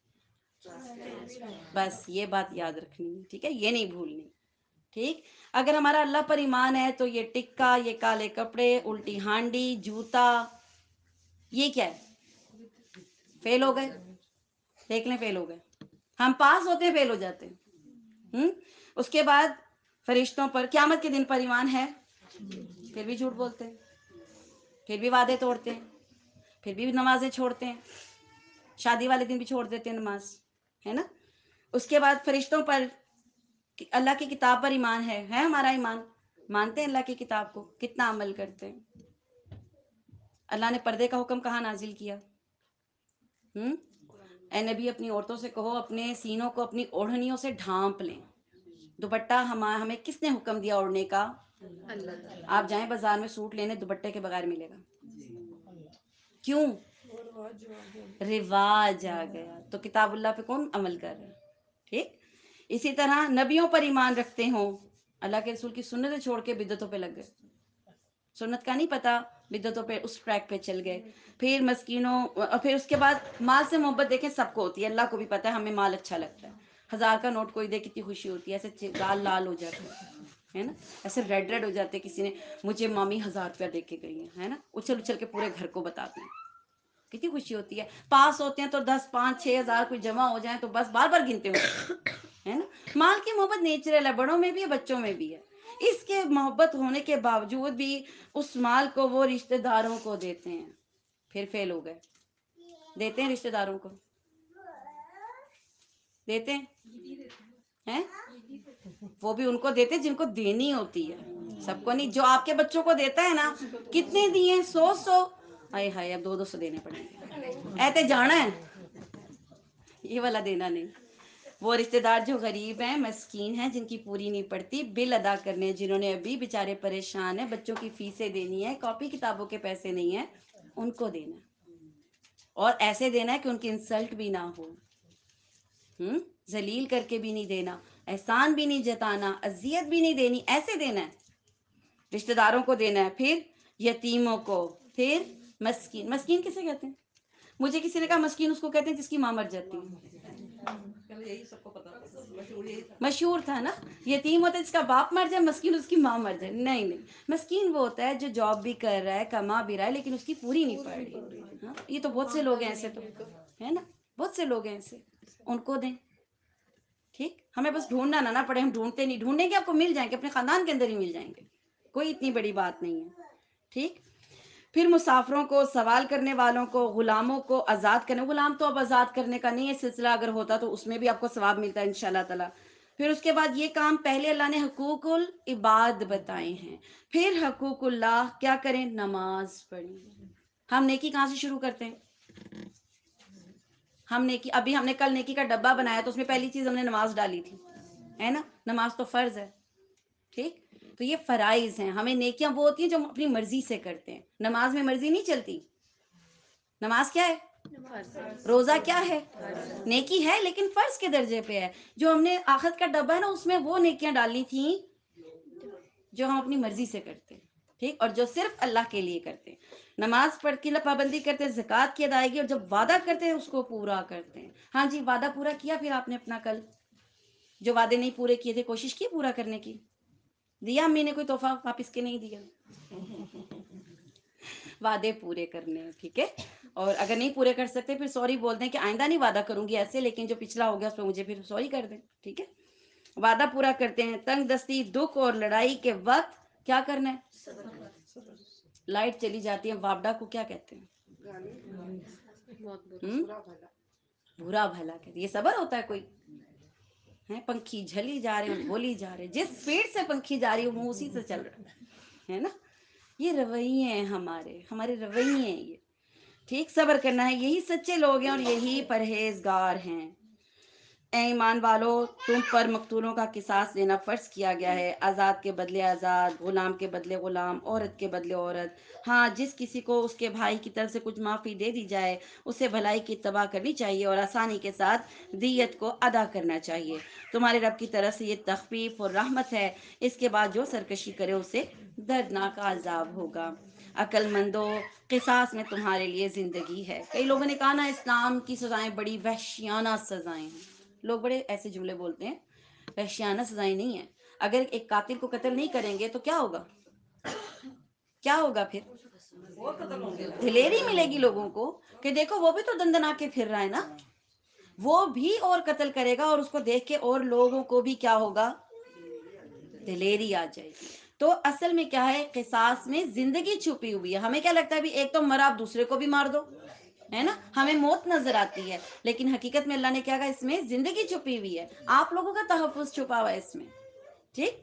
بس یہ بات یاد رکھنی ہے, ٹھیک ہے, یہ نہیں بھولنی. ٹھیک, اگر ہمارا اللہ پر ایمان ہے تو یہ ٹکا, یہ کالے کپڑے, الٹی ہانڈی, جوتا, یہ کیا ہے؟ فیل ہو گئے. دیکھ لیں, فیل ہو گئے. ہم پاس ہوتے ہیں, فیل ہو جاتے ہیں. اس کے بعد فرشتوں پر, قیامت کے دن پر ایمان ہے, پھر بھی جھوٹ بولتے ہیں, پھر بھی وعدے توڑتے ہیں, پھر بھی نمازیں چھوڑتے ہیں, شادی والے دن بھی چھوڑ دیتے ہیں نماز, ہے نا. اس کے بعد فرشتوں پر, اللہ کی کتاب پر ایمان ہے ہمارا ایمان, مانتے ہیں اللہ کی کتاب کو, کتنا عمل کرتے ہیں. اللہ نے پردے کا حکم کہاں نازل کیا؟ اے نبی, اپنی عورتوں سے کہو اپنے سینوں کو اپنی اوڑھنیوں سے ڈھانپ لیں. دوپٹہ ہمیں کس نے حکم دیا اوڑھنے کا؟ آپ جائیں بازار میں سوٹ لینے, دوپٹے کے بغیر ملے گا. کیوں؟ رواج آ گیا. تو کتاب اللہ پہ کون عمل کر رہا ہے؟ ٹھیک. اسی طرح نبیوں پر ایمان رکھتے ہوں, اللہ کے رسول کی سنتیں چھوڑ کے بدعتوں پہ لگ گئے, سنت کا نہیں پتا, بدعتوں پہ اس ٹریک پہ چل گئے. پھر مسکینوں, پھر اس کے بعد مال سے محبت دیکھیں سب کو ہوتی ہے, اللہ کو بھی پتا ہے ہمیں مال اچھا لگتا ہے. 1000 کا نوٹ کوئی دے کتنی خوشی ہوتی ہے, ایسے لال لال ہو جاتے ہے نا, ایسے ریڈ ریڈ ہو جاتے. کسی نے مجھے مامی 1000 روپیہ دے کے گئی ہے نا, اچھل اچھل کے پورے گھر کو بتاتی ہیں, کتنی خوشی ہوتی ہے. پاس ہوتے ہیں تو 10 5 6 ہزار کوئی جمع ہو جائیں تو بس بار بار گنتے ہو, ہے نا. مال کی محبت نیچرل ہے, بڑوں میں بھی ہے, بچوں میں بھی ہے. اس کے محبت ہونے کے باوجود بھی اس مال کو وہ رشتہ داروں کو دیتے ہیں, پھر فیل ہو گئے. دیتے ہیں رشتہ داروں کو, دیتے ہیں, وہ بھی ان کو دیتے جن کو دینی ہوتی ہے, سب کو نہیں. جو آپ کے بچوں کو دیتا ہے نا, کتنے دیے؟ 100 ہائے ہائے, اب 200 دینے پڑیں گے. ایتے جانا ہے, یہ والا دینا نہیں. وہ رشتہ دار جو غریب ہیں, مسکین ہیں, جن کی پوری نہیں پڑتی, بل ادا کرنے جنہوں نے ابھی بیچارے پریشان ہیں, بچوں کی فیسیں دینی ہے, کاپی کتابوں کے پیسے نہیں ہیں, ان کو دینا. اور ایسے دینا ہے کہ ان کی انسلٹ بھی نہ ہو, ذلیل کر کے بھی نہیں دینا, احسان بھی نہیں جتانا, اذیت بھی نہیں دینی, ایسے دینا ہے. رشتہ داروں کو دینا ہے, پھر یتیموں کو, پھر مسکین. مسکین کسے کہتے ہیں؟ مجھے کسی نے کہا مسکین اس کو کہتے ہیں جس کی ماں مر جاتی ہے. مشہور تھا نا, یتیم ہوتا ہے جس کا باپ مر جائے, مسکین اس کی ماں مر جائے. نہیں نہیں, مسکین وہ ہوتا ہے جو جاب بھی کر رہا ہے, کما بھی رہا ہے, لیکن اس کی پوری نہیں پڑ رہی. یہ تو بہت سے لوگ ہیں ایسے, تو ہے نا, بہت سے لوگ ہیں ایسے, ان کو دیں. ٹھیک, ہمیں بس ڈھونڈنا نہ پڑے, ہم ڈھونڈتے نہیں, ڈھونڈیں گے آپ کو مل جائیں گے, اپنے خاندان کے اندر ہی مل جائیں گے, کوئی اتنی بڑی بات نہیں ہے. ٹھیک. پھر مسافروں کو, سوال کرنے والوں کو, غلاموں کو آزاد کرنے. غلام تو اب آزاد کرنے کا نہیں ہے سلسلہ, اگر ہوتا تو اس میں بھی آپ کو ثواب ملتا ہے انشاءاللہ تعالی. پھر اس کے بعد یہ کام پہلے اللہ نے حقوق العباد بتائے ہیں, پھر حقوق اللہ. کیا کریں؟ نماز پڑھیں. ہم نیکی کہاں سے شروع کرتے ہیں؟ ہم نیکی, ابھی ہم نے کل نیکی کا ڈبہ بنایا تو اس میں پہلی چیز ہم نے نماز ڈالی تھی, ہے نا. نماز تو فرض ہے. ٹھیک, تو یہ فرائض ہیں. ہمیں نیکیاں وہ ہوتی ہیں جو ہم اپنی مرضی سے کرتے ہیں. نماز میں مرضی نہیں چلتی. نماز کیا ہے؟ روزہ کیا ہے؟ نیکی ہے, لیکن فرض کے درجے پہ ہے. جو ہم نے آخرت کا ڈبہ ہے نا, اس میں وہ نیکیاں ڈالنی تھیں جو ہم اپنی مرضی سے کرتے ہیں. ٹھیک, اور جو صرف اللہ کے لیے کرتے ہیں. نماز پڑھ کے پابندی کرتے ہیں, زکوٰۃ کی ادائیگی, اور جب وعدہ کرتے ہیں اس کو پورا کرتے ہیں. ہاں جی, وعدہ پورا کیا پھر آپ نے اپنا کل؟ جو وعدے نہیں پورے کیے تھے, کوشش کی پورا کرنے کی؟ دیا امی نے کوئی تحفہ واپس کے نہیں دیا؟ وعدے پورے کرنے ہیں. ٹھیک ہے, اور اگر نہیں پورے کر سکتے پھر سوری بول دیں کہ آئندہ نہیں وعدہ کروں گی ایسے، لیکن جو پچھلا ہو گیا اس پہ مجھے پھر سوری کر دیں، ٹھیک ہے. وعدہ پورا کرتے ہیں. تنگ دستی، دکھ اور لڑائی کے وقت کیا کرنا ہے؟ لائٹ چلی جاتی ہے، وابڈا کو کیا کہتے ہیں؟ برا بھلا کہتے ہیں. یہ صبر ہوتا ہے کوئی؟ پنکھی جھلی جا رہے ہیں، بولی جا رہے ہیں، جس اسپیڈ سے پنکھی جا رہی ہوں اسی سے چل رہا ہے نا. یہ رویے ہیں ہمارے رویے ہیں یہ. ٹھیک، صبر کرنا ہے. یہی سچے لوگ ہیں اور یہی پرہیزگار ہیں. اے ایمان والو، تم پر مقتولوں کا قصاص دینا فرض کیا گیا ہے. آزاد کے بدلے آزاد، غلام کے بدلے غلام، عورت کے بدلے عورت. ہاں، جس کسی کو اس کے بھائی کی طرف سے کچھ معافی دے دی جائے اسے بھلائی کی اتباع کرنی چاہیے اور آسانی کے ساتھ دیت کو ادا کرنا چاہیے. تمہارے رب کی طرف سے یہ تخفیف اور رحمت ہے. اس کے بعد جو سرکشی کرے اسے دردناک عذاب ہوگا. عقل مندو، قصاص میں تمہارے لیے زندگی ہے. کئی لوگوں نے کہا نا اسلام کی سزائیں بڑی وحشیانہ سزائیں ہیں. لوگ بڑے ایسے جملے بولتے ہیں. وحشیانہ سزائیں نہیں ہیں. اگر ایک قاتل کو قتل نہیں کریں گے تو کیا ہوگا؟ کیا ہوگا پھر؟ دلیری ملے گی لوگوں کو کہ دیکھو وہ بھی تو دندنا کے پھر رہا ہے نا، وہ بھی اور قتل کرے گا، اور اس کو دیکھ کے اور لوگوں کو بھی کیا ہوگا؟ دلیری آ جائے گی. تو اصل میں کیا ہے؟ قصاص میں زندگی چھپی ہوئی ہے. ہمیں کیا لگتا ہے بھی ایک تو مرا آپ دوسرے کو بھی مار دو، ہے نا، ہمیں موت نظر آتی ہے، لیکن حقیقت میں اللہ نے کیا کہا؟ اس میں زندگی چھپی ہوئی ہے. آپ لوگوں کا تحفظ چھپا ہوا ہے اس میں. ٹھیک،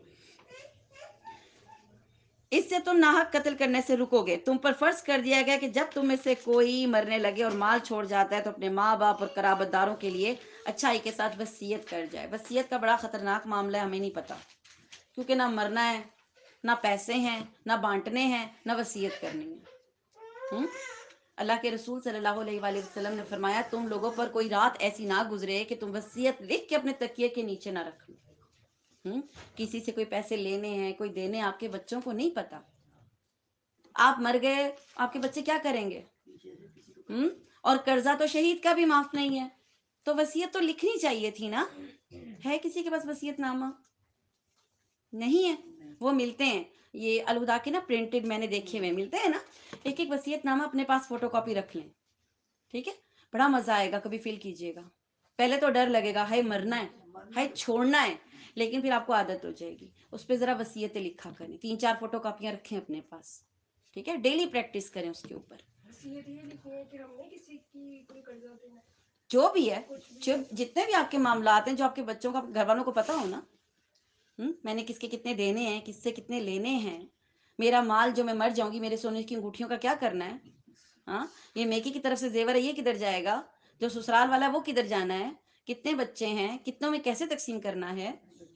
اس سے تم ناحق قتل کرنے سے رکو گے. تم پر فرض کر دیا گیا کہ جب تم میں سے کوئی مرنے لگے اور مال چھوڑ جاتا ہے تو اپنے ماں باپ اور قرابت داروں کے لیے اچھائی کے ساتھ وصیت کر جائے. وصیت کا بڑا خطرناک معاملہ ہے، ہمیں نہیں پتا، کیونکہ نہ مرنا ہے، نہ پیسے ہیں، نہ بانٹنے ہیں، نہ وصیت کرنی ہے. اللہ کے رسول صلی اللہ علیہ وآلہ وسلم نے فرمایا تم لوگوں پر کوئی رات ایسی نہ گزرے کہ تم وصیت لکھ کے اپنے تکیے کے نیچے نہ رکھ لو. کسی سے کوئی پیسے لینے ہیں، کوئی دینے، آپ کے بچوں کو نہیں پتا. آپ مر گئے، آپ کے بچے کیا کریں گے؟ اور قرضہ تو شہید کا بھی معاف نہیں ہے. تو وصیت تو لکھنی چاہیے تھی نا. ہے کسی کے پاس وصیت نامہ؟ نہیں ہے. وہ ملتے ہیں یہ الہدا کے نا پرنٹڈ، میں نے دیکھے ہوئے ملتے ہیں نا. ایک ایک وصیت نامہ اپنے پاس فوٹو کاپی رکھ لیں، ٹھیک ہے؟ بڑا مزہ آئے گا، کبھی فیل کیجئے گا. پہلے تو ڈر لگے گا، ہائے مرنا ہے، ہائے چھوڑنا ہے، لیکن پھر آپ کو عادت ہو جائے گی. اس پہ ذرا وصیتیں لکھا کریں، 3-4 فوٹو کاپیاں رکھیں اپنے پاس، ٹھیک ہے؟ ڈیلی پریکٹس کریں اس کے اوپر. وصیت یہ لکھنی ہے کہ ہم نے کسی کی کوئی قرضہ دینا ہے، جو بھی ہے، جتنے بھی آپ کے معاملات ہیں جو آپ کے بچوں کا گھر والوں کو پتا ہو نا. میں نے کس کے کتنے دینے ہیں، کس سے کتنے لینے ہیں، میرا مال جو میں مر جاؤں گی میرے سونے کی انگوٹھیوں کا کیا کرنا ہے. ہاں، یہ میکی کی طرف سے زیور ہے، یہ کدھر جائے گا؟ جو سسرال والا ہے وہ کدھر جانا ہے؟ کتنے بچے ہیں، کتنوں میں کیسے تقسیم کرنا ہے؟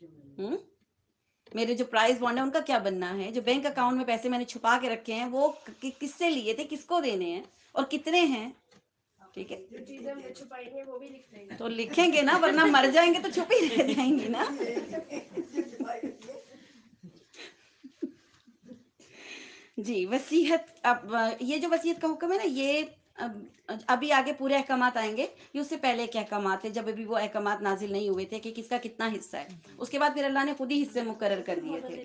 میرے جو پرائز بانڈ ہیں ان کا کیا بننا ہے؟ جو بینک اکاؤنٹ میں پیسے میں نے چھپا کے رکھے ہیں وہ کس سے لیے تھے، کس کو دینے ہیں، اور کتنے ہیں؟ ٹھیک ہے، جو چیزیں ہم نے چھپائی ہیں وہ بھی لکھ دیں گے. تو لکھیں گے نا، ورنہ مر جائیں گے تو چھپی رہ جائیں گی نا. جی، وصیت. اب یہ جو وصیت کا حکم ہے نا، یہ ابھی آگے پورے احکامات آئیں گے. یہ اس سے پہلے کے احکامات ہیں، جب ابھی وہ احکامات نازل نہیں ہوئے تھے کہ کس کا کتنا حصہ ہے. اس کے بعد پھر اللہ نے خود ہی حصے مقرر کر دیے تھے.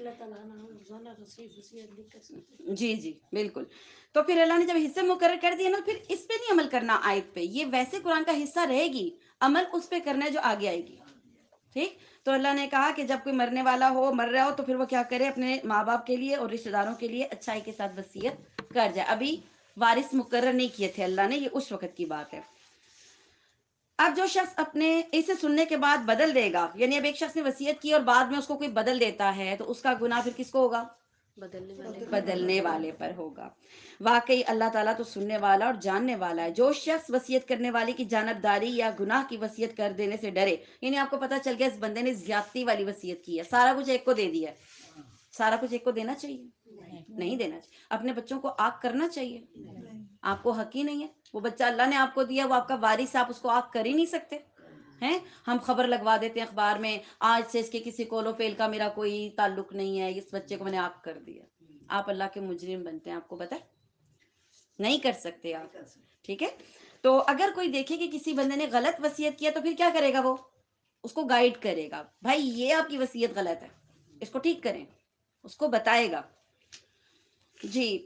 جی جی بالکل. تو پھر اللہ نے جب حصے مقرر کر دیے نا، پھر اس پہ نہیں عمل کرنا آیت پہ، یہ ویسے قرآن کا حصہ رہے گی، عمل اس پہ کرنا ہے جو آگے آئے گی. ٹھیک. تو اللہ نے کہا کہ جب کوئی مرنے والا ہو، مر رہا ہو، تو پھر وہ کیا کرے؟ اپنے ماں باپ کے لیے اور رشتہ داروں کے لیے اچھائی کے ساتھ وصیت کر جائے. ابھی وارث مقرر نہیں کیے تھے اللہ نے، یہ اس وقت کی بات ہے. اب جو شخص اپنے اسے سننے کے بعد بدل دے گا، یعنی اب ایک شخص نے وصیت کی اور بعد میں اس کو کوئی بدل دیتا ہے، تو اس کا گناہ پھر کس کو ہوگا؟ بدلنے والے پر ہوگا. واقعی اللہ تعالیٰ تو سننے والا اور جاننے والا ہے. جو شخص وصیت کرنے والے کی جانبداری یا گناہ کی وصیت کر دینے سے ڈرے، یعنی آپ کو پتہ چل گیا اس بندے نے زیادتی والی وصیت کی ہے، سارا کچھ ایک کو دے دیا ہے. سارا کچھ ایک کو دینا چاہیے؟ نہیں دینا چاہیے. اپنے بچوں کو آگ کرنا چاہیے؟ آپ کو حق ہی نہیں ہے. وہ بچہ اللہ نے آپ کو دیا، وہ آپ کا وارث ہے، آپ اس کو آگ کر ہی نہیں سکتے ہیں. ہم خبر لگوا دیتے ہیں اخبار میں، آج سے اس کے کسی کولو فیل کا میرا کوئی تعلق نہیں ہے، اس بچے کو میں نے آگ کر دیا. آپ اللہ کے مجرم بنتے ہیں. آپ کو پتہ نہیں کر سکتے آپ. ٹھیک ہے. تو اگر کوئی دیکھے کہ کسی بندے نے غلط وصیت کیا تو پھر کیا کرے گا؟ وہ اس کو گائیڈ کرے گا، بھائی یہ آپ کی وصیت غلط ہے، اس کو ٹھیک کریں، اس کو بتائے گا. جی.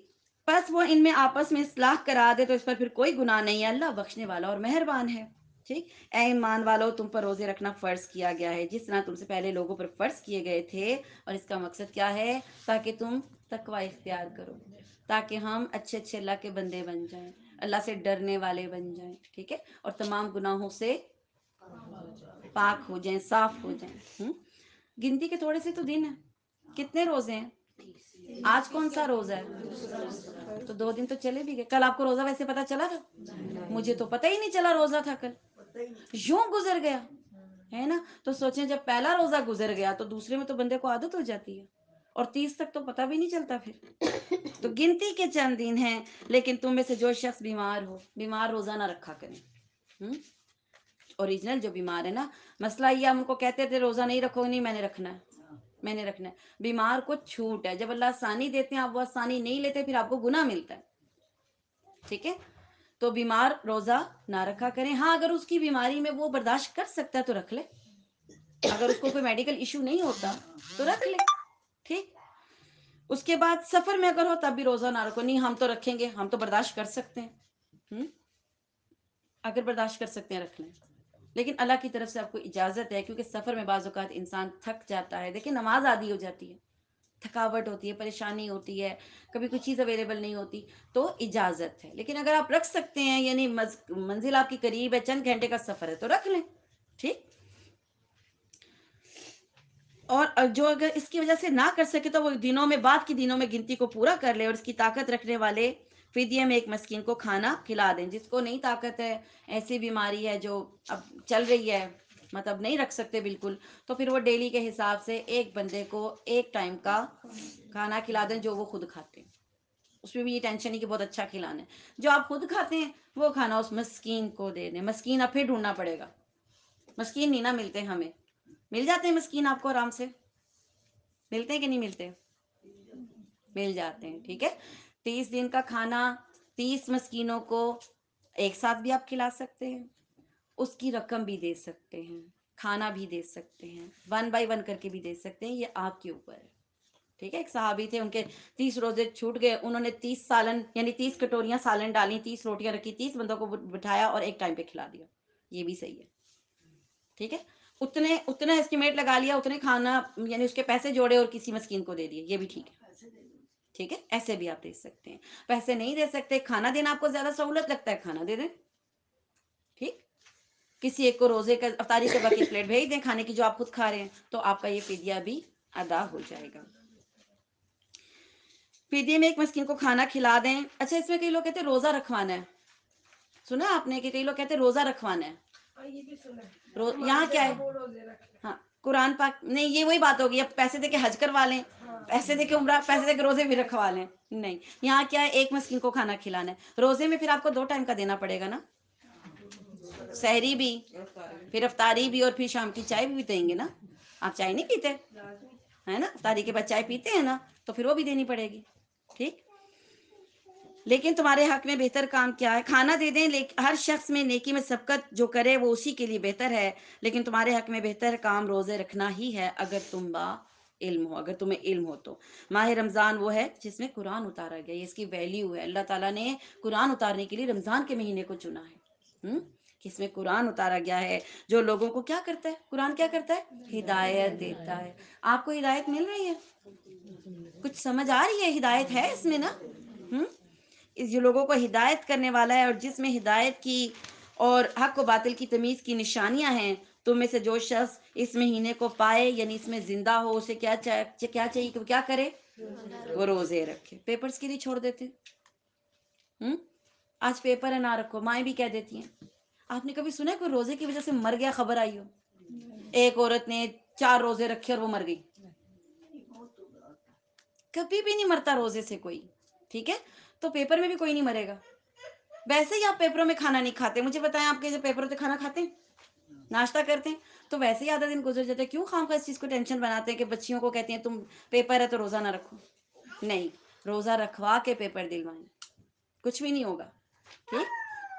بس وہ ان میں آپس میں اصلاح کرا دے تو اس پر پھر کوئی گناہ نہیں ہے، اللہ بخشنے والا اور مہربان ہے. ٹھیک. اے ایمان والو، تم پر روزے رکھنا فرض کیا گیا ہے جس طرح تم سے پہلے لوگوں پر فرض کیے گئے تھے، اور اس کا مقصد کیا ہے؟ تاکہ تم تقوی اختیار کرو، تاکہ ہم اچھے اچھے اللہ کے بندے بن جائیں، اللہ سے ڈرنے والے بن جائیں. ٹھیک ہے. اور تمام گناہوں سے پاک ہو جائیں، صاف ہو جائیں. گنتی کے تھوڑے سے تو دن ہیں. کتنے روزے ہیں؟ آج کون سا روزہ ہے؟ تو 2 دن تو چلے بھی گئے. کل آپ کو روزہ ویسے پتا چلا تھا؟ مجھے تو پتہ ہی نہیں چلا روزہ تھا کل، یوں گزر گیا ہے نا. تو سوچیں جب پہلا روزہ گزر گیا تو دوسرے میں تو بندے کو عادت ہو جاتی ہے، اور 30 تک تو پتہ بھی نہیں چلتا پھر. تو گنتی کے چند دن ہیں، لیکن تم میں سے جو شخص بیمار روزہ نہ رکھا کریں. اوریجنل جو بیمار ہے نا، مسئلہ یہ ہم ان کو کہتے تھے روزہ نہیں رکھو، نہیں میں نے رکھنا ہے. بیمار کو چھوٹ ہے، جب اللہ آسانی دیتے ہیں آپ وہ آسانی نہیں لیتے پھر آپ کو گناہ ملتا ہے. ٹھیک ہے. تو بیمار روزہ نہ رکھا کریں. ہاں اگر اس کی بیماری میں وہ برداشت کر سکتا ہے تو رکھ لے، اگر اس کو کوئی میڈیکل ایشو نہیں ہوتا تو رکھ لے. ٹھیک. اس کے بعد سفر میں اگر ہو تب بھی روزہ نہ رکھو. نہیں ہم تو رکھیں گے، ہم تو برداشت کر سکتے ہیں. اگر برداشت کر سکتے ہیں رکھ لیں، لیکن اللہ کی طرف سے آپ کو اجازت ہے، کیونکہ سفر میں بعض اوقات انسان تھک جاتا ہے. دیکھیں نماز آدھی ہو جاتی ہے، تھکاوٹ ہوتی ہے، پریشانی ہوتی ہے، کبھی کوئی چیز اویلیبل نہیں ہوتی، تو اجازت ہے. لیکن اگر آپ رکھ سکتے ہیں، یعنی منزل آپ کی قریب ہے، چند گھنٹے کا سفر ہے، تو رکھ لیں. ٹھیک. اور جو اگر اس کی وجہ سے نہ کر سکے تو وہ دنوں میں، بعد کے دنوں میں گنتی کو پورا کر لے، اور اس کی طاقت رکھنے والے فدیے میں ایک مسکین کو کھانا کھلا دیں. جس کو نہیں طاقت ہے، ایسی بیماری ہے جو اب چل رہی ہے، مطلب نہیں رکھ سکتے بالکل، تو پھر وہ ڈیلی کے حساب سے ایک بندے کو ایک ٹائم کا کھانا کھلا دیں جو وہ خود کھاتے ہیں. اس میں بھی یہ ٹینشن نہیں کہ بہت اچھا کھلانا ہے. جو آپ خود کھاتے ہیں وہ کھانا اس مسکین کو دے دیں. مسکین اب پھر ڈھونڈنا پڑے گا، مسکین نہیں نہ ملتے. ہمیں مل جاتے ہیں مسکین، آپ کو آرام سے ملتے ہیں کہ نہیں ملتے؟ مل جاتے ہیں. ٹھیک ہے. 30 دن کا کھانا 30 مسکینوں کو ایک ساتھ بھی آپ کھلا سکتے ہیں، اس کی رقم بھی دے سکتے ہیں، کھانا بھی دے سکتے ہیں، 1 بائی 1 کر کے بھی دے سکتے ہیں. یہ آپ کے اوپر ہے. ٹھیک ہے. ایک صحابی تھے، ان کے 30 روزے چھوٹ گئے، انہوں نے 30 سالن یعنی 30 کٹوریاں سالن ڈالی، 30 روٹیاں رکھی، 30 بندوں کو بٹھایا اور ایک ٹائم پہ کھلا دیا. یہ بھی صحیح ہے. ٹھیک ہے. اتنا اسٹیمیٹ لگا لیا، اتنے کھانا یعنی اس کے پیسے جوڑے اور کسی مسکین کو دے دیے. یہ بھی ٹھیک ہے. ٹھیک ہے. ایسے بھی آپ دے سکتے ہیں. پیسے نہیں دے سکتے، کھانا دینا آپ کو زیادہ سہولت لگتا ہے، کھانا دے دیں. ٹھیک. کسی ایک کو روزے کا افطاری کے وقت پلیٹ بھیج دیں کھانے کی جو آپ خود کھا رہے ہیں، تو آپ کا یہ فدیہ بھی ادا ہو جائے گا. فدیے میں ایک مسکین کو کھانا کھلا دیں. اچھا اس میں کئی لوگ کہتے ہیں روزہ رکھوانا ہے. سنا آپ نے کہ کئی لوگ کہتے ہیں روزہ رکھوانا ہے. یہ بھی سنا ہے. یہاں کیا ہے؟ وہ روزے رکھ لیں. ہاں قرآن پاک نہیں، یہ وہی بات ہوگی. اب پیسے دے کے حج کروا لیں، پیسے دے کے عمرہ، پیسے دے کے روزے بھی رکھوا لیں. نہیں، یہاں کیا ہے؟ ایک مسکین کو کھانا کھلانا ہے. روزے میں پھر آپ کو 2 ٹائم کا دینا پڑے گا نا، سحری بھی، پھر افطاری بھی، اور پھر شام کی چائے بھی دیں گے نا. آپ چائے نہیں پیتے ہے نا؟ افطاری کے بعد چائے پیتے ہیں نا، تو پھر وہ بھی دینی پڑے گی. ٹھیک. لیکن تمہارے حق میں بہتر کام کیا ہے؟ کھانا دے دیں. ہر شخص میں نیکی میں سبقت جو کرے وہ اسی کے لیے بہتر ہے، لیکن تمہارے حق میں بہتر کام روزے رکھنا ہی ہے اگر تم علم ہو، اگر تمہیں علم ہو تو. ماہ رمضان وہ ہے جس میں قرآن اتارا گیا، یہ اس کی ویلیو ہے. اللہ تعالیٰ نے قرآن اتارنے کے لیے رمضان کے مہینے کو چنا ہے، کہ اس میں قرآن اتارا گیا ہے جو لوگوں کو کیا کرتا ہے؟ قرآن کیا کرتا ہے؟ ہدایت دیتا ہے. آپ کو ہدایت مل رہی ہے؟ کچھ سمجھ آ رہی ہے؟ ہدایت ہے اس میں نا. جو لوگوں کو ہدایت کرنے والا ہے، اور جس میں ہدایت کی اور حق و باطل کی تمیز کی نشانیاں ہیں. تم میں سے جو شخص اس مہینے کو پائے، یعنی اس میں زندہ ہو، اسے کیا چاہیے کہ وہ کیا کرے؟ وہ روزے رکھے. پیپرز کے لیے چھوڑ دیتے. آج پیپر ہے نہ رکھو، مائیں بھی کہہ دیتی ہیں. آپ نے کبھی سنا ہے کوئی روزے کی وجہ سے مر گیا، خبر آئی ہو؟ ایک عورت نے 4 روزے رکھے اور وہ مر گئی. کبھی بھی نہیں مرتا روزے سے کوئی. ٹھیک ہے. تو پیپر میں بھی کوئی نہیں مرے گا. ویسے ہی آپ پیپروں میں کھانا نہیں کھاتے. مجھے بتائیں، آپ کے جو پیپروں سے کھانا کھاتے ہیں، ناشتہ کرتے ہیں، تو ویسے ہی آدھا دن گزر جاتا ہے. کیوں خام خواہ اس چیز کو ٹینشن بناتے ہیں کہ بچیوں کو کہتے ہیں تم پیپر ہے تو روزہ نہ رکھو؟ نہیں، روزہ رکھوا کے پیپر دلوائیں، کچھ بھی نہیں ہوگا. ٹھیک.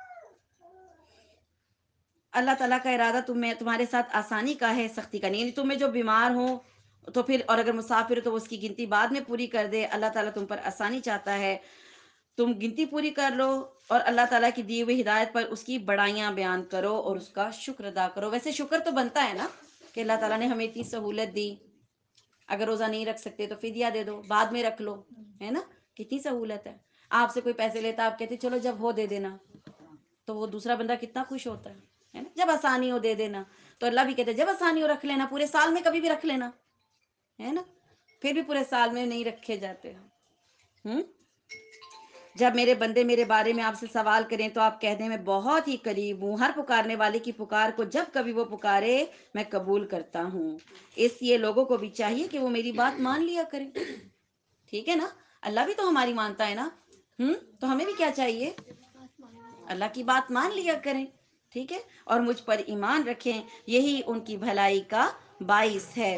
اللہ تعالیٰ کا ارادہ تمہارے ساتھ آسانی کا ہے، سختی کا نہیں. یعنی تمہیں جو بیمار ہو تو پھر، اور اگر مسافر ہو تو اس کی گنتی بعد میں پوری کر دے. اللہ تعالیٰ تم پر آسانی چاہتا ہے. تم گنتی پوری کر لو اور اللہ تعالیٰ کی دی ہوئی ہدایت پر اس کی بڑائیاں بیان کرو اور اس کا شکر ادا کرو. ویسے شکر تو بنتا ہے نا کہ اللہ تعالیٰ نے ہمیں اتنی سہولت دی. اگر روزہ نہیں رکھ سکتے تو فدیہ دے دو, بعد میں رکھ لو, ہے نا. کتنی سہولت ہے. آپ سے کوئی پیسے لیتا, آپ کہتے چلو جب ہو دے دینا, تو وہ دوسرا بندہ کتنا خوش ہوتا ہے نا. جب آسانی ہو دے دینا. تو اللہ بھی کہتے جب آسانی ہو رکھ لینا, پورے سال میں کبھی بھی رکھ لینا, ہے نا. پھر بھی پورے سال میں نہیں رکھے جاتے. جب میرے بندے میرے بارے میں آپ سے سوال کریں تو آپ کہہ دیں میں بہت ہی قریب ہوں, ہر پکارنے والے کی پکار کو جب کبھی وہ پکارے میں قبول کرتا ہوں. اس لیے لوگوں کو بھی چاہیے کہ وہ میری بات مان لیا کریں. ٹھیک ہے نا. اللہ بھی تو ہماری مانتا ہے نا. تو ہمیں بھی کیا چاہیے, اللہ کی بات مان لیا کریں. ٹھیک ہے, اور مجھ پر ایمان رکھیں, یہی ان کی بھلائی کا باعث ہے.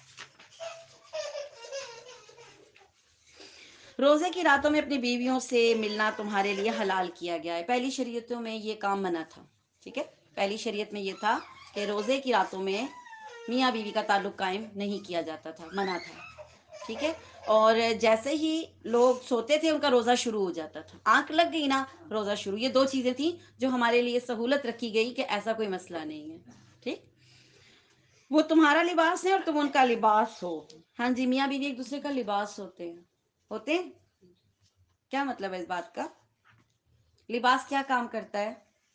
روزے کی راتوں میں اپنی بیویوں سے ملنا تمہارے لیے حلال کیا گیا ہے. پہلی شریعتوں میں یہ کام منع تھا. ٹھیک ہے, پہلی شریعت میں یہ تھا کہ روزے کی راتوں میں میاں بیوی کا تعلق قائم نہیں کیا جاتا تھا, منع تھا. ٹھیک ہے, اور جیسے ہی لوگ سوتے تھے ان کا روزہ شروع ہو جاتا تھا. آنکھ لگ گئی نا, روزہ شروع. یہ دو چیزیں تھیں جو ہمارے لیے سہولت رکھی گئی کہ ایسا کوئی مسئلہ نہیں ہے. ٹھیک, وہ تمہارا لباس ہے اور تم ان کا لباس ہو. ہاں جی, میاں بیوی ایک دوسرے کا لباس ہوتے ہیں. کیا مطلب ہے اس بات کا؟ لباس کیا کام کرتا ہے؟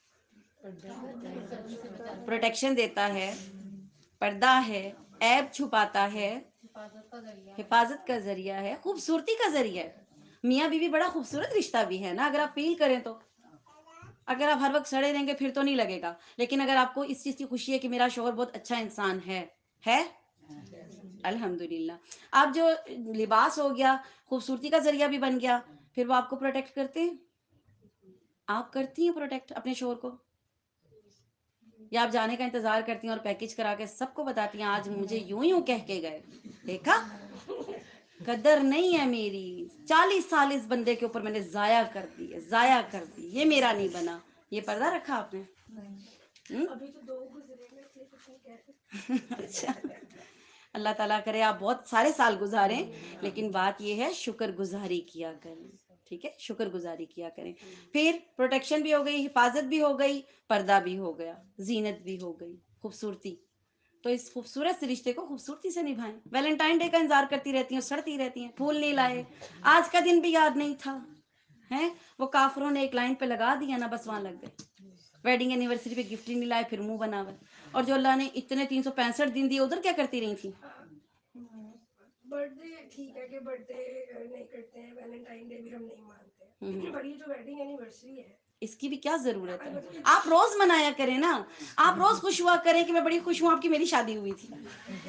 پروٹیکشن دیتا ہے, پردہ ہے, عیب چھپاتا ہے, حفاظت کا ذریعہ ہے, خوبصورتی کا ذریعہ ہے. میاں بیوی بڑا خوبصورت رشتہ بھی ہے نا, اگر آپ فیل کریں تو. اگر آپ ہر وقت سڑے رہیں گے پھر تو نہیں لگے گا, لیکن اگر آپ کو اس چیز کی خوشی ہے کہ میرا شوہر بہت اچھا انسان ہے الحمدللہ. آپ جو لباس ہو گیا, خوبصورتی کا ذریعہ بھی بن گیا, پھر وہ آپ کو پروٹیکٹ کرتے ہیں. آپ کرتی ہیں پروٹیکٹ اپنے شوہر کو, یا آپ جانے کا انتظار کرتی ہیں اور پیکج کرا کے سب کو بتاتی ہیں آج مجھے یوں کہہ کے گئے, دیکھا قدر نہیں ہے میری, 40 سال اس بندے کے اوپر میں نے ضائع کر دی, یہ میرا نہیں بنا. یہ پردہ رکھا آپ نے؟ ابھی تو 2 گزرے میں سے کچھ نہیں کہتے. اچھا, اللہ تعالیٰ کرے آپ بہت سارے سال گزاریں, لیکن بات یہ ہے شکر گزاری کیا کریں. ٹھیک ہے, شکر گزاری کیا کریں. پھر پروٹیکشن بھی ہو گئی, حفاظت بھی ہو گئی, پردہ بھی ہو گیا, زینت بھی ہو گئی, خوبصورتی. تو اس خوبصورت سے رشتے کو خوبصورتی سے نبھائیں. ویلنٹائن ڈے کا انتظار کرتی رہتی ہیں, سڑتی رہتی ہیں, پھول نہیں لائے, آج کا دن بھی یاد نہیں تھا, ہیں وہ کافروں نے ایک لائن پہ لگا دیا نا, بس وہاں لگ گئے. ویڈنگ اینیورسری پہ گفٹ ہی نہیں لائے, پھر منہ بنا ہوئے. اور جو اللہ نے اتنے 365 دن دیے, ادھر کیا کرتی رہی تھی؟ برتھ ڈے ٹھیک ہے کہ برتھ ڈے نہیں کرتے ہیں, ویلنٹائن ڈے بھی ہم نہیں مانتے, پر یہ جو ویڈنگ اینیورسری ہے اس کی بھی کیا ضرورت ہے؟ آپ روز منایا کریں نا, آپ روز خوش ہوا کریں کہ میں بڑی خوش ہوں آپ کی میری شادی ہوئی تھی.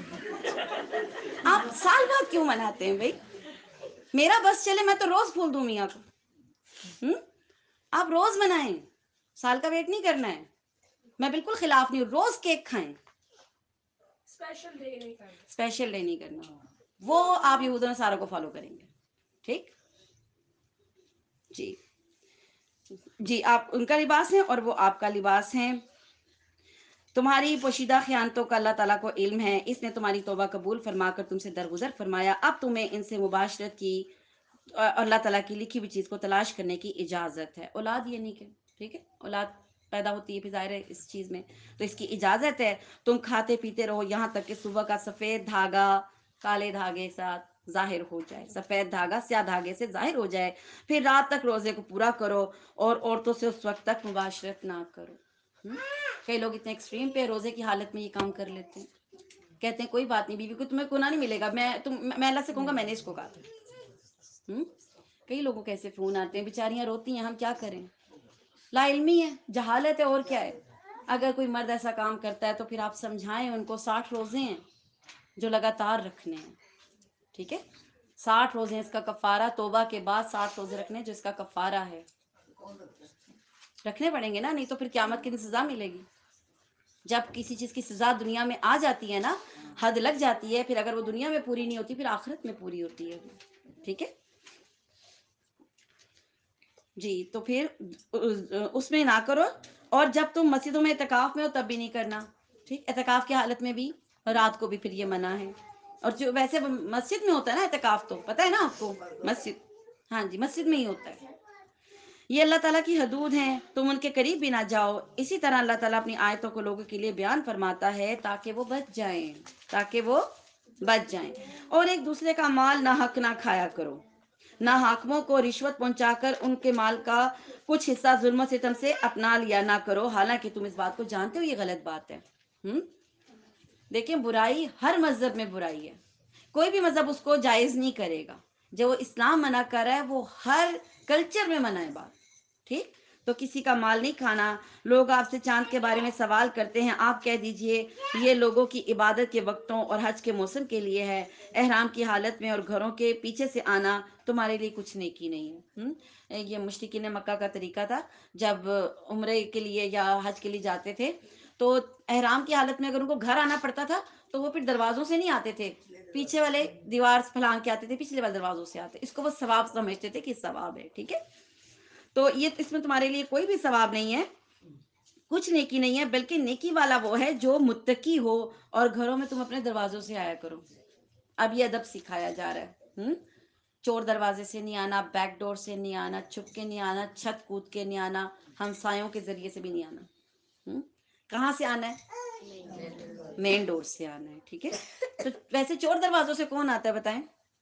آپ سال بعد کیوں مناتے ہیں بھائی؟ میرا بس چلے میں تو روز پھول دوں میاں کو. آپ روز منائیں, سال کا ویٹ نہیں کرنا ہے. میں بالکل خلاف نہیں ہوں, روز کیک کھائیں, اسپیشل ڈے نہیں کرنا. اسپیشل ڈے نہیں کرنا, وہ آپ یہود و نصارہ کو فالو کریں گے. ٹھیک جی, آپ ان کا لباس ہیں اور وہ آپ کا لباس ہیں. تمہاری پوشیدہ خیانتوں کا اللہ تعالیٰ کو علم ہے, اس نے تمہاری توبہ قبول فرما کر تم سے درگزر فرمایا. اب تمہیں ان سے مباشرت کی اللہ تعالیٰ کی لکھی ہوئی چیز کو تلاش کرنے کی اجازت ہے. اولاد یہ نہیں کہ ٹھیک ہے, اولاد پیدا ہوتی ہے پھر ظاہر ہے اس چیز میں, تو اس کی اجازت ہے. تم کھاتے پیتے رہو یہاں تک کہ صبح کا سفید دھاگا کالے دھاگے ساتھ ظاہر ہو جائے, سفید دھاگا سیاہ دھاگے سے ظاہر ہو جائے. پھر رات تک روزے کو پورا کرو اور عورتوں سے اس وقت تک مباشرت نہ کرو. کئی لوگ اتنے ایکسٹریم پہ روزے کی حالت میں یہ کام کر لیتے ہیں, کہتے ہیں کوئی بات نہیں بیوی کو تمہیں گناہ نہیں ملے گا, میں اللہ سے کہوں گا میں نے اس کو کہا تھا. کئی لوگوں کے ایسے فون آتے ہیں, بیچاریاں روتی ہیں, ہم کیا کریں, لا علمی ہے, جہالت ہے, اور کیا ہے. اگر کوئی مرد ایسا کام کرتا ہے تو پھر آپ سمجھائیں ان کو, 60 روزے ہیں جو لگاتار رکھنے ہیں. ٹھیک ہے, 60 روزے ہیں, اس کا کفارہ توبہ کے بعد 60 روزے رکھنے جو اس کا کفارہ ہے. رکھنے پڑیں گے نا, نہیں تو پھر قیامت کی سزا ملے گی. جب کسی چیز کی سزا دنیا میں آ جاتی ہے نا, حد لگ جاتی ہے, پھر اگر وہ دنیا میں پوری نہیں ہوتی پھر آخرت میں پوری ہوتی ہے. ٹھیک ہے جی, تو پھر اس میں نہ کرو. اور جب تم مسجدوں میں اعتکاف میں ہو تب بھی نہیں کرنا. ٹھیک, اعتکاف کی حالت میں بھی, رات کو بھی پھر یہ منع ہے. اور جو ویسے مسجد میں ہوتا ہے نا اعتکاف, تو پتہ ہے نا آپ کو, مسجد, ہاں جی مسجد میں ہی ہوتا ہے. یہ اللہ تعالیٰ کی حدود ہیں، تم ان کے قریب بھی نہ جاؤ. اسی طرح اللہ تعالیٰ اپنی آیتوں کو لوگوں کے لیے بیان فرماتا ہے تاکہ وہ بچ جائیں، تاکہ وہ بچ جائیں. اور ایک دوسرے کا مال نہ حق نہ کھایا کرو، نہ حاکموں کو رشوت پہنچا کر ان کے مال کا کچھ حصہ ظلم و ستم سے اپنا لیا نہ کرو، حالانکہ تم اس بات کو جانتے ہو یہ غلط بات ہے. دیکھیں، برائی ہر مذہب میں برائی ہے، کوئی بھی مذہب اس کو جائز نہیں کرے گا. جو اسلام منع کر رہا ہے وہ ہر کلچر میں منع ہے بات. ٹھیک، تو کسی کا مال نہیں کھانا. لوگ آپ سے چاند کے بارے میں سوال کرتے ہیں، آپ کہہ دیجئے یہ لوگوں کی عبادت کے وقتوں اور حج کے موسم کے لیے ہے. احرام کی حالت میں اور گھروں کے پیچھے سے آنا تمہارے لیے کچھ نیکی نہیں ہے. یہ مشرکین مکہ کا طریقہ تھا. جب عمرے کے لیے یا حج کے لیے جاتے تھے تو احرام کی حالت میں اگر ان کو گھر آنا پڑتا تھا تو وہ پھر دروازوں سے نہیں آتے تھے، پیچھے والے دیوار پھلانگ کے آتے تھے، پچھلے والے دروازوں سے آتے. اس کو وہ ثواب سمجھتے تھے کہ ثواب ہے. ٹھیک ہے، تو یہ اس میں تمہارے لیے کوئی بھی ثواب نہیں ہے، کچھ نیکی نہیں ہے، بلکہ نیکی والا وہ ہے جو متقی ہو. اور گھروں میں تم اپنے دروازوں سے آیا کرو. اب یہ ادب سکھایا جا رہا ہے. چور دروازے سے نہیں آنا، بیک ڈور سے نہیں آنا، چھپ کے نہیں آنا، چھت کود کے نہیں آنا، ہمسایوں کے ذریعے سے بھی نہیں آنا. کہاں سے آنا ہے؟ مین ڈور سے آنا ہے. ٹھیک ہے، تو ویسے چور دروازوں سے کون آتا ہے بتائیں؟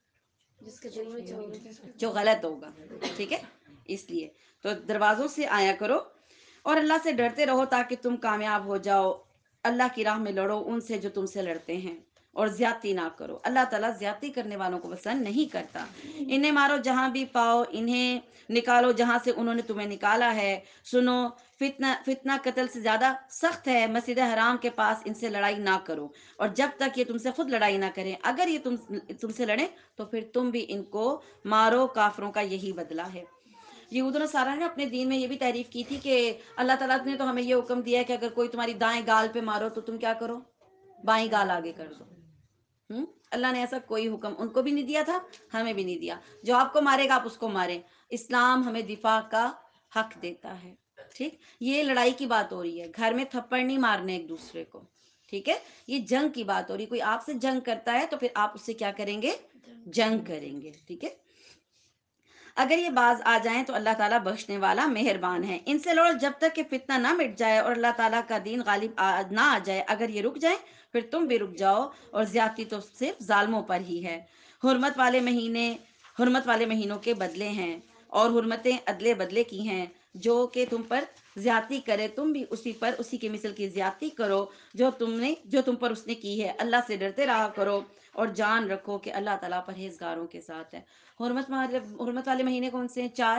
جو غلط ہوگا. ٹھیک ہے، اس لیے تو دروازوں سے آیا کرو اور اللہ سے ڈرتے رہو تاکہ تم کامیاب ہو جاؤ. اللہ کی راہ میں لڑو ان سے جو تم سے لڑتے ہیں، اور زیادتی نہ کرو. اللہ تعالیٰ زیادتی کرنے والوں کو پسند نہیں کرتا. انہیں مارو جہاں بھی پاؤ، انہیں نکالو جہاں سے انہوں نے تمہیں نکالا ہے. سنو، فتنہ قتل سے زیادہ سخت ہے. مسجد حرام کے پاس ان سے لڑائی نہ کرو، اور جب تک یہ تم سے خود لڑائی نہ کریں. اگر یہ تم سے لڑیں تو پھر تم بھی ان کو مارو، کافروں کا یہی بدلہ ہے. یہود و نصارہ نے اپنے دین میں یہ بھی تعریف کی تھی کہ اللہ تعالیٰ نے تو ہمیں یہ حکم دیا ہے کہ اگر کوئی تمہاری دائیں گال پہ مارو تو تم کیا کرو؟ بائیں گال آگے کر دو. اللہ نے ایسا کوئی حکم ان کو بھی نہیں دیا تھا، ہمیں بھی نہیں دیا. جو آپ کو مارے گا آپ اس کو ماریں. اسلام ہمیں دفاع کا حق دیتا ہے. ٹھیک، یہ لڑائی کی بات ہو رہی ہے، گھر میں تھپڑ نہیں مارنے ایک دوسرے کو. ٹھیک ہے، یہ جنگ کی بات ہو رہی. کوئی آپ سے جنگ کرتا ہے تو پھر آپ اس سے کیا کریں گے؟ جنگ کریں گے. ٹھیک ہے، اگر یہ باز آ جائیں تو اللہ تعالیٰ بخشنے والا مہربان ہے. ان سے لڑو جب تک کہ فتنہ نہ مٹ جائے اور اللہ تعالیٰ کا دین غالب نہ آ جائے. اگر یہ رک جائیں پھر تم بھی رک جاؤ، اور زیادتی تو صرف ظالموں پر ہی ہے. حرمت والے مہینوں کے بدلے ہیں، اور حرمتیں ادلے بدلے کی ہیں. جو کہ تم پر زیادتی کرے تم بھی اسی کی مثل کی زیادتی کرو جو تم پر اس نے کی ہے. اللہ سے ڈرتے رہا کرو اور جان رکھو کہ اللہ تعالیٰ پرہیزگاروں کے ساتھ ہے. حرمت والے مہینے کون سے ہیں؟ 4.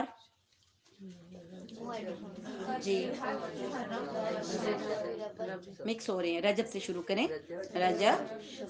جی، مکس ہو رہے ہیں. رجب سے شروع کریں. رجب،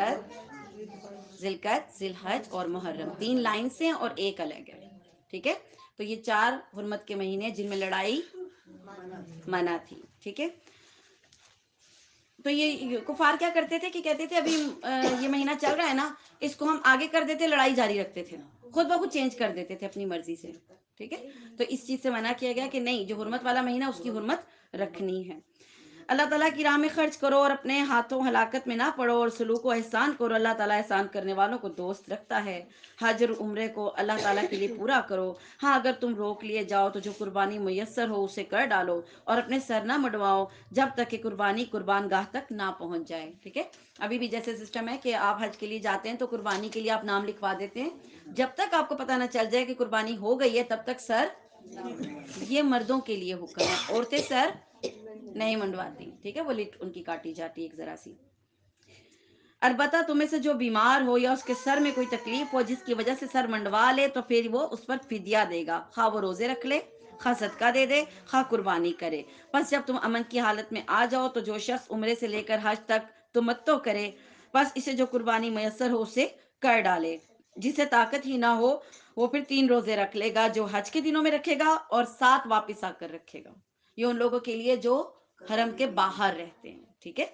ذیلقعد، ذی الحج اور محرم. 3 لائن سے ہیں اور ایک الگ ہے. ٹھیک ہے، تو یہ 4 حرمت کے مہینے جن میں لڑائی منع تھی. ٹھیک ہے، تو یہ کفار کیا کرتے تھے کہ کہتے تھے ابھی یہ مہینہ چل رہا ہے نا، اس کو ہم آگے کر دیتے، لڑائی جاری رکھتے تھے، خود بخود چینج کر دیتے تھے اپنی مرضی سے. ٹھیک ہے، تو اس چیز سے منع کیا گیا کہ نہیں، جو حرمت والا مہینہ اس کی حرمت رکھنی ہے. اللہ تعالیٰ کی راہ میں خرچ کرو اور اپنے ہاتھوں ہلاکت میں نہ پڑو، اور سلوک و احسان کرو. اللہ تعالیٰ احسان کرنے والوں کو دوست رکھتا ہے. حج اور عمرے کو اللہ تعالیٰ کے لیے پورا کرو. ہاں، اگر تم روک لیے جاؤ تو جو قربانی میسر ہو اسے کر ڈالو، اور اپنے سر نہ مڈواؤ جب تک کہ قربانی قربان گاہ تک نہ پہنچ جائے. ٹھیک ہے، ابھی بھی جیسے سسٹم ہے کہ آپ حج کے لیے جاتے ہیں تو قربانی کے لیے آپ نام لکھوا دیتے ہیں. جب تک آپ کو پتہ نہ چل جائے کہ قربانی ہو گئی ہے تب تک سر، یہ مردوں کے لیے حکم ہے، عورتیں سر نہیں منڈواتی. ٹھیک ہے، وہ لٹ ان کی کاٹی جاتی ایک ذرا سی. البتہ تمہیں سے جو بیمار ہو یا اس کے سر میں کوئی تکلیف ہو جس کی وجہ سے سر منڈوا لے تو پھر وہ اس پر فدیہ دے گا، خواہ وہ روزے رکھ لے، خواہ صدقہ دے دے، خواہ قربانی کرے. پس جب تم امن کی حالت میں آ جاؤ تو جو شخص عمرے سے لے کر حج تک تمتع کرے، پس اسے جو قربانی میسر ہو اسے کر ڈالے. جسے طاقت ہی نہ ہو وہ پھر 3 روزے رکھ لے گا، جو حج کے دنوں میں رکھے گا، اور 7 واپس آ کر رکھے گا. یہ ان لوگوں کے لیے جو حرم کے باہر رہتے ہیں. ٹھیک ہے،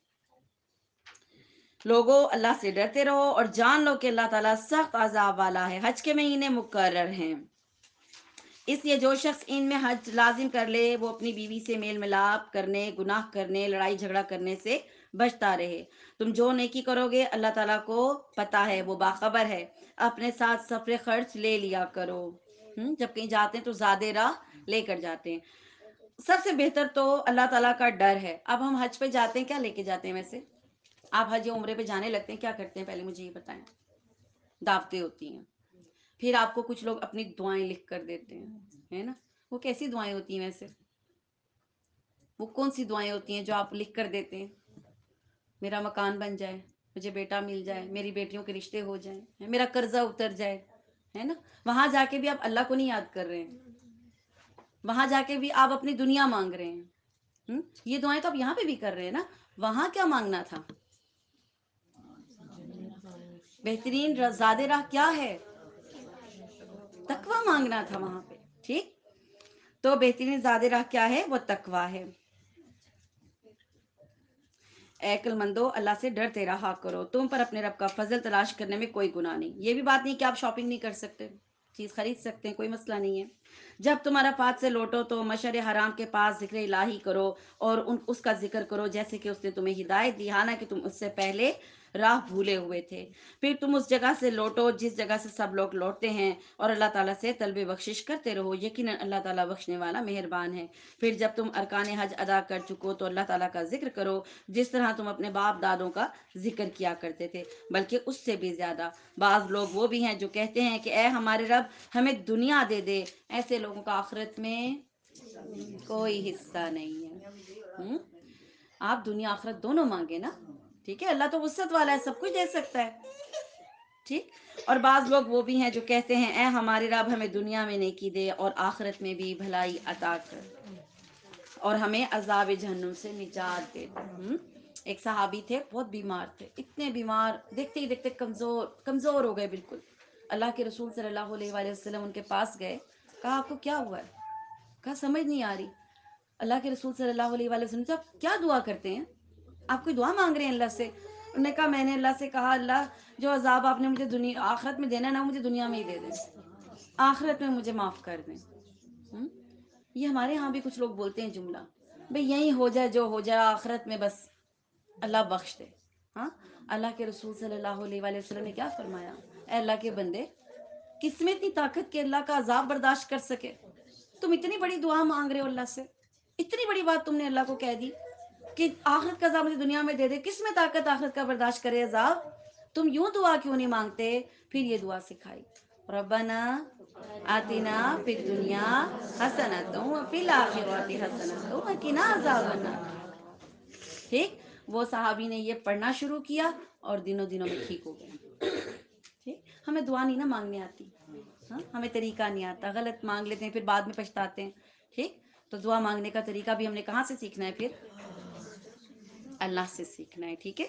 لوگوں اللہ سے ڈرتے رہو اور جان لو کہ اللہ تعالیٰ سخت عذاب والا ہے. حج کے مہینے مقرر ہیں، اس لیے جو شخص ان میں حج لازم کر لے وہ اپنی بیوی سے میل ملاپ کرنے، گناہ کرنے، لڑائی جھگڑا کرنے سے بچتا رہے. تم جو نیکی کرو گے اللہ تعالیٰ کو پتہ ہے، وہ باخبر ہے. اپنے ساتھ سفر خرچ لے لیا کرو. جب کہیں جاتے ہیں تو زیادہ راہ لے کر جاتے ہیں. سب سے بہتر تو اللہ تعالیٰ کا ڈر ہے. اب ہم حج پہ جاتے ہیں، کیا لے کے جاتے ہیں ویسے؟ آپ حج یا عمرے پہ جانے لگتے ہیں، کیا کرتے ہیں پہلے مجھے یہ بتائیں؟ دعوتیں ہوتی ہیں، پھر آپ کو کچھ لوگ اپنی دعائیں لکھ کر دیتے ہیں، ہے نا؟ وہ کیسی دعائیں ہوتی ہیں ویسے؟ وہ کون سی دعائیں ہوتی ہیں جو آپ لکھ کر دیتے ہیں؟ میرا مکان بن جائے، مجھے بیٹا مل جائے، میری بیٹیوں کے رشتے ہو جائیں، میرا قرضہ اتر جائے، ہے نا؟ وہاں جا کے بھی آپ اللہ کو نہیں یاد کر رہے ہیں، وہاں جا کے بھی آپ اپنی دنیا مانگ رہے ہیں. یہ دعائیں تو آپ یہاں پہ بھی کر رہے ہیں نا. وہاں کیا مانگنا تھا؟ بہترین زاد راہ کیا ہے؟ تقوی مانگنا تھا وہاں پہ. ٹھیک، تو بہترین زاد راہ کیا ہے؟ وہ تقوی ہے. اے عقل مندو، اللہ سے ڈرتے رہا کرو، تم پر اپنے رب کا فضل تلاش کرنے میں کوئی گناہ نہیں. یہ بھی بات نہیں کہ آپ شاپنگ نہیں کر سکتے، چیز خرید سکتے ہیں، کوئی مسئلہ نہیں ہے. جب تم عرفات سے لوٹو تو مشعر حرام کے پاس ذکر الہی کرو اور اس کا ذکر کرو جیسے کہ اس نے تمہیں ہدایت دی، حالانکہ تم اس سے پہلے راہ بھولے ہوئے تھے. پھر تم اس جگہ سے لوٹو جس جگہ سے سب لوگ لوٹتے ہیں، اور اللہ تعالیٰ سے طلب بخشش کرتے رہو، یقیناً اللہ تعالیٰ بخشنے والا مہربان ہے. پھر جب تم ارکان حج ادا کر چکو تو اللہ تعالیٰ کا ذکر کرو جس طرح تم اپنے باپ دادوں کا ذکر کیا کرتے تھے، بلکہ اس سے بھی زیادہ. بعض لوگ وہ بھی ہیں جو کہتے ہیں کہ اے ہمارے رب ہمیں دنیا دے دے. ایسے لوگوں کا آخرت میں کوئی حصہ نہیں ہے. آپ دنیا آخرت دونوں مانگے نا، ٹھیک ہے؟ اللہ تو وسعت والا ہے، سب کچھ دے سکتا ہے. ٹھیک. اور بعض لوگ وہ بھی ہیں جو کہتے ہیں اے ہمارے رب ہمیں دنیا میں نیکی دے اور آخرت میں بھی بھلائی عطا کر اور ہمیں عذاب جہنم سے نجات دے. ایک صحابی تھے، بہت بیمار تھے، اتنے بیمار، دیکھتے ہی دیکھتے کمزور ہو گئے بالکل. اللہ کے رسول صلی اللہ علیہ وآلہ وسلم ان کے پاس گئے. کہا آپ کو کیا ہوا ہے؟ کہا سمجھ نہیں آ رہی. اللہ کے رسول صلی اللہ علیہ وآلہ وسلم سے آپ کیا دعا کرتے ہیں؟ آپ کوئی دعا مانگ رہے ہیں اللہ سے؟ انہوں نے کہا میں نے اللہ سے کہا اللہ جو عذاب آپ نے مجھے آخرت میں دینا ہے نا، مجھے دنیا میں ہی دے دیں، آخرت میں مجھے معاف کر دیں. یہ ہمارے ہاں بھی کچھ لوگ بولتے ہیں جملہ، بھئی یہیں ہو جائے جو ہو جائے، آخرت میں بس اللہ بخش دے. ہاں، اللہ کے رسول صلی اللہ علیہ وآلہ وسلم نے کیا فرمایا؟ اے اللہ کے بندے، کس میں اتنی طاقت کہ اللہ کا عذاب برداشت کر سکے؟ تم اتنی بڑی دعا مانگ رہے ہو اللہ سے، اتنی بڑی بات تم نے اللہ کو کہہ دی کہ آخرت کا عذاب مجھے دنیا میں دے دے. کس میں طاقت آخرت کا برداشت کرے عذاب؟ تم یوں دعا کیوں نہیں مانگتے؟ پھر یہ دعا سکھائی، ربنا آتنا فی الدنیا حسنۃ وفی الآخرۃ حسنۃ وقنا عذاب النار. ٹھیک. وہ صحابی نے یہ پڑھنا شروع کیا اور دنوں میں ٹھیک ہو گیا. ٹھیک. ہمیں دعا نہیں نا مانگنے آتی، ہاں، ہمیں طریقہ نہیں آتا، غلط مانگ لیتے ہیں، پھر بعد میں پچھتاتے ہیں. ٹھیک. تو دعا مانگنے کا طریقہ بھی ہم نے کہاں سے سیکھنا ہے؟ پھر اللہ سے سیکھنا ہے. ٹھیک ہے.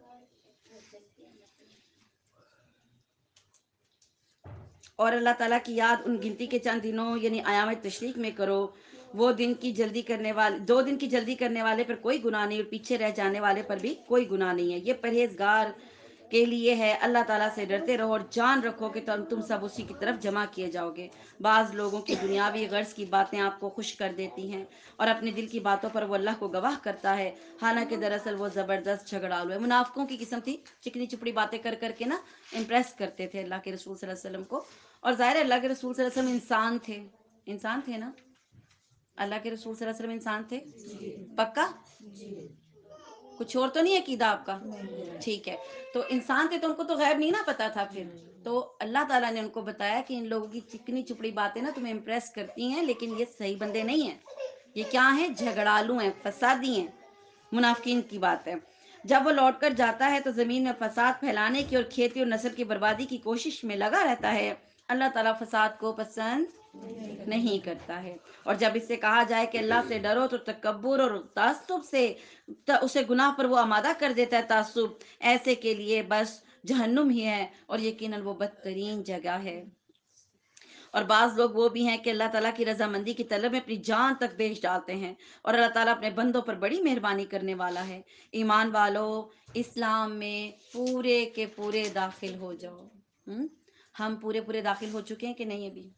اور اللہ تعالیٰ کی یاد ان گنتی کے چند دنوں یعنی ایام تشریق میں کرو. وہ دن کی جلدی کرنے والے، 2 دن کی جلدی کرنے والے پر کوئی گناہ نہیں اور پیچھے رہ جانے والے پر بھی کوئی گناہ نہیں ہے. یہ پرہیزگار کے لیے ہے. اللہ تعالیٰ سے ڈرتے رہو اور جان رکھو کہ تم سب اسی کی طرف جمع کیے جاؤ گے. بعض لوگوں کی دنیاوی غرض کی باتیں آپ کو خوش کر دیتی ہیں اور اپنے دل کی باتوں پر وہ اللہ کو گواہ کرتا ہے، حالانکہ دراصل وہ زبردست جھگڑالو ہے. منافقوں کی قسم تھی، چکنی چپڑی باتیں کر کر کے نا امپریس کرتے تھے اللہ کے رسول صلی اللہ علیہ وسلم کو. اور ظاہر ہے اللہ کے رسول صلی اللہ علیہ وسلم انسان تھے نا. اللہ کے رسول صلی اللہ علیہ وسلم انسان تھے، پکا؟ کچھ اور تو نہیں عقیدہ آپ کا؟ ٹھیک ہے. تو انسان تھے تو ان کو تو غیب نہیں نا پتا تھا. پھر تو اللہ تعالیٰ نے ان کو بتایا کہ ان لوگوں کی چکنی چپڑی باتیں نا تمہیں امپریس کرتی ہیں، لیکن یہ صحیح بندے نہیں ہیں. یہ کیا ہیں؟ جھگڑالو ہیں، فسادی ہیں، منافقین کی بات ہے. جب وہ لوٹ کر جاتا ہے تو زمین میں فساد پھیلانے کی اور کھیتی اور نسل کی بربادی کی کوشش میں لگا رہتا ہے. اللہ تعالیٰ فساد کو پسند نہیں کرتا ہے. اور جب اس سے کہا جائے کہ اللہ سے ڈرو تو تکبر اور تعصب سے اسے گناہ پر وہ آمادہ کر دیتا ہے. تعصب ایسے کے لیے بس جہنم ہی ہے اور یقیناً وہ بدترین جگہ ہے. اور بعض لوگ وہ بھی ہیں کہ اللہ تعالیٰ کی رضامندی کی طلب میں اپنی جان تک بیچ ڈالتے ہیں، اور اللہ تعالیٰ اپنے بندوں پر بڑی مہربانی کرنے والا ہے. ایمان والو، اسلام میں پورے کے پورے داخل ہو جاؤ. ہم پورے داخل ہو چکے ہیں کہ نہیں؟ ابھی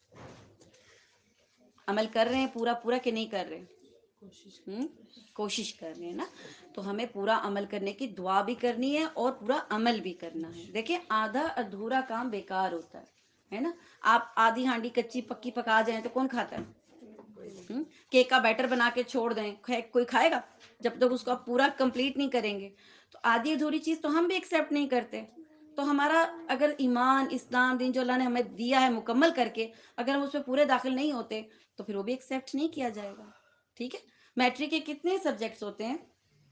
عمل کر رہے ہیں پورا کہ نہیں کر رہے؟ کوشش کر رہے ہیں نا. تو ہمیں پورا عمل کرنے کی دعا بھی کرنی ہے اور پورا عمل بھی کرنا ہے. دیکھیں، آدھا ادھورا کام بیکار ہوتا ہے. ہے نا. آپ آدھی ہانڈی کچی پکی پکا جائیں تو کون کھاتا ہے؟ کیک کا بیٹر بنا کے چھوڑ دیں, کوئی کھائے گا جب تک اس کو آپ پورا کمپلیٹ نہیں کریں گے؟ تو آدھی ادھوری چیز تو ہم بھی ایکسیپٹ نہیں کرتے. تو ہمارا اگر ایمان اسلام دین جو اللہ نے ہمیں دیا ہے مکمل کر کے, اگر ہم اس میں پورے داخل نہیں ہوتے تو پھر وہ بھی ایکسیپٹ نہیں کیا جائے گا. ٹھیک ہے. میٹرک کے کتنے سبجیکٹس ہوتے ہیں؟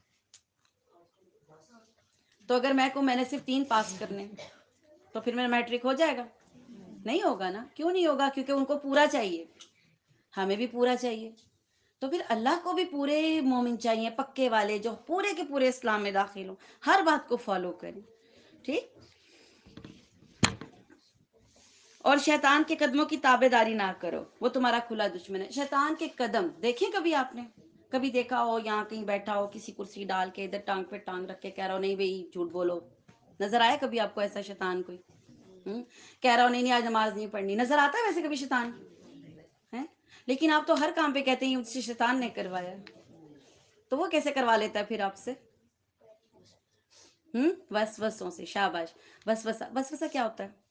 تو اگر میں نے صرف 3 پاس کرنے تو پھر میرا میٹرک ہو جائے گا؟ نہیں ہوگا نا. کیوں نہیں ہوگا؟ کیونکہ ان کو پورا چاہیے, ہمیں بھی پورا چاہیے. تو پھر اللہ کو بھی پورے مومن چاہیے, پکے والے جو پورے کے پورے اسلام میں داخل ہوں, ہر بات کو فالو کریں. ٹھیک. اور شیطان کے قدموں کی تابع داری نہ کرو, وہ تمہارا کھلا دشمن ہے. شیطان کے قدم دیکھیں کبھی آپ نے کبھی دیکھا ہو یہاں کہیں بیٹھا ہو کسی کرسی ڈال کے ادھر ٹانگ پہ ٹانگ رکھ کے کہہ رہا ہو نہیں بھائی جھوٹ بولو؟ نظر آیا کبھی آپ کو ایسا شیطان کوئی؟ کہہ رہا ہو نہیں آج نماز نہیں پڑھنی؟ نظر آتا ہے ویسے کبھی شیطان ہے؟ لیکن آپ تو ہر کام پہ کہتے ہیں مجھ سے شیطان نے کروایا. تو وہ کیسے کروا لیتا ہے پھر آپ سے؟ وسوسوں سے. شاباش. وسوسہ کیا ہوتا ہے؟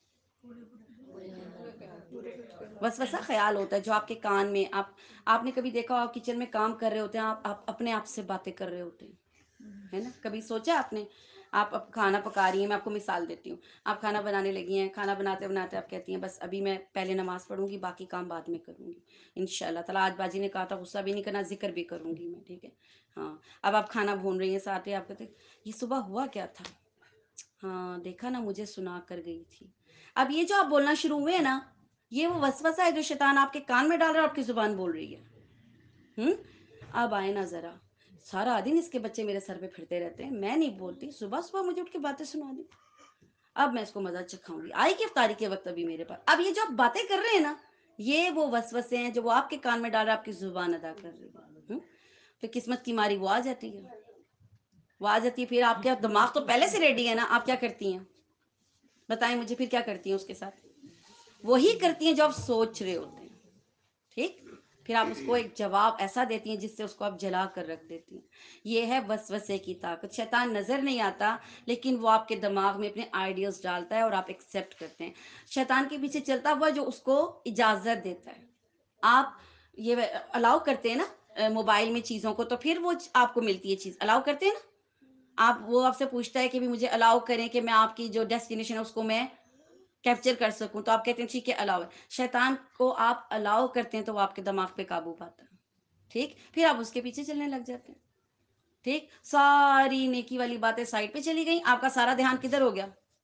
وسوسہ خیال ہوتا ہے جو آپ کے کان میں آپ نے کبھی دیکھا آپ کچن میں کام کر رہے ہوتے ہیں, آپ اپنے آپ سے باتیں کر رہے ہوتے ہیں, ہے نا. کبھی سوچا آپ نے؟ آپ اب کھانا پکا رہی ہیں, میں آپ کو مثال دیتی ہوں. آپ کھانا بنانے لگی ہیں, کھانا بناتے بناتے آپ کہتی ہیں بس ابھی میں پہلے نماز پڑھوں گی, باقی کام بعد میں کروں گی انشاءاللہ تعالیٰ. آج باجی نے کہا تھا غصہ بھی نہیں کرنا, ذکر بھی کروں گی میں. ٹھیک ہے. ہاں. اب آپ کھانا بھون رہی ہیں, ساتھ ہی آپ کہتے ہیں یہ صبح ہوا کیا تھا؟ ہاں دیکھا نا, مجھے سنا کر گئی تھی. اب یہ جو آپ بولنا شروع ہوئے ہیں نا, یہ وہ وسوسہ ہے جو شیطان آپ کے کان میں ڈال رہا ہے, آپ کی زبان بول رہی ہے. اب آئے نا ذرا, سارا دن اس کے بچے میرے سر پہ پھرتے رہتے ہیں, میں نہیں بولتی, صبح صبح مجھے اٹھ کے باتیں سنا دی. اب میں اس کو مزہ چکھاؤں گی. آئی کہ افطاری کے وقت ابھی میرے پاس. اب یہ جو آپ باتیں کر رہے ہیں نا, یہ وہ وسوسے ہیں جو وہ آپ کے کان میں ڈال رہا ہے, آپ کی زبان ادا کر رہی ہے. پھر قسمت کی ماری وہ آ جاتی ہے, پھر آپ کے دماغ تو پہلے سے ریڈی ہے نا. آپ کیا کرتی ہیں بتائیں مجھے؟ پھر کیا کرتی ہیں اس کے ساتھ؟ وہی کرتی ہیں جو آپ سوچ رہے ہوتے ہیں. ٹھیک. پھر آپ اس کو ایک جواب ایسا دیتی ہیں جس سے اس کو آپ جلا کر رکھ دیتی ہیں. یہ ہے وسوسے کی طاقت. شیطان نظر نہیں آتا لیکن وہ آپ کے دماغ میں اپنے آئیڈیاز ڈالتا ہے اور آپ ایکسیپٹ کرتے ہیں. شیطان کے پیچھے چلتا ہوا جو اس کو اجازت دیتا ہے. آپ یہ الاؤ کرتے ہیں نا موبائل میں چیزوں کو, تو پھر وہ آپ کو ملتی ہے چیز. الاؤ کرتے ہیں نا آپ, وہ آپ سے پوچھتا ہے کہ بھی مجھے الاؤ کریں کہ میں آپ کی جو ڈیسٹینیشن ہے اس کو میں کیپچر کر سکوں, تو آپ کہتے ہیں ٹھیک ہے الاؤ ہے. شیطان کو آپ الاؤ کرتے ہیں تو وہ آپ کے دماغ پہ قابو پاتا ہے. ٹھیک. پھر آپ اس کے پیچھے چلنے لگ جاتے ہیں. ٹھیک. ساری نیکی والی باتیں سائڈ پہ چلی گئیں, آپ کا سارا دھیان کدھر ہو گیا؟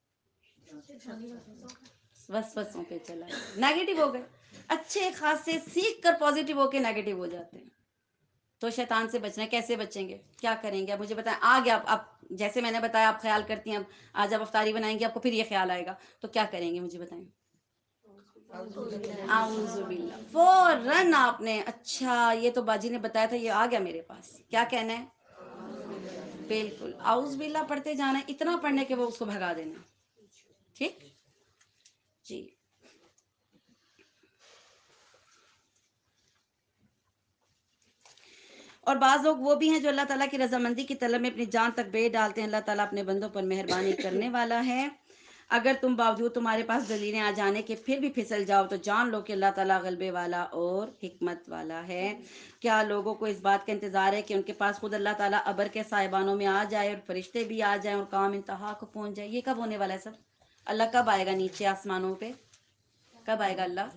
وسوسوں پہ چلا گیا, نیگیٹو ہو گئے. اچھے خاصے سیکھ کر پازیٹیو ہو کے نیگیٹو ہو جاتے ہیں. تو شیطان سے بچنا ہے. کیسے بچیں گے؟ کیا کریں گے؟ اب مجھے بتائیں. آ گیا آپ جیسے میں نے بتایا آپ خیال کرتی ہیں, اب آج آپ افطاری بنائیں گے آپ کو پھر یہ خیال آئے گا, تو کیا کریں گے مجھے بتائیں؟ اعوذ باللہ. فوراً آپ نے اچھا یہ تو باجی نے بتایا تھا, یہ آ گیا میرے پاس, کیا کہنا ہے؟ بالکل اعوذ باللہ پڑھتے جانا ہے, اتنا پڑھنے کے وہ اس کو بھگا دینا. ٹھیک. جی. اور بعض لوگ وہ بھی ہیں جو اللہ تعالیٰ کی رضامندی کی طلب میں اپنی جان تک بیچ ڈالتے ہیں. اللہ تعالیٰ اپنے بندوں پر مہربانی کرنے والا ہے. اگر تم باوجود تمہارے پاس دلیلیں آ جانے کے پھر بھی پھسل جاؤ تو جان لو کہ اللہ تعالیٰ غلبے والا اور حکمت والا ہے. کیا لوگوں کو اس بات کا انتظار ہے کہ ان کے پاس خود اللہ تعالیٰ ابر کے سائبانوں میں آ جائے اور فرشتے بھی آ جائیں اور کام انتہا کو پہنچ جائے؟ یہ کب ہونے والا ہے سب؟ اللہ کب آئے گا نیچے آسمانوں پہ؟ کب آئے گا اللہ؟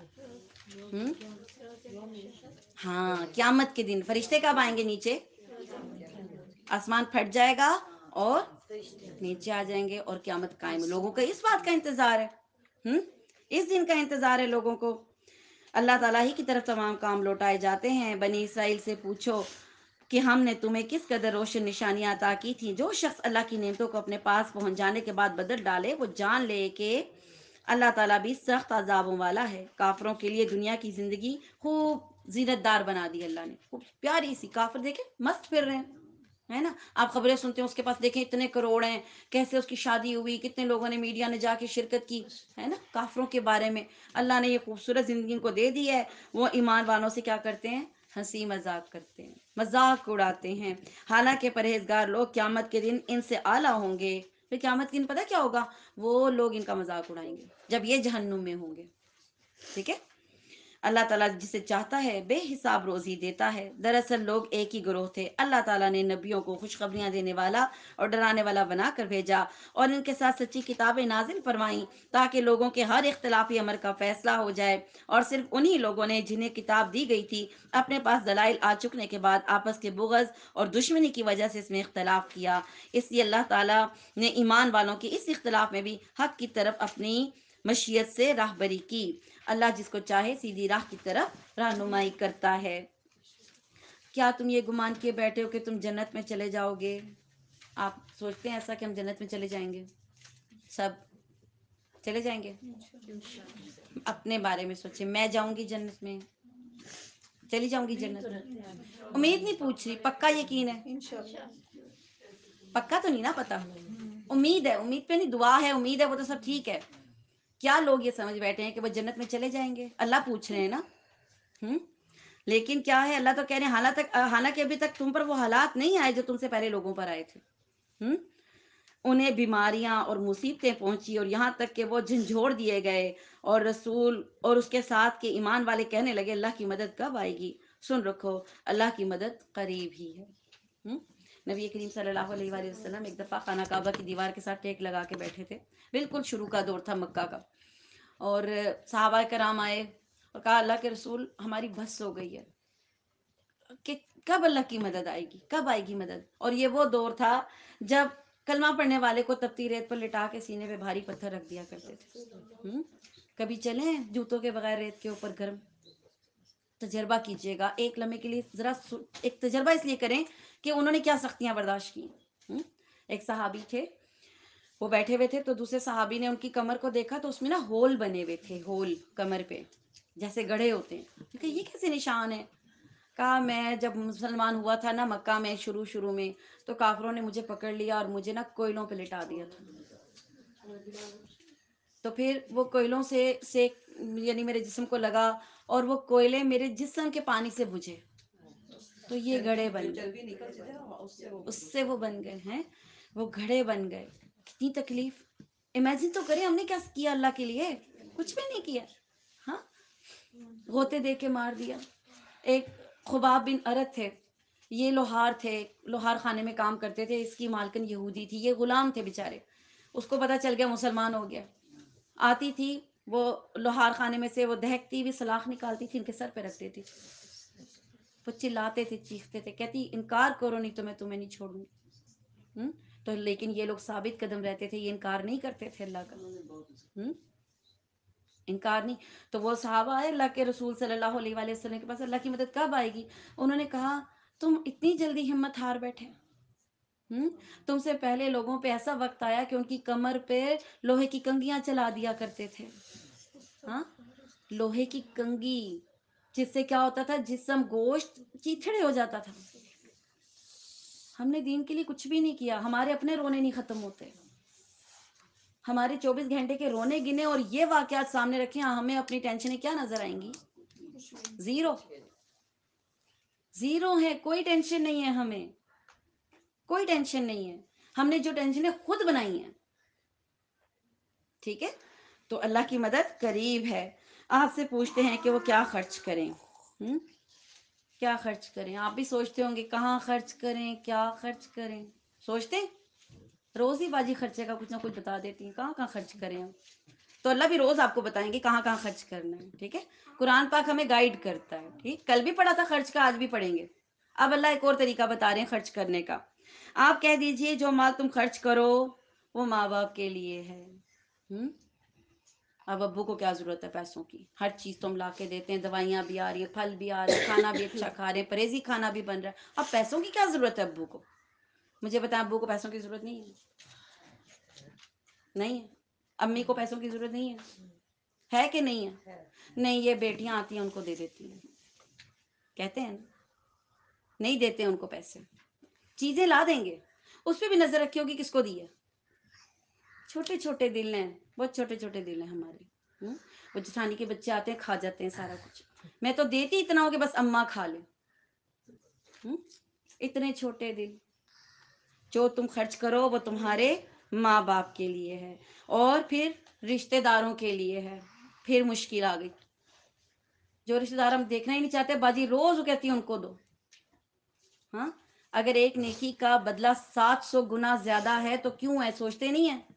ہاں قیامت کے دن. فرشتے کب آئیں گے نیچے؟ آسمان پھٹ جائے گا اور نیچے آ جائیں گے اور قیامت قائم. لوگوں کو اس بات کا انتظار ہے, اس دن کا انتظار ہے لوگوں کو. اللہ تعالیٰ ہی کی طرف تمام کام لوٹائے جاتے ہیں. بنی اسرائیل سے پوچھو کہ ہم نے تمہیں کس قدر روشن نشانیاں عطا کی تھیں. جو شخص اللہ کی نعمتوں کو اپنے پاس پہنچ جانے کے بعد بدل ڈالے وہ جان لے کہ اللہ تعالیٰ بھی سخت عذابوں والا ہے. کافروں کے لیے دنیا کی زندگی خوب زینت دار بنا دی اللہ نے, خوب پیاری سی. کافر دیکھیں مست پھر رہے ہیں, ہے نا. آپ خبریں سنتے ہیں اس کے پاس دیکھیں اتنے کروڑ ہیں, کیسے اس کی شادی ہوئی, کتنے لوگوں نے میڈیا نے جا کے شرکت کی, ہے نا. کافروں کے بارے میں اللہ نے یہ خوبصورت زندگی ان کو دے دی ہے. وہ ایمان والوں سے کیا کرتے ہیں؟ ہنسی مذاق کرتے ہیں, مذاق اڑاتے ہیں. حالانکہ پرہیزگار لوگ قیامت کے دن ان سے اعلیٰ ہوں گے. پھر قیامت کے دن پتہ کیا ہوگا؟ وہ لوگ ان کا مذاق اڑائیں گے جب یہ جہنم میں ہوں گے. ٹھیک ہے. اللہ تعالیٰ جسے چاہتا ہے بے حساب روزی دیتا ہے. دراصل لوگ ایک ہی گروہ تھے. اللہ تعالیٰ نے نبیوں کو خوشخبریاں دینے والا اور ڈرانے والا بنا کر بھیجا اور ان کے ساتھ سچی کتابیں نازل فرمائیں تاکہ لوگوں کے ہر اختلافی امر کا فیصلہ ہو جائے. اور صرف انہی لوگوں نے جنہیں کتاب دی گئی تھی اپنے پاس دلائل آ چکنے کے بعد آپس کے بغض اور دشمنی کی وجہ سے اس میں اختلاف کیا. اس لیے اللہ تعالیٰ نے ایمان والوں کے اس اختلاف میں بھی حق کی طرف اپنی مشیت سے راہبری کی. اللہ جس کو چاہے سیدھی راہ کی طرف رہنمائی کرتا ہے. کیا تم یہ گمان کیے بیٹھے ہو کہ تم جنت میں چلے جاؤ گے؟ آپ سوچتے ہیں ایسا کہ ہم جنت میں چلے جائیں گے؟ سب چلے جائیں گے؟ اپنے بارے میں سوچیں. میں جاؤں گی جنت میں؟ چلی جاؤں گی جنت میں؟ امید نہیں پوچھ رہی، پکا یقین ہے؟ پکا تو نہیں نا پتا، امید ہے. امید پہ نہیں، دعا ہے، امید ہے، وہ تو سب ٹھیک ہے. کیا لوگ یہ سمجھ بیٹھے ہیں کہ وہ جنت میں چلے جائیں گے؟ اللہ پوچھ رہے ہیں نا. لیکن کیا ہے، اللہ تو کہہ رہے ہیں حالانکہ ابھی تک تم پر وہ حالات نہیں آئے جو تم سے پہلے لوگوں پر آئے تھے. انہیں بیماریاں اور مصیبتیں پہنچی اور یہاں تک کہ وہ جھنجھوڑ دیے گئے. اور رسول اور اس کے ساتھ کے ایمان والے کہنے لگے اللہ کی مدد کب آئے گی؟ سن رکھو، اللہ کی مدد قریب ہی ہے. نبی کریم صلی اللہ علیہ وآلہ وسلم ایک دفعہ خانہ کعبہ کی دیوار کے ساتھ ٹیک لگا کے بیٹھے تھے. بالکل شروع کا دور تھا مکہ کا. اور صحابہ کرام آئے اور کہا اللہ کے رسول ہماری بس ہو گئی ہے کہ کب اللہ کی مدد آئے گی، کب آئے گی مدد. اور یہ وہ دور تھا جب کلمہ پڑھنے والے کو تپتی ریت پر لٹا کے سینے پہ بھاری پتھر رکھ دیا کرتے تھے. کبھی چلیں جوتوں کے بغیر ریت کے اوپر گرم؟ تجربہ کیجئے گا ایک لمحے کے لیے. ذرا ایک تجربہ اس لیے کریں کہ انہوں نے کیا سختیاں برداشت کی. ایک صحابی تھے، وہ بیٹھے ہوئے تھے تو دوسرے صحابی نے ان کی کمر کو دیکھا تو اس میں نا ہول بنے ہوئے تھے، ہول کمر پہ جیسے گڑھے ہوتے ہیں. کہ یہ کیسے نشان ہے؟ کہا میں جب مسلمان ہوا تھا نا مکہ میں شروع میں تو کافروں نے مجھے پکڑ لیا اور مجھے نا کوئلوں پہ لٹا دیا تھا. تو پھر وہ کوئلوں سے سیک یعنی میرے جسم کو لگا اور وہ کوئلے میرے جسم کے پانی سے بجھے تو یہ گھڑے بن گئے. اس سے وہ بن گئے ہیں، وہ گھڑے بن گئے. کتنی تکلیف. امیجن تو کریں ہم نے کیا کیا اللہ کے لیے؟ کچھ بھی نہیں کیا. ہاں، غوطے دے کے مار دیا. ایک خباب بن ارت تھے، یہ لوہار تھے، لوہار خانے میں کام کرتے تھے. اس کی مالکن یہودی تھی، یہ غلام تھے بیچارے. اس کو پتہ چل گیا مسلمان ہو گیا. آتی تھی وہ لوہار خانے میں سے، وہ دہکتی ہوئی سلاخ نکالتی تھی ان کے سر پہ رکھ دیتی تھی. وہ چلاتے تھے، چیختے تھے، کہتی انکار کرو نہیں تو میں تمہیں نہیں چھوڑوں گی. تو لیکن یہ لوگ ثابت قدم رہتے تھے، یہ انکار نہیں کرتے تھے اللہ کا. انکار نہیں. تو وہ صحابہ آئے اللہ کے رسول صلی اللہ علیہ وآلہ وسلم کے پاس، اللہ کی مدد کب آئے گی؟ انہوں نے کہا تم اتنی جلدی ہمت ہار بیٹھے. تم سے پہلے لوگوں پہ ایسا وقت آیا کہ ان کی کمر پہ لوہے کی کنگیاں چلا دیا کرتے تھے. ہاں، لوہے کی کنگھی، جس سے کیا ہوتا تھا، جسم گوشت چیتھڑے ہو جاتا تھا. ہم نے دین کے لیے کچھ بھی نہیں کیا. ہمارے اپنے رونے نہیں ختم ہوتے. ہمارے 24 گھنٹے کے رونے گنے اور یہ واقعات سامنے رکھیں، ہمیں اپنی ٹینشنیں کیا نظر آئیں گی؟ زیرو. زیرو ہے. کوئی ٹینشن نہیں ہے ہمیں، کوئی ٹینشن نہیں ہے. ہم نے جو ٹینشنیں خود بنائی ہیں. ٹھیک ہے. تو اللہ کی مدد قریب ہے. آپ سے پوچھتے ہیں کہ وہ کیا خرچ کریں. کیا خرچ کریں؟ آپ بھی سوچتے ہوں گے کہاں خرچ کریں، کیا خرچ کریں. سوچتے روز ہی باجی خرچے کا کچھ نہ کچھ بتا دیتی ہیں، کہاں کہاں خرچ کریں ہم. تو اللہ بھی روز آپ کو بتائیں گے کہاں کہاں خرچ کرنا ہے. ٹھیک ہے. قرآن پاک ہمیں گائیڈ کرتا ہے. ٹھیک، کل بھی پڑھا تھا خرچ کا، آج بھی پڑھیں گے. اب اللہ ایک اور طریقہ بتا رہے ہیں خرچ کرنے کا. آپ کہہ دیجئے جو مال تم خرچ کرو وہ ماں باپ کے لیے ہے. اب ابو کو کیا ضرورت ہے پیسوں کی؟ ہر چیز تم لا کے دیتے ہیں، دوائیاں بھی آ رہی ہیں، پھل بھی آ رہے ہیں، کھانا بھی اچھا کھا رہے ہیں، پرہیزی کھانا بھی بن رہا ہے. اب پیسوں کی کیا ضرورت ہے ابو کو؟ مجھے بتائیں، ابو کو پیسوں کی ضرورت نہیں ہے؟ نہیں ہے. امی کو پیسوں کی ضرورت نہیں ہے کہ نہیں ہے؟ نہیں، یہ بیٹیاں آتی ہیں ان کو دے دیتی ہیں. کہتے ہیں نہیں دیتے ان کو پیسے. چیزیں لا دیں گے، اس پہ بھی نظر رکھی ہوگی کس کو دی ہے. چھوٹے چھوٹے دل ہیں، بہت چھوٹے چھوٹے دل ہیں ہمارے. وہ جٹھانی کے بچے آتے ہیں، کھا جاتے ہیں سارا کچھ. میں تو دیتی اتنا ہوں کہ بس اماں کھا لیں. اتنے چھوٹے دل. جو تم خرچ کرو وہ تمہارے ماں باپ کے لیے ہے، اور پھر رشتہ داروں کے لیے ہے. پھر مشکل آ گئی. جو رشتے دار ہم دیکھنا ہی نہیں چاہتے باجی روز وہ کہتی ہیں ان کو دو. ہاں اگر ایک نیکی کا بدلہ 700 گنا زیادہ ہے تو کیوں ہے, سوچتے نہیں ہیں؟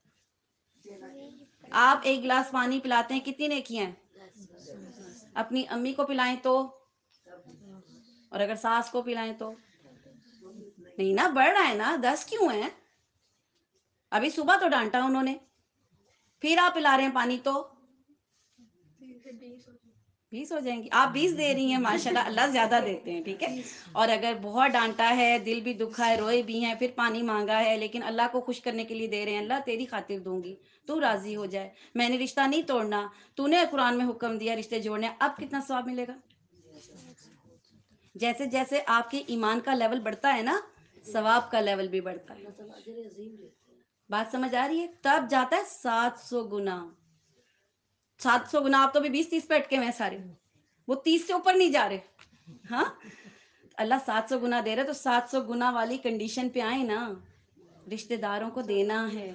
آپ ایک گلاس پانی پلاتے ہیں, کتنی نیکیاں ہیں؟ اپنی امی کو پلائیں تو, اور اگر ساس کو پلائیں تو نہیں نا, بڑھ رہا ہے نا, 10 کیوں ہیں؟ ابھی صبح تو ڈانٹا انہوں نے, پھر آپ پلا رہے ہیں پانی تو 20 ہو جائیں گی. آپ 20 دے رہی ہیں, ماشاءاللہ اللہ زیادہ دیتے ہیں, ٹھیک ہے. اور اگر بہت ڈانٹا ہے, دل بھی دکھا ہے, روئے بھی ہیں, پھر پانی مانگا ہے, لیکن اللہ کو خوش کرنے کے لیے دے رہے ہیں, اللہ تیری خاطر دوں گی, تو راضی ہو جائے, میں نے رشتہ نہیں توڑنا, تو نے قرآن میں حکم دیا رشتے جوڑنے, اب کتنا ثواب ملے گا؟ جیسے جیسے آپ کے ایمان کا لیول بڑھتا ہے نا, ثواب کا لیول بھی بڑھتا ہے. بات سمجھ آ رہی ہے؟ تب جاتا ہے 700 گنا. 700 گنا. آپ تو بھی 20-30 پہ اٹکے ہوئے ہیں سارے, وہ 30 سے اوپر نہیں جا رہے. ہاں اللہ 700 گنا دے رہے, تو 700 گنا والی کنڈیشن پہ آئے نا, رشتے داروں کو دینا ہے.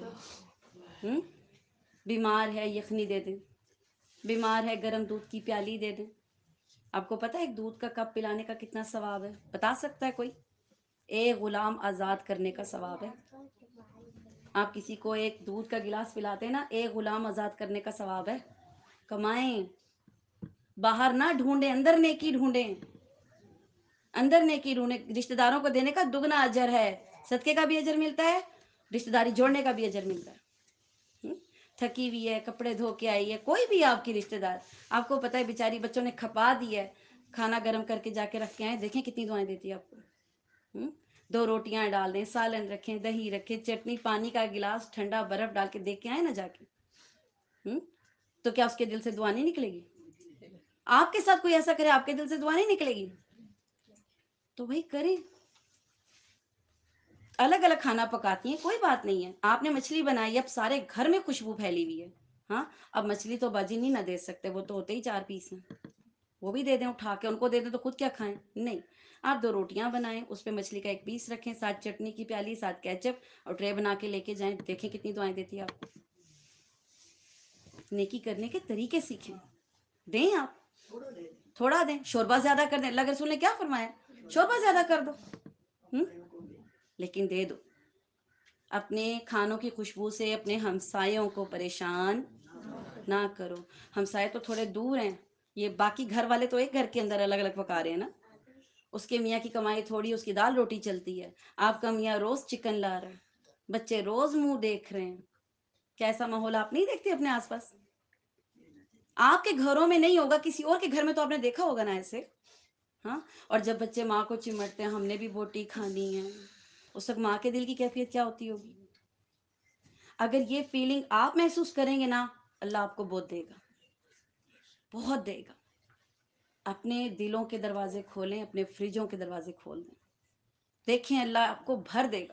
بیمار ہے یخنی دے دیں, بیمار ہے گرم دودھ کی پیالی دے دیں. آپ کو پتہ ہے ایک دودھ کا کپ پلانے کا کتنا ثواب ہے؟ بتا سکتا ہے کوئی؟ ایک غلام آزاد کرنے کا ثواب ہے. آپ کسی کو ایک دودھ کا گلاس پلاتے ہیں نا, ایک غلام آزاد کرنے کا ثواب ہے. کمائیں, باہر نہ ڈھونڈیں, اندر نیکی ڈھونڈیں, اندر نیکی ڈھونڈیں. رشتے داروں کو دینے کا دگنا اجر ہے, صدقے کا بھی اجر ملتا ہے, رشتے داری جوڑنے کا بھی اجر ملتا ہے. تھکی ہوئی ہے, کپڑے دھو کے آئی ہے, کوئی بھی آپ کی رشتے دار, آپ کو پتہ ہے بیچاری بچوں نے کھپا دی ہے, کھانا گرم کر کے جا کے رکھ کے آئے, دیکھیں کتنی دعائیں دیتی ہے آپ کو. 2 روٹیاں ڈال دیں, سالن رکھیں, دہی رکھیں, چٹنی, پانی کا گلاس, ٹھنڈا برف ڈال کے دیکھ کے آئے نا جا کے, تو کیا اس کے دل سے دعا نہیں نکلے گی؟ آپ کے ساتھ کوئی ایسا کرے, آپ کے دل سے دعا نہیں نکلے گی؟ تو وہی کریں. الگ الگ کھانا پکاتی ہیں, کوئی بات نہیں ہے. آپ نے مچھلی بنائی, اب سارے گھر میں خوشبو پھیلی ہوئی ہے. ہاں اب مچھلی تو باجی نہیں نہ دے سکتے, وہ تو ہوتے ہی 4 پیس ہیں, وہ بھی دے دیں اٹھا کے, ان کو دے دیں تو خود کیا کھائیں؟ نہیں, آپ 2 روٹیاں بنائیں, اس پہ مچھلی کا 1 پیس رکھیں, ساتھ چٹنی کی پیالی, ساتھ کیچپ, اور ٹرے بنا کے لے کے جائیں, دیکھیں کتنی دعائیں دیتی ہے آپ کو. نیکی کرنے کے طریقے سیکھیں. دیں, آپ تھوڑا دیں, شوربہ زیادہ کر دیں. اللہ کے رسول نے کیا فرمایا؟ شوربہ زیادہ کر دو, لیکن دے دو. اپنے کھانوں کی خوشبو سے اپنے ہمسایوں کو پریشان نہ کرو. ہمسائے تو تھوڑے دور ہیں, یہ باقی گھر والے تو ایک گھر کے اندر الگ الگ پکا رہے ہیں نا. اس کے میاں کی کمائی تھوڑی, اس کی دال روٹی چلتی ہے, آپ کا میاں روز چکن لا رہا ہے, بچے روز منہ دیکھ رہے ہیں. کیسا ماحول آپ نہیں دیکھتے اپنے آس پاس؟ آپ کے گھروں میں نہیں ہوگا, کسی اور کے گھر میں تو آپ نے دیکھا ہوگا نا ایسے. ہاں, اور جب بچے ماں کو چمٹتے ہیں, ہم نے بھی بوٹی کھانی ہے, اس وقت ماں کے دل کی کیفیت کیا ہوتی ہوگی؟ اگر یہ فیلنگ آپ محسوس کریں گے نا, اللہ آپ کو بہت دے گا, بہت دے گا. اپنے دلوں کے دروازے کھولیں, اپنے فریجوں کے دروازے کھول دیں, دیکھیں اللہ آپ کو بھر دے گا.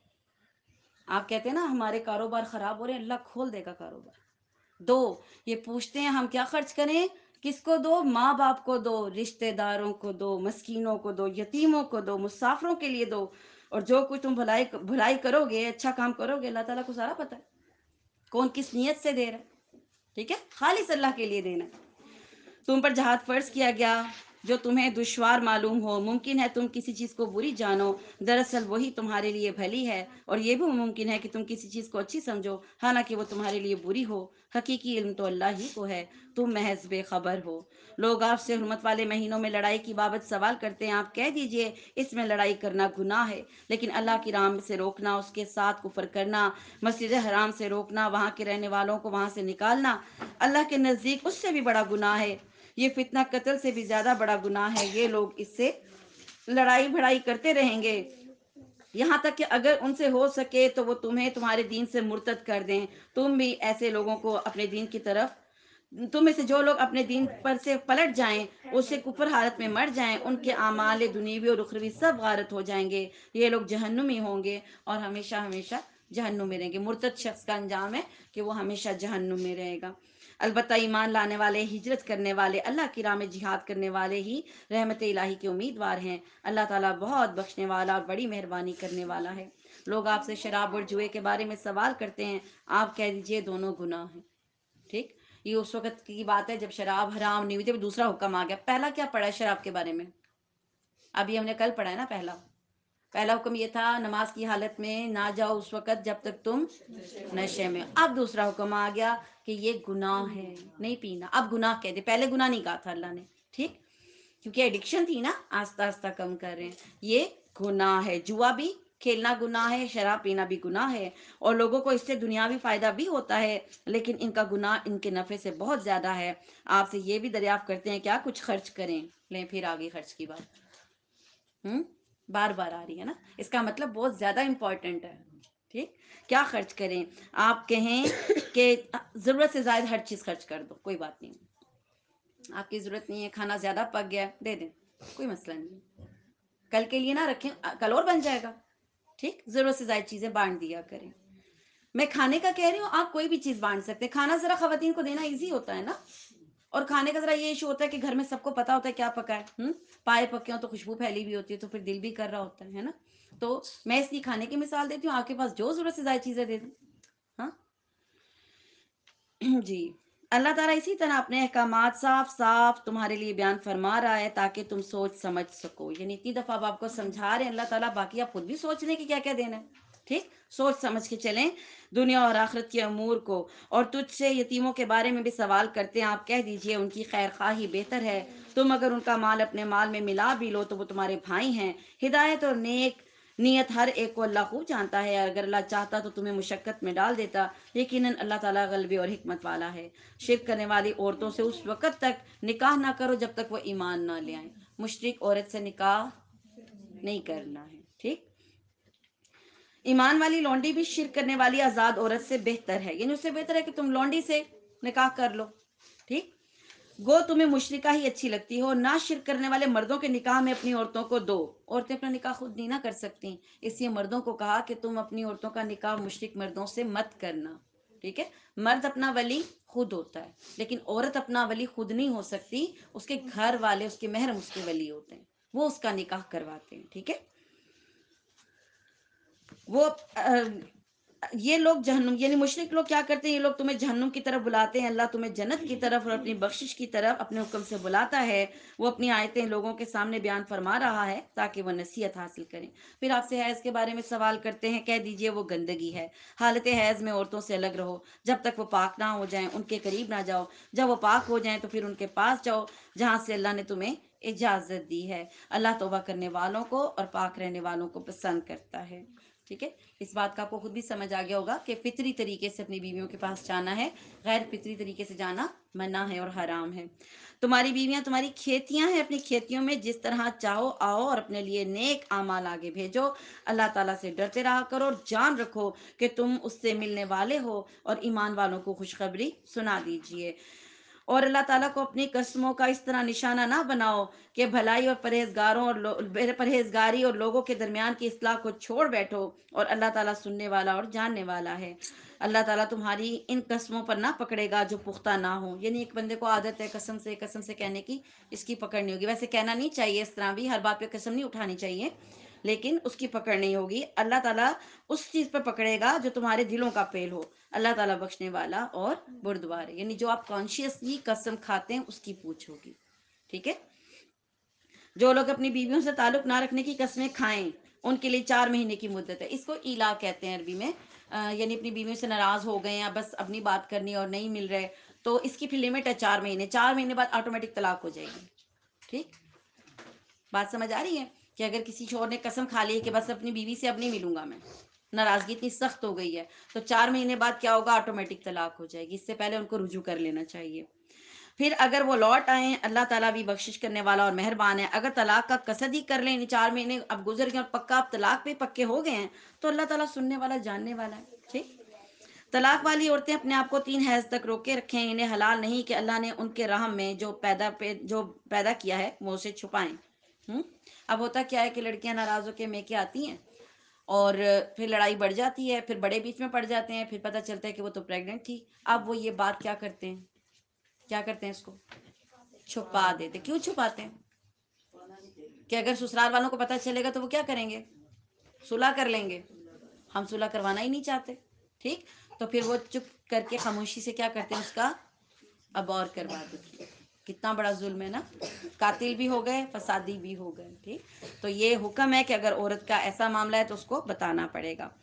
آپ کہتے ہیں نا ہمارے کاروبار خراب ہو رہے ہیں, اللہ کھول دے گا کاروبار. یہ پوچھتے ہیں ہم کیا خرچ کریں, کس کو دو؟ ماں باپ کو دو, رشتے داروں کو دو, مسکینوں کو دو, یتیموں کو دو, مسافروں کے لیے دو. اور جو کچھ تم بھلائی کرو گے, اچھا کام کرو گے, اللہ تعالیٰ کو سارا پتہ ہے کون کس نیت سے دے رہا ہے. ٹھیک ہے, خالص اللہ کے لیے دینا. تم پر جہاد فرض کیا گیا جو تمہیں دشوار معلوم ہو, ممکن ہے تم کسی چیز کو بری جانو, دراصل وہی تمہارے لیے بھلی ہے, اور یہ بھی ممکن ہے کہ تم کسی چیز کو اچھی سمجھو, حالانکہ وہ تمہارے لیے بری ہو. حقیقی علم تو اللہ ہی کو ہے, تم محض بے خبر ہو. لوگ آپ سے حرمت والے مہینوں میں لڑائی کی بابت سوال کرتے ہیں, آپ کہہ دیجئے اس میں لڑائی کرنا گناہ ہے, لیکن اللہ کی راہ سے روکنا, اس کے ساتھ کفر کرنا, مسجد حرام سے روکنا, وہاں کے رہنے والوں کو وہاں سے نکالنا, اللہ کے نزدیک اس سے بھی بڑا گناہ ہے. یہ فتنہ قتل سے بھی زیادہ بڑا گناہ ہے. یہ لوگ اس سے لڑائی بھڑائی کرتے رہیں گے, یہاں تک کہ اگر ان سے ہو سکے تو وہ تمہیں تمہارے دین سے مرتد کر دیں. تم بھی ایسے لوگوں کو اپنے دین کی طرف, تم میں سے جو لوگ اپنے دین پر سے پلٹ جائیں, اس سے کفر حالت میں مر جائیں, ان کے اعمال دنیوی اور اخروی سب غارت ہو جائیں گے. یہ لوگ جہنمی ہوں گے اور ہمیشہ ہمیشہ جہنم میں رہیں گے. مرتد شخص کا انجام ہے کہ وہ ہمیشہ جہنم میں رہے گا. البتہ ایمان لانے والے, ہجرت کرنے والے, اللہ کی راہ میں جہاد کرنے والے ہی رحمت الہی کے امیدوار ہیں. اللہ تعالیٰ بہت بخشنے والا اور بڑی مہربانی کرنے والا ہے. لوگ آپ سے شراب اور جوئے کے بارے میں سوال کرتے ہیں, آپ کہہ دیجئے دونوں گناہ ہیں. ٹھیک, یہ اس وقت کی بات ہے جب شراب حرام نہیں ہوئی تھی، اب دوسرا حکم آ گیا. پہلا کیا پڑھا ہے شراب کے بارے میں؟ ابھی ہم نے کل پڑھا ہے نا. پہلا حکم یہ تھا نماز کی حالت میں نہ جاؤ اس وقت جب تک تم نشے میں. اب دوسرا حکم آ گیا کہ یہ گناہ ہے نہیں پینا. اب گناہ کہہ دے، پہلے گناہ نہیں کہا تھا اللہ نے. ٹھیک، کیونکہ ایڈکشن تھی نا، آہستہ آہستہ کم کر رہے ہیں. یہ گناہ ہے. جوا بھی کھیلنا گناہ ہے، شراب پینا بھی گناہ ہے، اور لوگوں کو اس سے دنیاوی فائدہ بھی ہوتا ہے، لیکن ان کا گناہ ان کے نفع سے بہت زیادہ ہے. آپ سے یہ بھی دریافت کرتے ہیں کیا کچھ خرچ کریں. لیں پھر آگے خرچ کی بات بار بار آ رہی ہے نا. اس کا مطلب بہت زیادہ امپورٹنٹ ہے. ٹھیک، کیا خرچ کریں؟ آپ کہیں کہ ضرورت سے زائد ہر چیز خرچ کر دو، کوئی بات نہیں. آپ کی ضرورت نہیں ہے، کھانا زیادہ پک گیا، دے دیں، کوئی مسئلہ نہیں. کل کے لیے نہ رکھیں، کل اور بن جائے گا. ٹھیک، ضرورت سے زائد چیزیں بانٹ دیا کریں. میں کھانے کا کہہ رہی ہوں، آپ کوئی بھی چیز بانٹ سکتے ہیں. کھانا ذرا خواتین کو دینا ایزی ہوتا ہے نا، اور کھانے کا ذرا یہ ایشو ہوتا ہے کہ گھر میں سب کو پتا ہوتا ہے کیا پکا ہے. پائے پکے ہوں تو خوشبو پھیلی بھی ہوتی ہے، تو پھر دل بھی کر رہا ہوتا ہے نا. تو میں اس کی کھانے کی مثال دیتی ہوں، آپ کے پاس جو ضرورت سے زائد چیزیں دے دیں. ہاں جی. اللہ تعالیٰ اسی طرح اپنے احکامات صاف صاف تمہارے لیے بیان فرما رہا ہے تاکہ تم سوچ سمجھ سکو. یعنی اتنی دفعہ آپ کو سمجھا رہے ہیں اللہ تعالیٰ، باقی آپ خود بھی سوچ لیں کہ کیا کیا دینا ہے. ٹھیک، سوچ سمجھ کے چلیں دنیا اور آخرت کے امور کو. اور تجھ سے یتیموں کے بارے میں بھی سوال کرتے ہیں، آپ کہہ دیجئے ان کی خیر خواہی بہتر ہے. تم اگر ان کا مال اپنے مال میں ملا بھی لو تو وہ تمہارے بھائی ہیں. ہدایت اور نیک نیت ہر ایک کو اللہ خوب جانتا ہے. اگر اللہ چاہتا تو تمہیں مشقت میں ڈال دیتا، یقیناً اللہ تعالیٰ غلبے اور حکمت والا ہے. شرک کرنے والی عورتوں سے اس وقت تک نکاح نہ کرو جب تک وہ ایمان نہ لے آئیں. مشرک عورت سے نکاح نہیں کرنا ہے. ٹھیک، ایمان والی لونڈی بھی شرک کرنے والی آزاد عورت سے بہتر ہے. یعنی اس سے بہتر ہے کہ تم لونڈی سے نکاح کر لو. ٹھیک، گو تمہیں مشرکہ ہی اچھی لگتی ہو. نہ شرک کرنے والے مردوں کے نکاح میں اپنی عورتوں کو دو. عورتیں اپنا نکاح خود نہیں نہ کر سکتی، اس لیے مردوں کو کہا کہ تم اپنی عورتوں کا نکاح مشرک مردوں سے مت کرنا. ٹھیک ہے، مرد اپنا ولی خود ہوتا ہے، لیکن عورت اپنا ولی خود نہیں ہو سکتی. اس کے گھر والے، اس کے محرم اس کے ولی ہوتے ہیں، وہ اس کا نکاح کرواتے ہیں. ٹھیک ہے، وہ یہ لوگ جہنم، یعنی مشرک لوگ کیا کرتے ہیں، یہ لوگ تمہیں جہنم کی طرف بلاتے ہیں. اللہ تمہیں جنت کی طرف اور اپنی بخشش کی طرف اپنے حکم سے بلاتا ہے. وہ اپنی آیتیں لوگوں کے سامنے بیان فرما رہا ہے تاکہ وہ نصیحت حاصل کریں. پھر آپ سے حیض کے بارے میں سوال کرتے ہیں، کہہ دیجئے وہ گندگی ہے. حالت حیض میں عورتوں سے الگ رہو جب تک وہ پاک نہ ہو جائیں. ان کے قریب نہ جاؤ. جب وہ پاک ہو جائیں تو پھر ان کے پاس جاؤ جہاں سے اللہ نے تمہیں اجازت دی ہے. اللہ توبہ کرنے والوں کو اور پاک رہنے والوں کو پسند کرتا ہے. ٹھیک ہے، اس بات کا آپ کو خود بھی سمجھ آ گیا ہوگا کہ فطری طریقے سے اپنی بیویوں کے پاس جانا ہے، غیر فطری طریقے سے جانا منع ہے اور حرام ہے. تمہاری بیویاں تمہاری کھیتیاں ہیں، اپنی کھیتیوں میں جس طرح چاہو آؤ اور اپنے لیے نیک اعمال آگے بھیجو. اللہ تعالیٰ سے ڈرتے رہا کرو اور جان رکھو کہ تم اس سے ملنے والے ہو، اور ایمان والوں کو خوشخبری سنا دیجئے. اور اللہ تعالیٰ کو اپنی قسموں کا اس طرح نشانہ نہ بناؤ کہ بھلائی اور پرہیزگاری اور لوگوں کے درمیان کی اصلاح کو چھوڑ بیٹھو. اور اللہ تعالیٰ سننے والا اور جاننے والا ہے. اللہ تعالیٰ تمہاری ان قسموں پر نہ پکڑے گا جو پختہ نہ ہوں. یعنی ایک بندے کو عادت ہے قسم سے کہنے کی، اس کی پکڑ نہیں ہوگی. ویسے کہنا نہیں چاہیے اس طرح بھی، ہر بات پہ قسم نہیں اٹھانی چاہیے، لیکن اس کی پکڑ نہیں ہوگی. اللہ تعالیٰ اس چیز پہ پکڑے گا جو تمہارے دلوں کا پیل ہو. اللہ تعالیٰ بخشنے والا اور بردبار ہے. یعنی جو آپ کانشیسلی قسم کھاتے ہیں اس کی پوچھ ہوگی. ٹھیک ہے، جو لوگ اپنی بیویوں سے تعلق نہ رکھنے کی قسمیں کھائیں ان کے لیے 4 مہینے کی مدت ہے. اس کو ایلا کہتے ہیں عربی میں. یعنی اپنی بیویوں سے ناراض ہو گئے ہیں، بس اپنی بات کرنی اور نہیں مل رہے، تو اس کی پھر لمٹ ہے 4 مہینے. 4 مہینے بعد آٹومیٹک طلاق ہو جائے گی. ٹھیک، بات سمجھ آ رہی ہے کہ اگر کسی شوہر نے قسم کھا لی کہ بس اپنی بیوی سے اب نہیں ملوں گا میں، ناراضگی اتنی سخت ہو گئی ہے، تو 4 مہینے بعد کیا ہوگا، آٹومیٹک طلاق ہو جائے گی. اس سے پہلے ان کو رجوع کر لینا چاہیے. پھر اگر وہ لوٹ آئیں، اللہ تعالیٰ بھی بخشش کرنے والا اور مہربان ہے. اگر طلاق کا قصد ہی کر لیں، 4 مہینے اب گزر گئے اور پکا اب طلاق پہ پکے ہو گئے ہیں، تو اللہ تعالیٰ سننے والا جاننے والا ہے. ٹھیک، طلاق والی عورتیں اپنے آپ کو 3 حیض تک روکے رکھیں. انہیں حلال نہیں کہ اللہ نے ان کے رحم میں جو پیدا کیا ہے وہ اسے چھپائیں. اب ہوتا کیا ہے کہ لڑکیاں ناراض ہو کے میکے آتی ہیں اور پھر لڑائی بڑھ جاتی ہے، پھر بڑے بیچ میں پڑ جاتے ہیں، پھر پتہ چلتا ہے کہ وہ تو پریگننٹ تھی. اب وہ یہ بات کیا کرتے ہیں اس کو چھپا دیتے. کیوں چھپاتے ہیں؟ کہ اگر سسرال والوں کو پتہ چلے گا تو وہ کیا کریں گے، صلح کر لیں گے. ہم صلح کروانا ہی نہیں چاہتے. ٹھیک، تو پھر وہ چپ کر کے خاموشی سے کیا کرتے ہیں، اس کا اب اور کروا دیتی. کتنا بڑا ظلم ہے نا, قاتل بھی ہو گئے, فسادی بھی ہو گئے. ٹھیک, تو یہ حکم ہے کہ اگر عورت کا ایسا معاملہ ہے تو اس کو بتانا پڑے گا.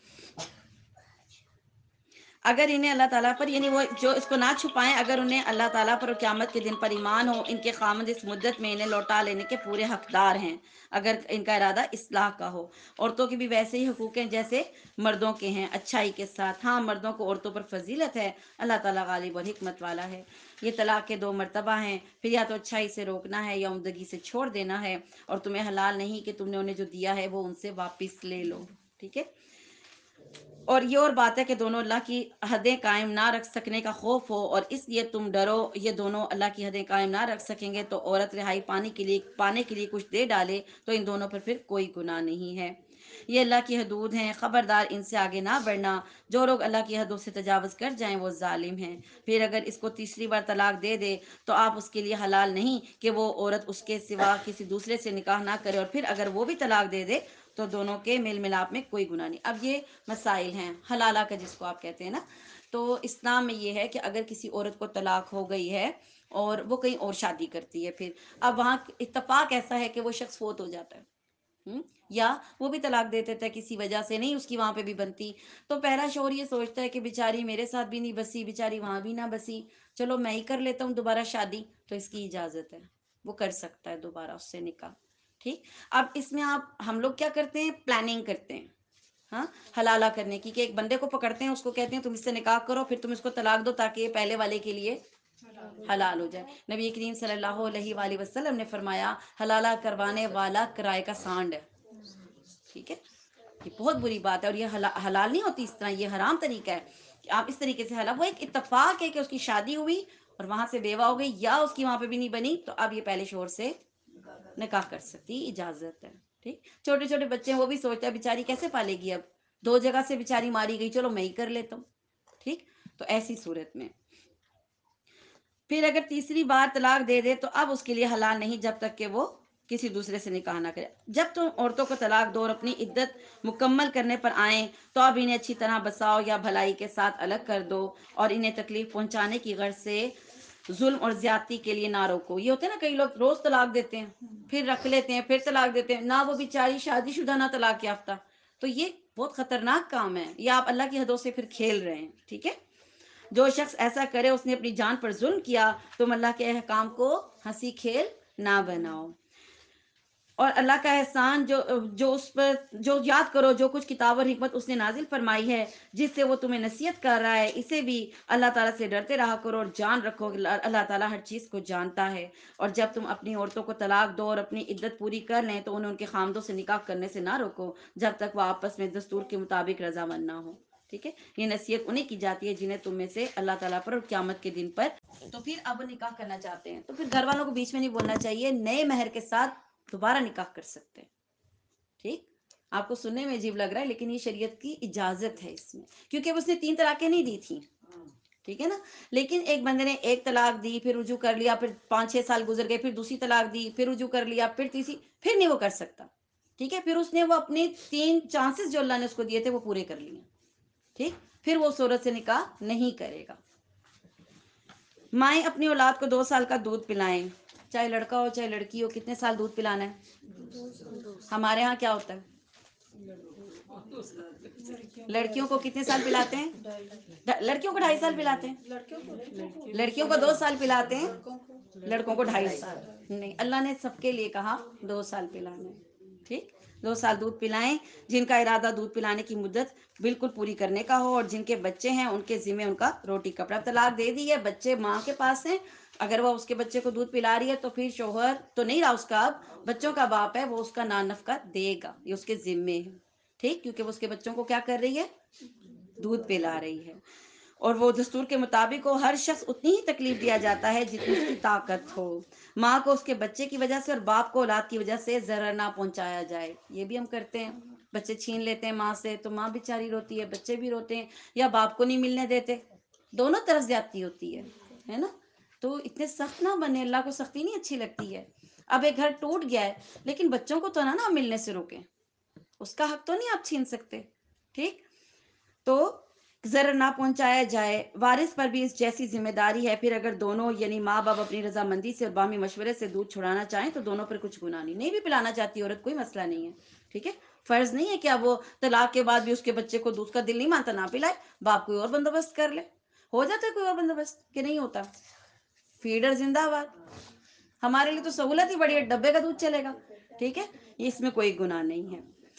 اگر انہیں اللہ تعالیٰ پر, یعنی وہ جو اس کو نہ چھپائیں, اگر انہیں اللہ تعالیٰ پر اور قیامت کے دن پر ایمان ہو, ان کے خامند اس مدت میں انہیں لوٹا لینے کے پورے حقدار ہیں, اگر ان کا ارادہ اصلاح کا ہو. عورتوں کے بھی ویسے ہی حقوق ہیں جیسے مردوں کے ہیں, اچھائی کے ساتھ. ہاں, مردوں کو عورتوں پر فضیلت ہے, اللہ تعالیٰ غالب اور حکمت والا ہے. یہ طلاق کے 2 مرتبہ ہیں, پھر یا تو اچھائی سے روکنا ہے یا عمدگی سے چھوڑ دینا ہے, اور تمہیں حلال نہیں کہ تم نے انہیں جو دیا ہے وہ ان سے واپس لے لو. ٹھیک ہے, اور یہ اور بات ہے کہ دونوں اللہ کی حدیں قائم نہ رکھ سکنے کا خوف ہو, اور اس لیے تم ڈرو. یہ دونوں اللہ کی حدیں قائم نہ رکھ سکیں گے تو عورت رہائی پانے کے لیے کچھ دے ڈالے تو ان دونوں پر پھر کوئی گناہ نہیں ہے. یہ اللہ کی حدود ہیں, خبردار ان سے آگے نہ بڑھنا. جو لوگ اللہ کی حدوں سے تجاوز کر جائیں وہ ظالم ہیں. پھر اگر اس کو تیسری بار طلاق دے دے تو آپ اس کے لیے حلال نہیں کہ وہ عورت اس کے سوا کسی دوسرے سے نکاح نہ کرے, اور پھر اگر وہ بھی طلاق دے دے تو دونوں کے میل ملاپ میں کوئی گناہ نہیں. اب یہ مسائل ہیں حلالہ کا جس کو آپ کہتے ہیں نا, تو اسلام میں یہ ہے کہ اگر کسی عورت کو طلاق ہو گئی ہے اور وہ کہیں اور شادی کرتی ہے, پھر اب وہاں اتفاق ایسا ہے کہ وہ شخص فوت ہو جاتا ہے, یا وہ بھی طلاق دے دیتا ہے کسی وجہ سے, نہیں اس کی وہاں پہ بھی بنتی, تو پہلا شوہر یہ سوچتا ہے کہ بیچاری میرے ساتھ بھی نہیں بسی, بیچاری وہاں بھی نہ بسی, چلو میں ہی کر لیتا ہوں دوبارہ شادی. تو اس کی اجازت ہے, وہ کر سکتا ہے دوبارہ اس سے نکاح. ٹھیک, اب اس میں ہم لوگ کیا کرتے ہیں, پلاننگ کرتے ہیں ہاں حلالہ کرنے کی, کہ ایک بندے کو پکڑتے ہیں, اس کو کہتے ہیں تم اس سے نکاح کرو, پھر تم اس کو طلاق دو تاکہ یہ پہلے والے کے لیے حلال ہو جائے. نبی کریم صلی اللہ علیہ وآلہ وسلم نے فرمایا حلالہ کروانے والا کرائے کا سانڈ ہے. ٹھیک ہے, یہ بہت بری بات ہے, اور یہ حلال نہیں ہوتی اس طرح, یہ حرام طریقہ ہے کہ آپ اس طریقے سے حلال. وہ ایک اتفاق ہے کہ اس کی شادی ہوئی اور وہاں سے بیوہ ہو گئی, یا اس کی وہاں پہ بھی نہیں بنی, تو اب یہ پہلے شوہر سے نکاح کر سکتی, اجازت ہے. ٹھیک, چھوٹے چھوٹے بچے ہیں, وہ بھی سوچتا ہے بیچاری کیسے پالے گی, اب 2 جگہ سے بیچاری ماری گئی, چلو میں ہی کر لیتا ہوں. ٹھیک, تو ایسی صورت میں پھر اگر تیسری بار طلاق دے دے تو اب اس کے لیے حلال نہیں جب تک کہ وہ کسی دوسرے سے نکاح نہ کرے. جب تم عورتوں کو طلاق دو اور اپنی عدت مکمل کرنے پر آئیں تو اب انہیں اچھی طرح بساؤ یا بھلائی کے ساتھ الگ کر دو, اور انہیں تکلیف پہنچانے کی غرض سے ظلم اور زیادتی کے لیے نہ روکو. یہ ہوتے ہیں نا کئی لوگ روز طلاق دیتے ہیں, پھر رکھ لیتے ہیں, پھر طلاق دیتے ہیں, نہ وہ بیچاری شادی شدہ نہ طلاق یافتہ. تو یہ بہت خطرناک کام ہے, یہ آپ اللہ کی حدوں سے پھر کھیل رہے ہیں. ٹھیک ہے, جو شخص ایسا کرے اس نے اپنی جان پر ظلم کیا, تم اللہ کے احکام کو ہنسی کھیل نہ بناؤ. اور اللہ کا احسان جو اس پر جو یاد کرو, جو کچھ کتاب اور حکمت اس نے نازل فرمائی ہے جس سے وہ تمہیں نصیحت کر رہا ہے, اسے بھی اللہ تعالیٰ سے ڈرتے رہا کرو, اور جان رکھو کہ اللہ تعالیٰ ہر چیز کو جانتا ہے. اور جب تم اپنی عورتوں کو طلاق دو اور اپنی عدت پوری کر لیں تو انہیں ان کے خامدوں سے نکاح کرنے سے نہ روکو جب تک وہ آپس میں دستور کے مطابق رضامند نہ ہو. ٹھیک ہے, یہ نصیحت انہیں کی جاتی ہے جنہیں تم میں سے اللہ تعالیٰ پر اور قیامت کے دن پر تو پھر اب نکاح کرنا چاہتے ہیں. تو پھر گھر والوں کو بیچ میں نہیں بولنا چاہیے, نئے مہر کے ساتھ دوبارہ نکاح کر سکتے ہیں. ٹھیک, آپ کو سننے میں عجیب لگ رہا ہے لیکن یہ شریعت کی اجازت ہے اس میں, کیونکہ اس نے 3 طلاقیں نہیں دی تھیں. ٹھیک ہے نا, لیکن ایک بندے نے 1 طلاق دی, پھر رجوع کر لیا, پھر 5-6 سال گزر گئے, پھر دوسری طلاق دی, پھر رجوع کر لیا, پھر تیسری, پھر نہیں وہ کر سکتا. ٹھیک ہے, پھر اس نے وہ اپنے 3 چانسز جو اللہ نے اس کو دیے تھے وہ پورے کر لیے. ٹھیک, پھر وہ اس عورت سے نکاح نہیں کرے گا. مائیں اپنی اولاد کو 2 سال کا دودھ پلائیں, چاہے لڑکا ہو چاہے لڑکی ہو. کتنے سال دودھ پلانا ہے؟ ہمارے ہاں کیا ہوتا ہے, لڑکیوں کو کتنے سال پلاتے ہیں؟ لڑکیوں کو 2.5 سال پلاتے ہیں, لڑکیوں کو 2 سال پلاتے ہیں, لڑکوں کو 2.5 سال. نہیں, اللہ نے سب کے لیے کہا 2 سال پلانا ہے. ٹھیک, 2 سال دودھ پلائیں جن کا ارادہ دودھ پلانے کی مدت بالکل پوری کرنے کا ہو, اور جن کے بچے ہیں ان کے ذمہ ان کا روٹی کپڑا. طلاق دے دی ہے, بچے ماں کے پاس ہیں, اگر وہ اس کے بچے کو دودھ پلا رہی ہے تو پھر شوہر تو نہیں رہا اس کا, اب بچوں کا باپ ہے, وہ اس کا نان نفقہ دے گا, یہ اس کے ذمے ہے. ٹھیک, کیونکہ وہ اس کے بچوں کو کیا کر رہی ہے, دودھ پلا رہی ہے. اور وہ دستور کے مطابق ہو, ہر شخص اتنی ہی تکلیف دیا جاتا ہے جتنی اس کی طاقت ہو. ماں کو اس کے بچے کی وجہ سے اور باپ کو اولاد کی وجہ سے ضرر نہ پہنچایا جائے. یہ بھی ہم کرتے ہیں, بچے چھین لیتے ہیں ماں سے تو ماں بیچاری روتی ہے, بچے بھی روتے ہیں, یا باپ کو نہیں ملنے دیتے. دونوں طرف زیادتی ہوتی ہے نا. تو اتنے سخت نہ بنے, اللہ کو سختی نہیں اچھی لگتی ہے. اب ایک گھر ٹوٹ گیا ہے لیکن بچوں کو تو نا ملنے سے روکیں, اس کا حق تو نہیں آپ چھین سکتے. ٹھیک, تو ضرر نہ پہنچایا جائے. وارث پر بھی اس جیسی ذمہ داری ہے. پھر اگر دونوں یعنی ماں باپ اپنی رضامندی سے اور باہمی مشورے سے دودھ چھڑانا چاہیں تو دونوں پر کچھ گناہ نہیں. نہیں بھی پلانا چاہتی عورت کوئی مسئلہ نہیں ہے. ٹھیک ہے, فرض نہیں ہے کہ اب وہ طلاق کے بعد بھی اس کے بچے کو دودھ کا دل نہیں مانتا نہ پلائے, باپ کوئی اور بندوبست کر لے. ہو جاتا ہے کوئی اور بندوبست کہ نہیں ہوتا؟ فیڈر زندہ باد, ہمارے لیے تو سہولت ہی بڑی ہے, ڈبے کا دودھ چلے گا. ٹھیک ہے, اس میں کوئی گناہ نہیں ہے.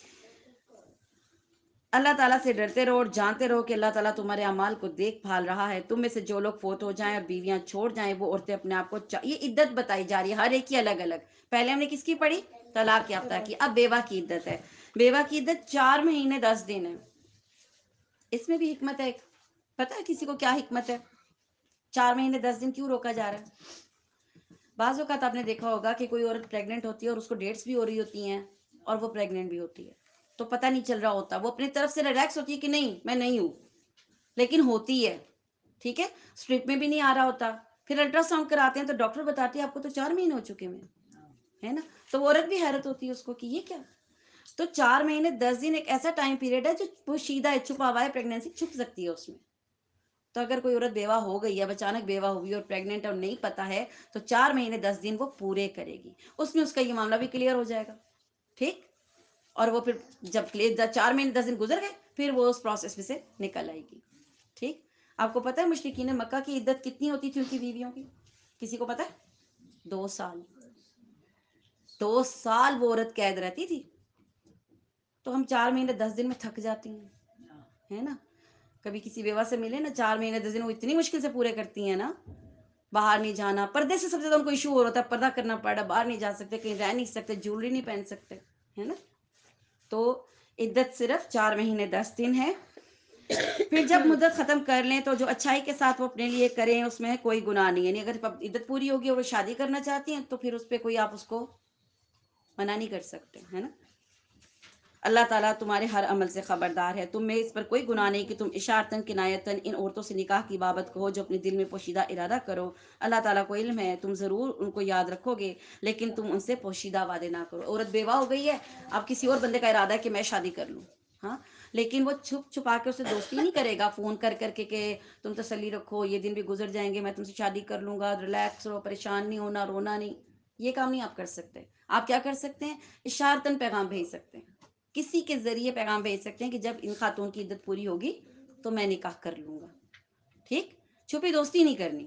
اللہ تعالیٰ سے ڈرتے رہو اور جانتے رہو کہ اللہ تعالیٰ تمہارے اعمال کو دیکھ بھال رہا ہے. تم میں سے جو لوگ فوت ہو جائیں اور بیویاں چھوڑ جائیں وہ عورتیں اپنے آپ کو یہ عدت بتائی جا رہی ہے ہر ایک کی الگ الگ. پہلے ہم نے کس کی پڑھی؟ طلاق یافتہ کی. اب بیوہ کی عدت ہے. بیوہ کی عدت 4 مہینے 10 دن ہے. اس میں بھی حکمت ہے. پتہ ہے کسی کو کیا حکمت ہے 4 مہینے 10 دن کیوں روکا جا رہا ہے؟ بعض اوقات آپ نے دیکھا ہوگا کہ کوئی عورت پریگننٹ ہوتی ہے اور اس کو ڈیٹس بھی ہو رہی ہوتی ہیں اور وہ پریگننٹ بھی ہوتی ہے تو پتہ نہیں چل رہا ہوتا. وہ اپنی طرف سے ریلیکس ہوتی ہے کہ نہیں میں نہیں ہوں, لیکن ہوتی ہے. ٹھیک ہے, اسٹرپ میں بھی نہیں آ رہا ہوتا. پھر الٹرا ساؤنڈ کراتے ہیں تو ڈاکٹر بتاتی ہے آپ کو تو 4 مہینے ہو چکے ہیں, ہے نا. تو وہ عورت بھی حیرت ہوتی ہے اس کو کہ یہ کیا. تو 4 مہینے 10 دن ایک ایسا ٹائم پیریڈ ہے جو پوشیدہ ہے, چھپا ہوا ہے. پریگنینسی چھپ سکتی ہے اس میں. تو اگر کوئی عورت بیوہ ہو گئی ہے, اچانک بیوہ ہوئی اور پریگننٹ اور نہیں پتا ہے تو 4 مہینے 10 دن وہ پورے کرے گی. اس میں اس کا یہ معاملہ بھی کلیئر ہو جائے گا. ٹھیک, اور وہ پھر جب 4 مہینے 10 دن گزر گئے پھر وہ اس پروسیس میں سے نکل آئے گی. ٹھیک, آپ کو پتہ ہے مشرکین مکہ کی عدت کتنی ہوتی تھی ان کی بیویوں کی؟ کسی کو پتہ ہے؟ 2 سال. 2 سال وہ عورت قید رہتی تھی. تو ہم 4 مہینے 10 دن میں تھک جاتی ہیں, ہے نا. کبھی کسی بیوہ سے ملے نا, 4 مہینے 10 دن وہ اتنی مشکل سے پورے کرتی ہیں نا. باہر نہیں جانا, پردے سے سب سے زیادہ ان کو ایشو ہو رہا ہے, پردہ کرنا پڑ رہا, باہر نہیں جا سکتے, کہیں رہ نہیں سکتے, جویلری نہیں پہن سکتے, ہے نا. تو عدت صرف 4 مہینے 10 دن ہے. پھر جب مدت ختم کر لیں تو جو اچھائی کے ساتھ وہ اپنے لیے کریں اس میں کوئی گناہ نہیں. یعنی اگر عدت پوری ہوگی اور وہ شادی کرنا چاہتی ہیں تو پھر اس پہ کوئی آپ اس کو منع نہیں کر سکتے, ہے نا. اللہ تعالیٰ تمہارے ہر عمل سے خبردار ہے. تم میں اس پر کوئی گناہ نہیں کہ تم اشارتاً کنایتاً ان عورتوں سے نکاح کی بابت کہو جو اپنے دل میں پوشیدہ ارادہ کرو. اللہ تعالیٰ کو علم ہے, تم ضرور ان کو یاد رکھو گے لیکن تم ان سے پوشیدہ وعدے نہ کرو. عورت بیوہ ہو گئی ہے, اب کسی اور بندے کا ارادہ ہے کہ میں شادی کر لوں, ہاں, لیکن وہ چھپ چھپا کے اسے دوستی نہیں کرے گا فون کر کر کے کہ تم تسلی رکھو یہ دن بھی گزر جائیں گے, میں تم سے شادی کر لوں گا, ریلیکس رہو, پریشان نہیں ہونا, رونا نہیں. یہ کام نہیں آپ کر سکتے. آپ کیا کر سکتے ہیں؟ اشارتاً پیغام بھیج سکتے ہیں, کسی کے ذریعے پیغام بھیج سکتے ہیں کہ جب ان خاتون کی عدت پوری ہوگی تو میں نکاح کر لوں گا. ٹھیک, چھپی دوستی نہیں کرنی.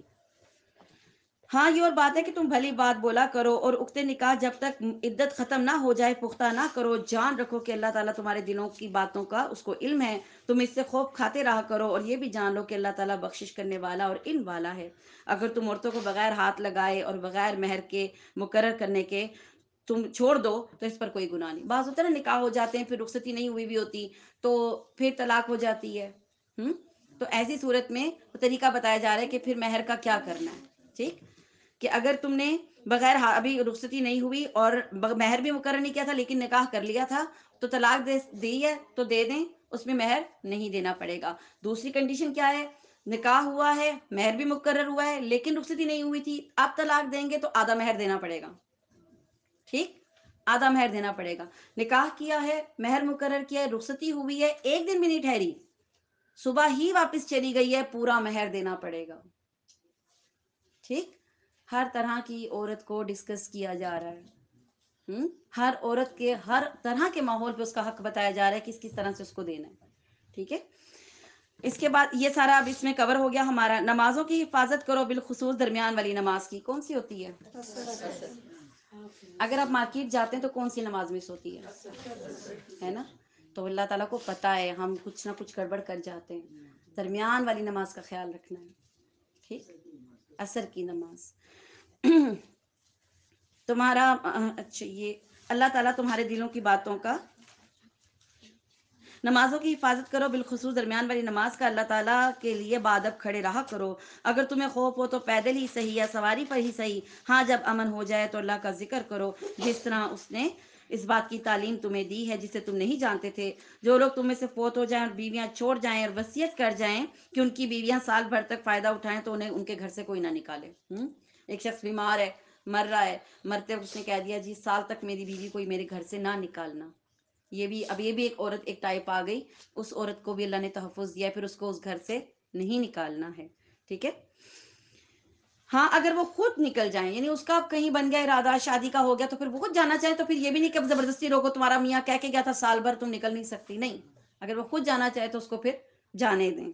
ہاں, یہ اور بات ہے کہ تم بھلی بات بولا کرو اور اکتے نکاح جب تک عدت ختم نہ ہو جائے پختہ نہ کرو. جان رکھو کہ اللہ تعالیٰ تمہارے دلوں کی باتوں کا اس کو علم ہے. تم اس سے خوف کھاتے رہا کرو اور یہ بھی جان لو کہ اللہ تعالیٰ بخشش کرنے والا اور علم والا ہے. اگر تم عورتوں کو بغیر ہاتھ لگائے اور بغیر مہر کے مقرر کرنے کے تم چھوڑ دو تو اس پر کوئی گناہ نہیں. بعض ہوتا ہے نا نکاح ہو جاتے ہیں پھر رخصتی نہیں ہوئی بھی ہوتی تو پھر طلاق ہو جاتی ہے. تو ایسی صورت میں طریقہ بتایا جا رہا ہے کہ پھر مہر کا کیا کرنا ہے. ٹھیک, کہ اگر تم نے بغیر ابھی رخصتی نہیں ہوئی اور مہر بھی مقرر نہیں کیا تھا لیکن نکاح کر لیا تھا تو طلاق دی ہے تو دے دیں, اس میں مہر نہیں دینا پڑے گا. دوسری کنڈیشن کیا ہے؟ نکاح ہوا ہے, مہر بھی مقرر ہوا ہے لیکن رخصتی نہیں ہوئی تھی, اب طلاق دیں گے تو آدھا مہر دینا پڑے گا. ٹھیک, آدھا مہر دینا پڑے گا. نکاح کیا ہے, مہر مقرر کیا ہے, رخصتی ہوئی ہے, 1 دن بھی نہیں ٹھہری, صبح ہی واپس چلی گئی ہے, پورا مہر دینا پڑے گا. ٹھیک, ہر طرح کی عورت کو ڈسکس کیا جا رہا ہے. ہر عورت کے ہر طرح کے ماحول پہ اس کا حق بتایا جا رہا ہے کس کس طرح سے اس کو دینا ہے. ٹھیک ہے, اس کے بعد یہ سارا اب اس میں کور ہو گیا ہمارا. نمازوں کی حفاظت کرو بالخصوص درمیان والی نماز کی. کون سی ہوتی ہے؟ اگر آپ مارکیٹ جاتے ہیں تو کون سی نماز مس ہوتی ہے نا. تو اللہ تعالیٰ کو پتہ ہے ہم کچھ نہ کچھ گڑبڑ کر جاتے ہیں. درمیان والی نماز کا خیال رکھنا ہے. ٹھیک, عصر کی نماز. تمہارا اچھا, یہ اللہ تعالیٰ تمہارے دلوں کی باتوں کا. نمازوں کی حفاظت کرو بالخصوص درمیان والی نماز کا. اللہ تعالیٰ کے لیے بادب کھڑے رہا کرو. اگر تمہیں خوف ہو تو پیدل ہی صحیح یا سواری پر ہی صحیح. ہاں, جب امن ہو جائے تو اللہ کا ذکر کرو جس طرح اس نے اس بات کی تعلیم تمہیں دی ہے جسے تم نہیں جانتے تھے. جو لوگ تم میں سے فوت ہو جائیں اور بیویاں چھوڑ جائیں اور وصیت کر جائیں کہ ان کی بیویاں سال بھر تک فائدہ اٹھائیں تو انہیں ان کے گھر سے کوئی نہ نکالے. ایک شخص بیمار ہے, مر رہا ہے, مرتے اس نے کہہ دیا جی سال تک میری بیوی کوئی میرے گھر سے نہ نکالنا. یہ بھی ایک عورت ایک ٹائپ آ گئی. اس عورت کو بھی اللہ نے تحفظ دیا ہے، پھر اس کو اس گھر سے نہیں نکالنا ہے. ٹھیک ہے. ہاں اگر وہ خود نکل جائیں، یعنی اس کا کہیں بن گیا ارادہ شادی کا ہو گیا تو پھر وہ خود جانا چاہے تو پھر یہ بھی نہیں کہ اب زبردستی روکو، تمہارا میاں کہہ کے گیا تھا سال بھر تم نکل نہیں سکتی. نہیں، اگر وہ خود جانا چاہے تو اس کو پھر جانے دیں.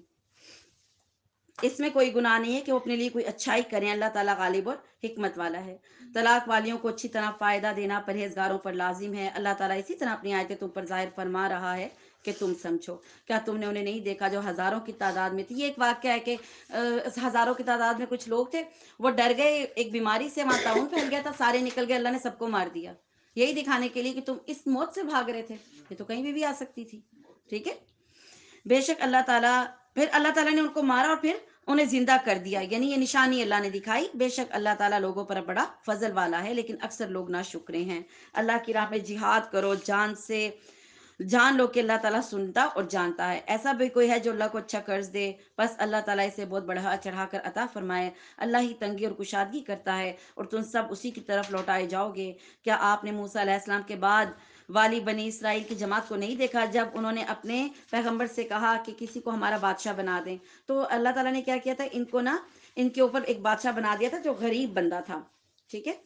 اس میں کوئی گناہ نہیں ہے کہ وہ اپنے لیے کوئی اچھائی کریں. اللہ تعالیٰ غالب اور حکمت والا ہے. طلاق والیوں کو اچھی طرح فائدہ دینا پرہیزگاروں پر لازم ہے. اللہ تعالیٰ اسی طرح اپنی آیتیں تم پر ظاہر فرما رہا ہے کہ تم سمجھو. کیا تم نے انہیں نہیں دیکھا جو ہزاروں کی تعداد میں تھی؟ یہ ایک واقعہ ہے کہ ہزاروں کی تعداد میں کچھ لوگ تھے، وہ ڈر گئے، ایک بیماری سے وہاں طاعون پھیل گیا تھا، سارے نکل گئے، اللہ نے سب کو مار دیا. یہی دکھانے کے لیے کہ تم اس موت سے بھاگ رہے تھے، یہ تو کہیں بھی آ سکتی تھی. ٹھیک ہے. بے شک اللہ تعالیٰ، پھر اللہ تعالیٰ نے ان کو مارا اور پھر انہیں زندہ کر دیا، یعنی یہ نشانی اللہ نے دکھائی. بے شک اللہ تعالیٰ لوگوں پر بڑا فضل والا ہے، لیکن اکثر لوگ ناشکرے ہیں. اللہ کی راہ میں جہاد کرو، جان سے جان لو کہ اللہ تعالیٰ سنتا اور جانتا ہے. ایسا بھی کوئی ہے جو اللہ کو اچھا قرض دے، بس اللہ تعالیٰ اسے بہت بڑھا چڑھا کر عطا فرمائے. اللہ ہی تنگی اور کشادگی کرتا ہے اور تم سب اسی کی طرف لوٹائے جاؤ گے. کیا آپ نے موسیٰ علیہ السلام کے بعد والی بنی اسرائیل کی جماعت کو نہیں دیکھا جب انہوں نے اپنے پیغمبر سے کہا کہ کسی کو ہمارا بادشاہ بنا دیں؟ تو اللہ تعالیٰ نے کیا کیا تھا، ان کو نا ان کے اوپر ایک بادشاہ بنا دیا تھا جو غریب بندہ تھا. ٹھیک ہے.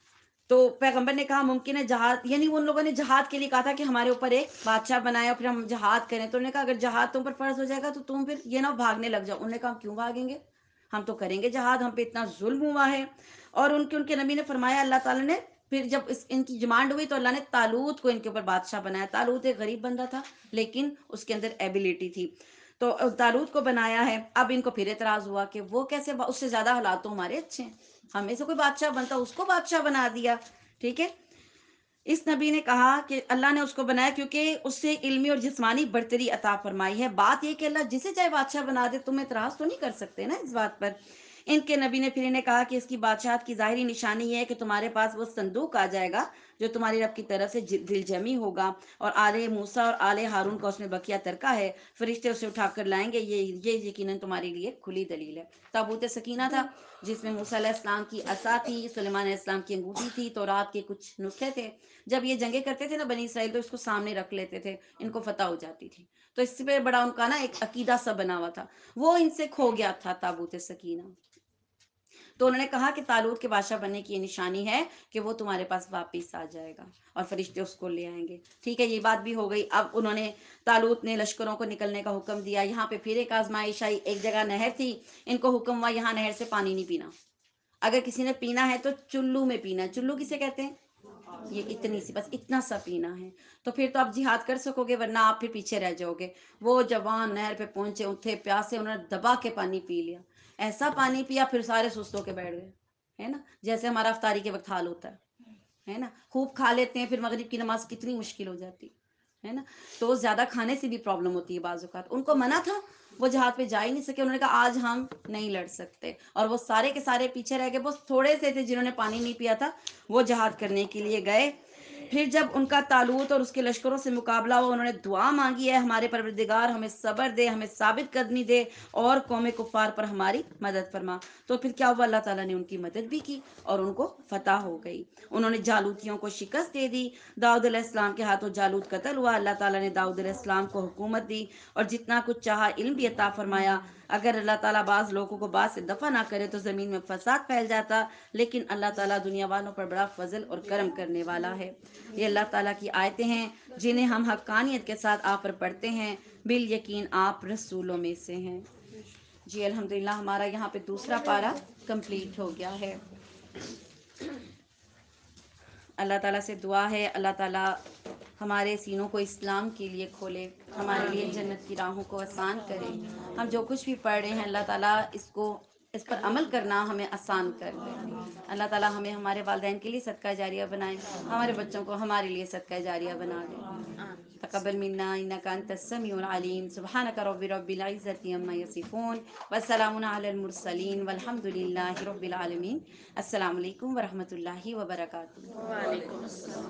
تو پیغمبر نے کہا ممکن ہے جہاد، یعنی ان لوگوں نے جہاد کے لیے کہا تھا کہ ہمارے اوپر ایک بادشاہ بنائے اور پھر ہم جہاد کریں. تو انہوں نے کہا اگر جہاد تم پر فرض ہو جائے گا تو تم پھر یہ نہ بھاگنے لگ جاؤ. انہوں نے کہا ہم کیوں بھاگیں گے، ہم تو کریں گے جہاد، ہم پہ اتنا ظلم ہوا ہے. اور ان کے نبی نے فرمایا، اللہ تعالیٰ نے پھر جب ان کی ڈیمانڈ ہوئی تو اللہ نے طالوت کو ان کے اوپر بادشاہ بنایا. طالوت ایک غریب بندہ تھا لیکن اس کے اندر ایبیلٹی تھی، تو طالوت کو بنایا ہے. اب ان کو پھر اعتراض ہوا کہ وہ کیسے، اس سے زیادہ حالات تو ہمارے اچھے ہیں، ہمیں سے کوئی بادشاہ بنتا اس کو بادشاہ بنا دیا. ٹھیک ہے. اس نبی نے کہا کہ اللہ نے اس کو بنایا کیونکہ اس سے علمی اور جسمانی برتری عطا فرمائی ہے. بات یہ کہ اللہ جسے چاہے بادشاہ بنا دے، تم اعتراض تو نہیں کر سکتے نا اس بات پر. ان کے نبی نے پھر انہیں کہا کہ اس کی بادشاہت کی ظاہری نشانی یہ ہے کہ تمہارے پاس وہ صندوق آ جائے گا جو تمہاری رب کی طرف سے دل جمی ہوگا، اور آل موسیٰ اور آل ہارون کا اس میں بقیہ ترکہ ہے. فرشتے اسے اٹھا کر لائیں گے، یہ یقیناً تمہارے لیے کھلی دلیل ہے. تابوت سکینہ تھا جس میں موسیٰ علیہ السلام کی عصا تھی، سلیمان علیہ السلام کی انگوٹھی تھی، تورات کے کچھ نسخے تھے. جب یہ جنگیں کرتے تھے نا بنی اسرائیل تو اس کو سامنے رکھ لیتے تھے، ان کو فتح ہو جاتی تھی. تو اس سے بڑا ان کا نا ایک عقیدہ سا بنا ہوا تھا، وہ ان سے کھو گیا تھا تابوت سکینہ. تو انہوں نے کہا کہ طالوت کے بادشاہ بننے کی یہ نشانی ہے کہ وہ تمہارے پاس واپس آ جائے گا اور فرشتے اس کو لے آئیں گے. ٹھیک ہے. یہ بات بھی ہو گئی. اب انہوں نے طالوت نے لشکروں کو نکلنے کا حکم دیا. یہاں پہ پھر ایک آزمائش آئی. ایک جگہ نہر تھی، ان کو حکم ہوا یہاں نہر سے پانی نہیں پینا، اگر کسی نے پینا ہے تو چلو میں پینا. چلو کسے کہتے ہیں؟ یہ اتنی سی، بس اتنا سا پینا ہے. تو پھر تو آپ جہاد کر سکو گے، ورنہ آپ پھر پیچھے رہ جاؤ گے. وہ جوان نہر پہ پہنچے، تھے پیاسے، انہوں نے دبا کے پانی پی لیا. ایسا پانی پیا پھر سارے سست ہو کے بیٹھ گئے، ہے نا، جیسے ہمارا افطاری کے وقت حال ہوتا ہے نا. خوب کھا لیتے ہیں، پھر مغرب کی نماز کتنی مشکل ہو جاتی ہے نا. تو زیادہ کھانے سے بھی پرابلم ہوتی ہے بعض اوقات. ان کو منع تھا، وہ جہاد پہ جا ہی نہیں سکے. انہوں نے کہا آج ہم نہیں لڑ سکتے، اور وہ سارے کے سارے پیچھے رہ گئے. بس تھوڑے سے تھے جنہوں نے پانی نہیں پیا تھا، وہ جہاد کرنے کے لیے گئے. پھر جب ان کا طالوت اور اس کے لشکروں سے مقابلہ ہوا، انہوں نے دعا مانگی ہے ہمارے پروردگار ہمیں صبر دے، ہمیں ثابت قدمی دے اور قوم کفار پر ہماری مدد فرما. تو پھر کیا ہوا، اللہ تعالیٰ نے ان کی مدد بھی کی اور ان کو فتح ہو گئی. انہوں نے جالوتیوں کو شکست دے دی. داؤد علیہ السلام کے ہاتھوں جالوت قتل ہوا. اللہ تعالیٰ نے داؤد علیہ السلام کو حکومت دی اور جتنا کچھ چاہا علم بھی عطا فرمایا. اگر اللہ تعالیٰ بعض لوگوں کو بعض سے دفع نہ کرے تو زمین میں فساد پھیل جاتا، لیکن اللہ تعالیٰ دنیا والوں پر بڑا فضل اور کرم کرنے والا ہے. یہ اللہ تعالیٰ کی آیتیں ہیں جنہیں ہم حقانیت کے ساتھ آپ پر پڑھتے ہیں. بالیقین آپ رسولوں میں سے ہیں. جی الحمدللہ ہمارا یہاں پہ دوسرا پارہ کمپلیٹ ہو گیا ہے. اللہ تعالیٰ سے دعا ہے اللہ تعالیٰ ہمارے سینوں کو اسلام کے لیے کھولے، ہمارے لیے جنت کی راہوں کو آسان کرے. ہم جو کچھ بھی پڑھ رہے ہیں اللہ تعالیٰ اس پر عمل کرنا ہمیں آسان کر دے. اللہ تعالیٰ ہمیں ہمارے والدین کے لیے صدقہ جاریہ بنائے، ہمارے بچوں کو ہمارے لیے صدقہ جاریہ بنا دے. تقبل منا انک انت السمیع العلیم. سبحانک رب العزة عما یصفون والسلام علی المرسلین والحمد للہ رب العالمین. السلام علیکم ورحمۃ اللہ وبرکاتہ. وعلیکم السلام.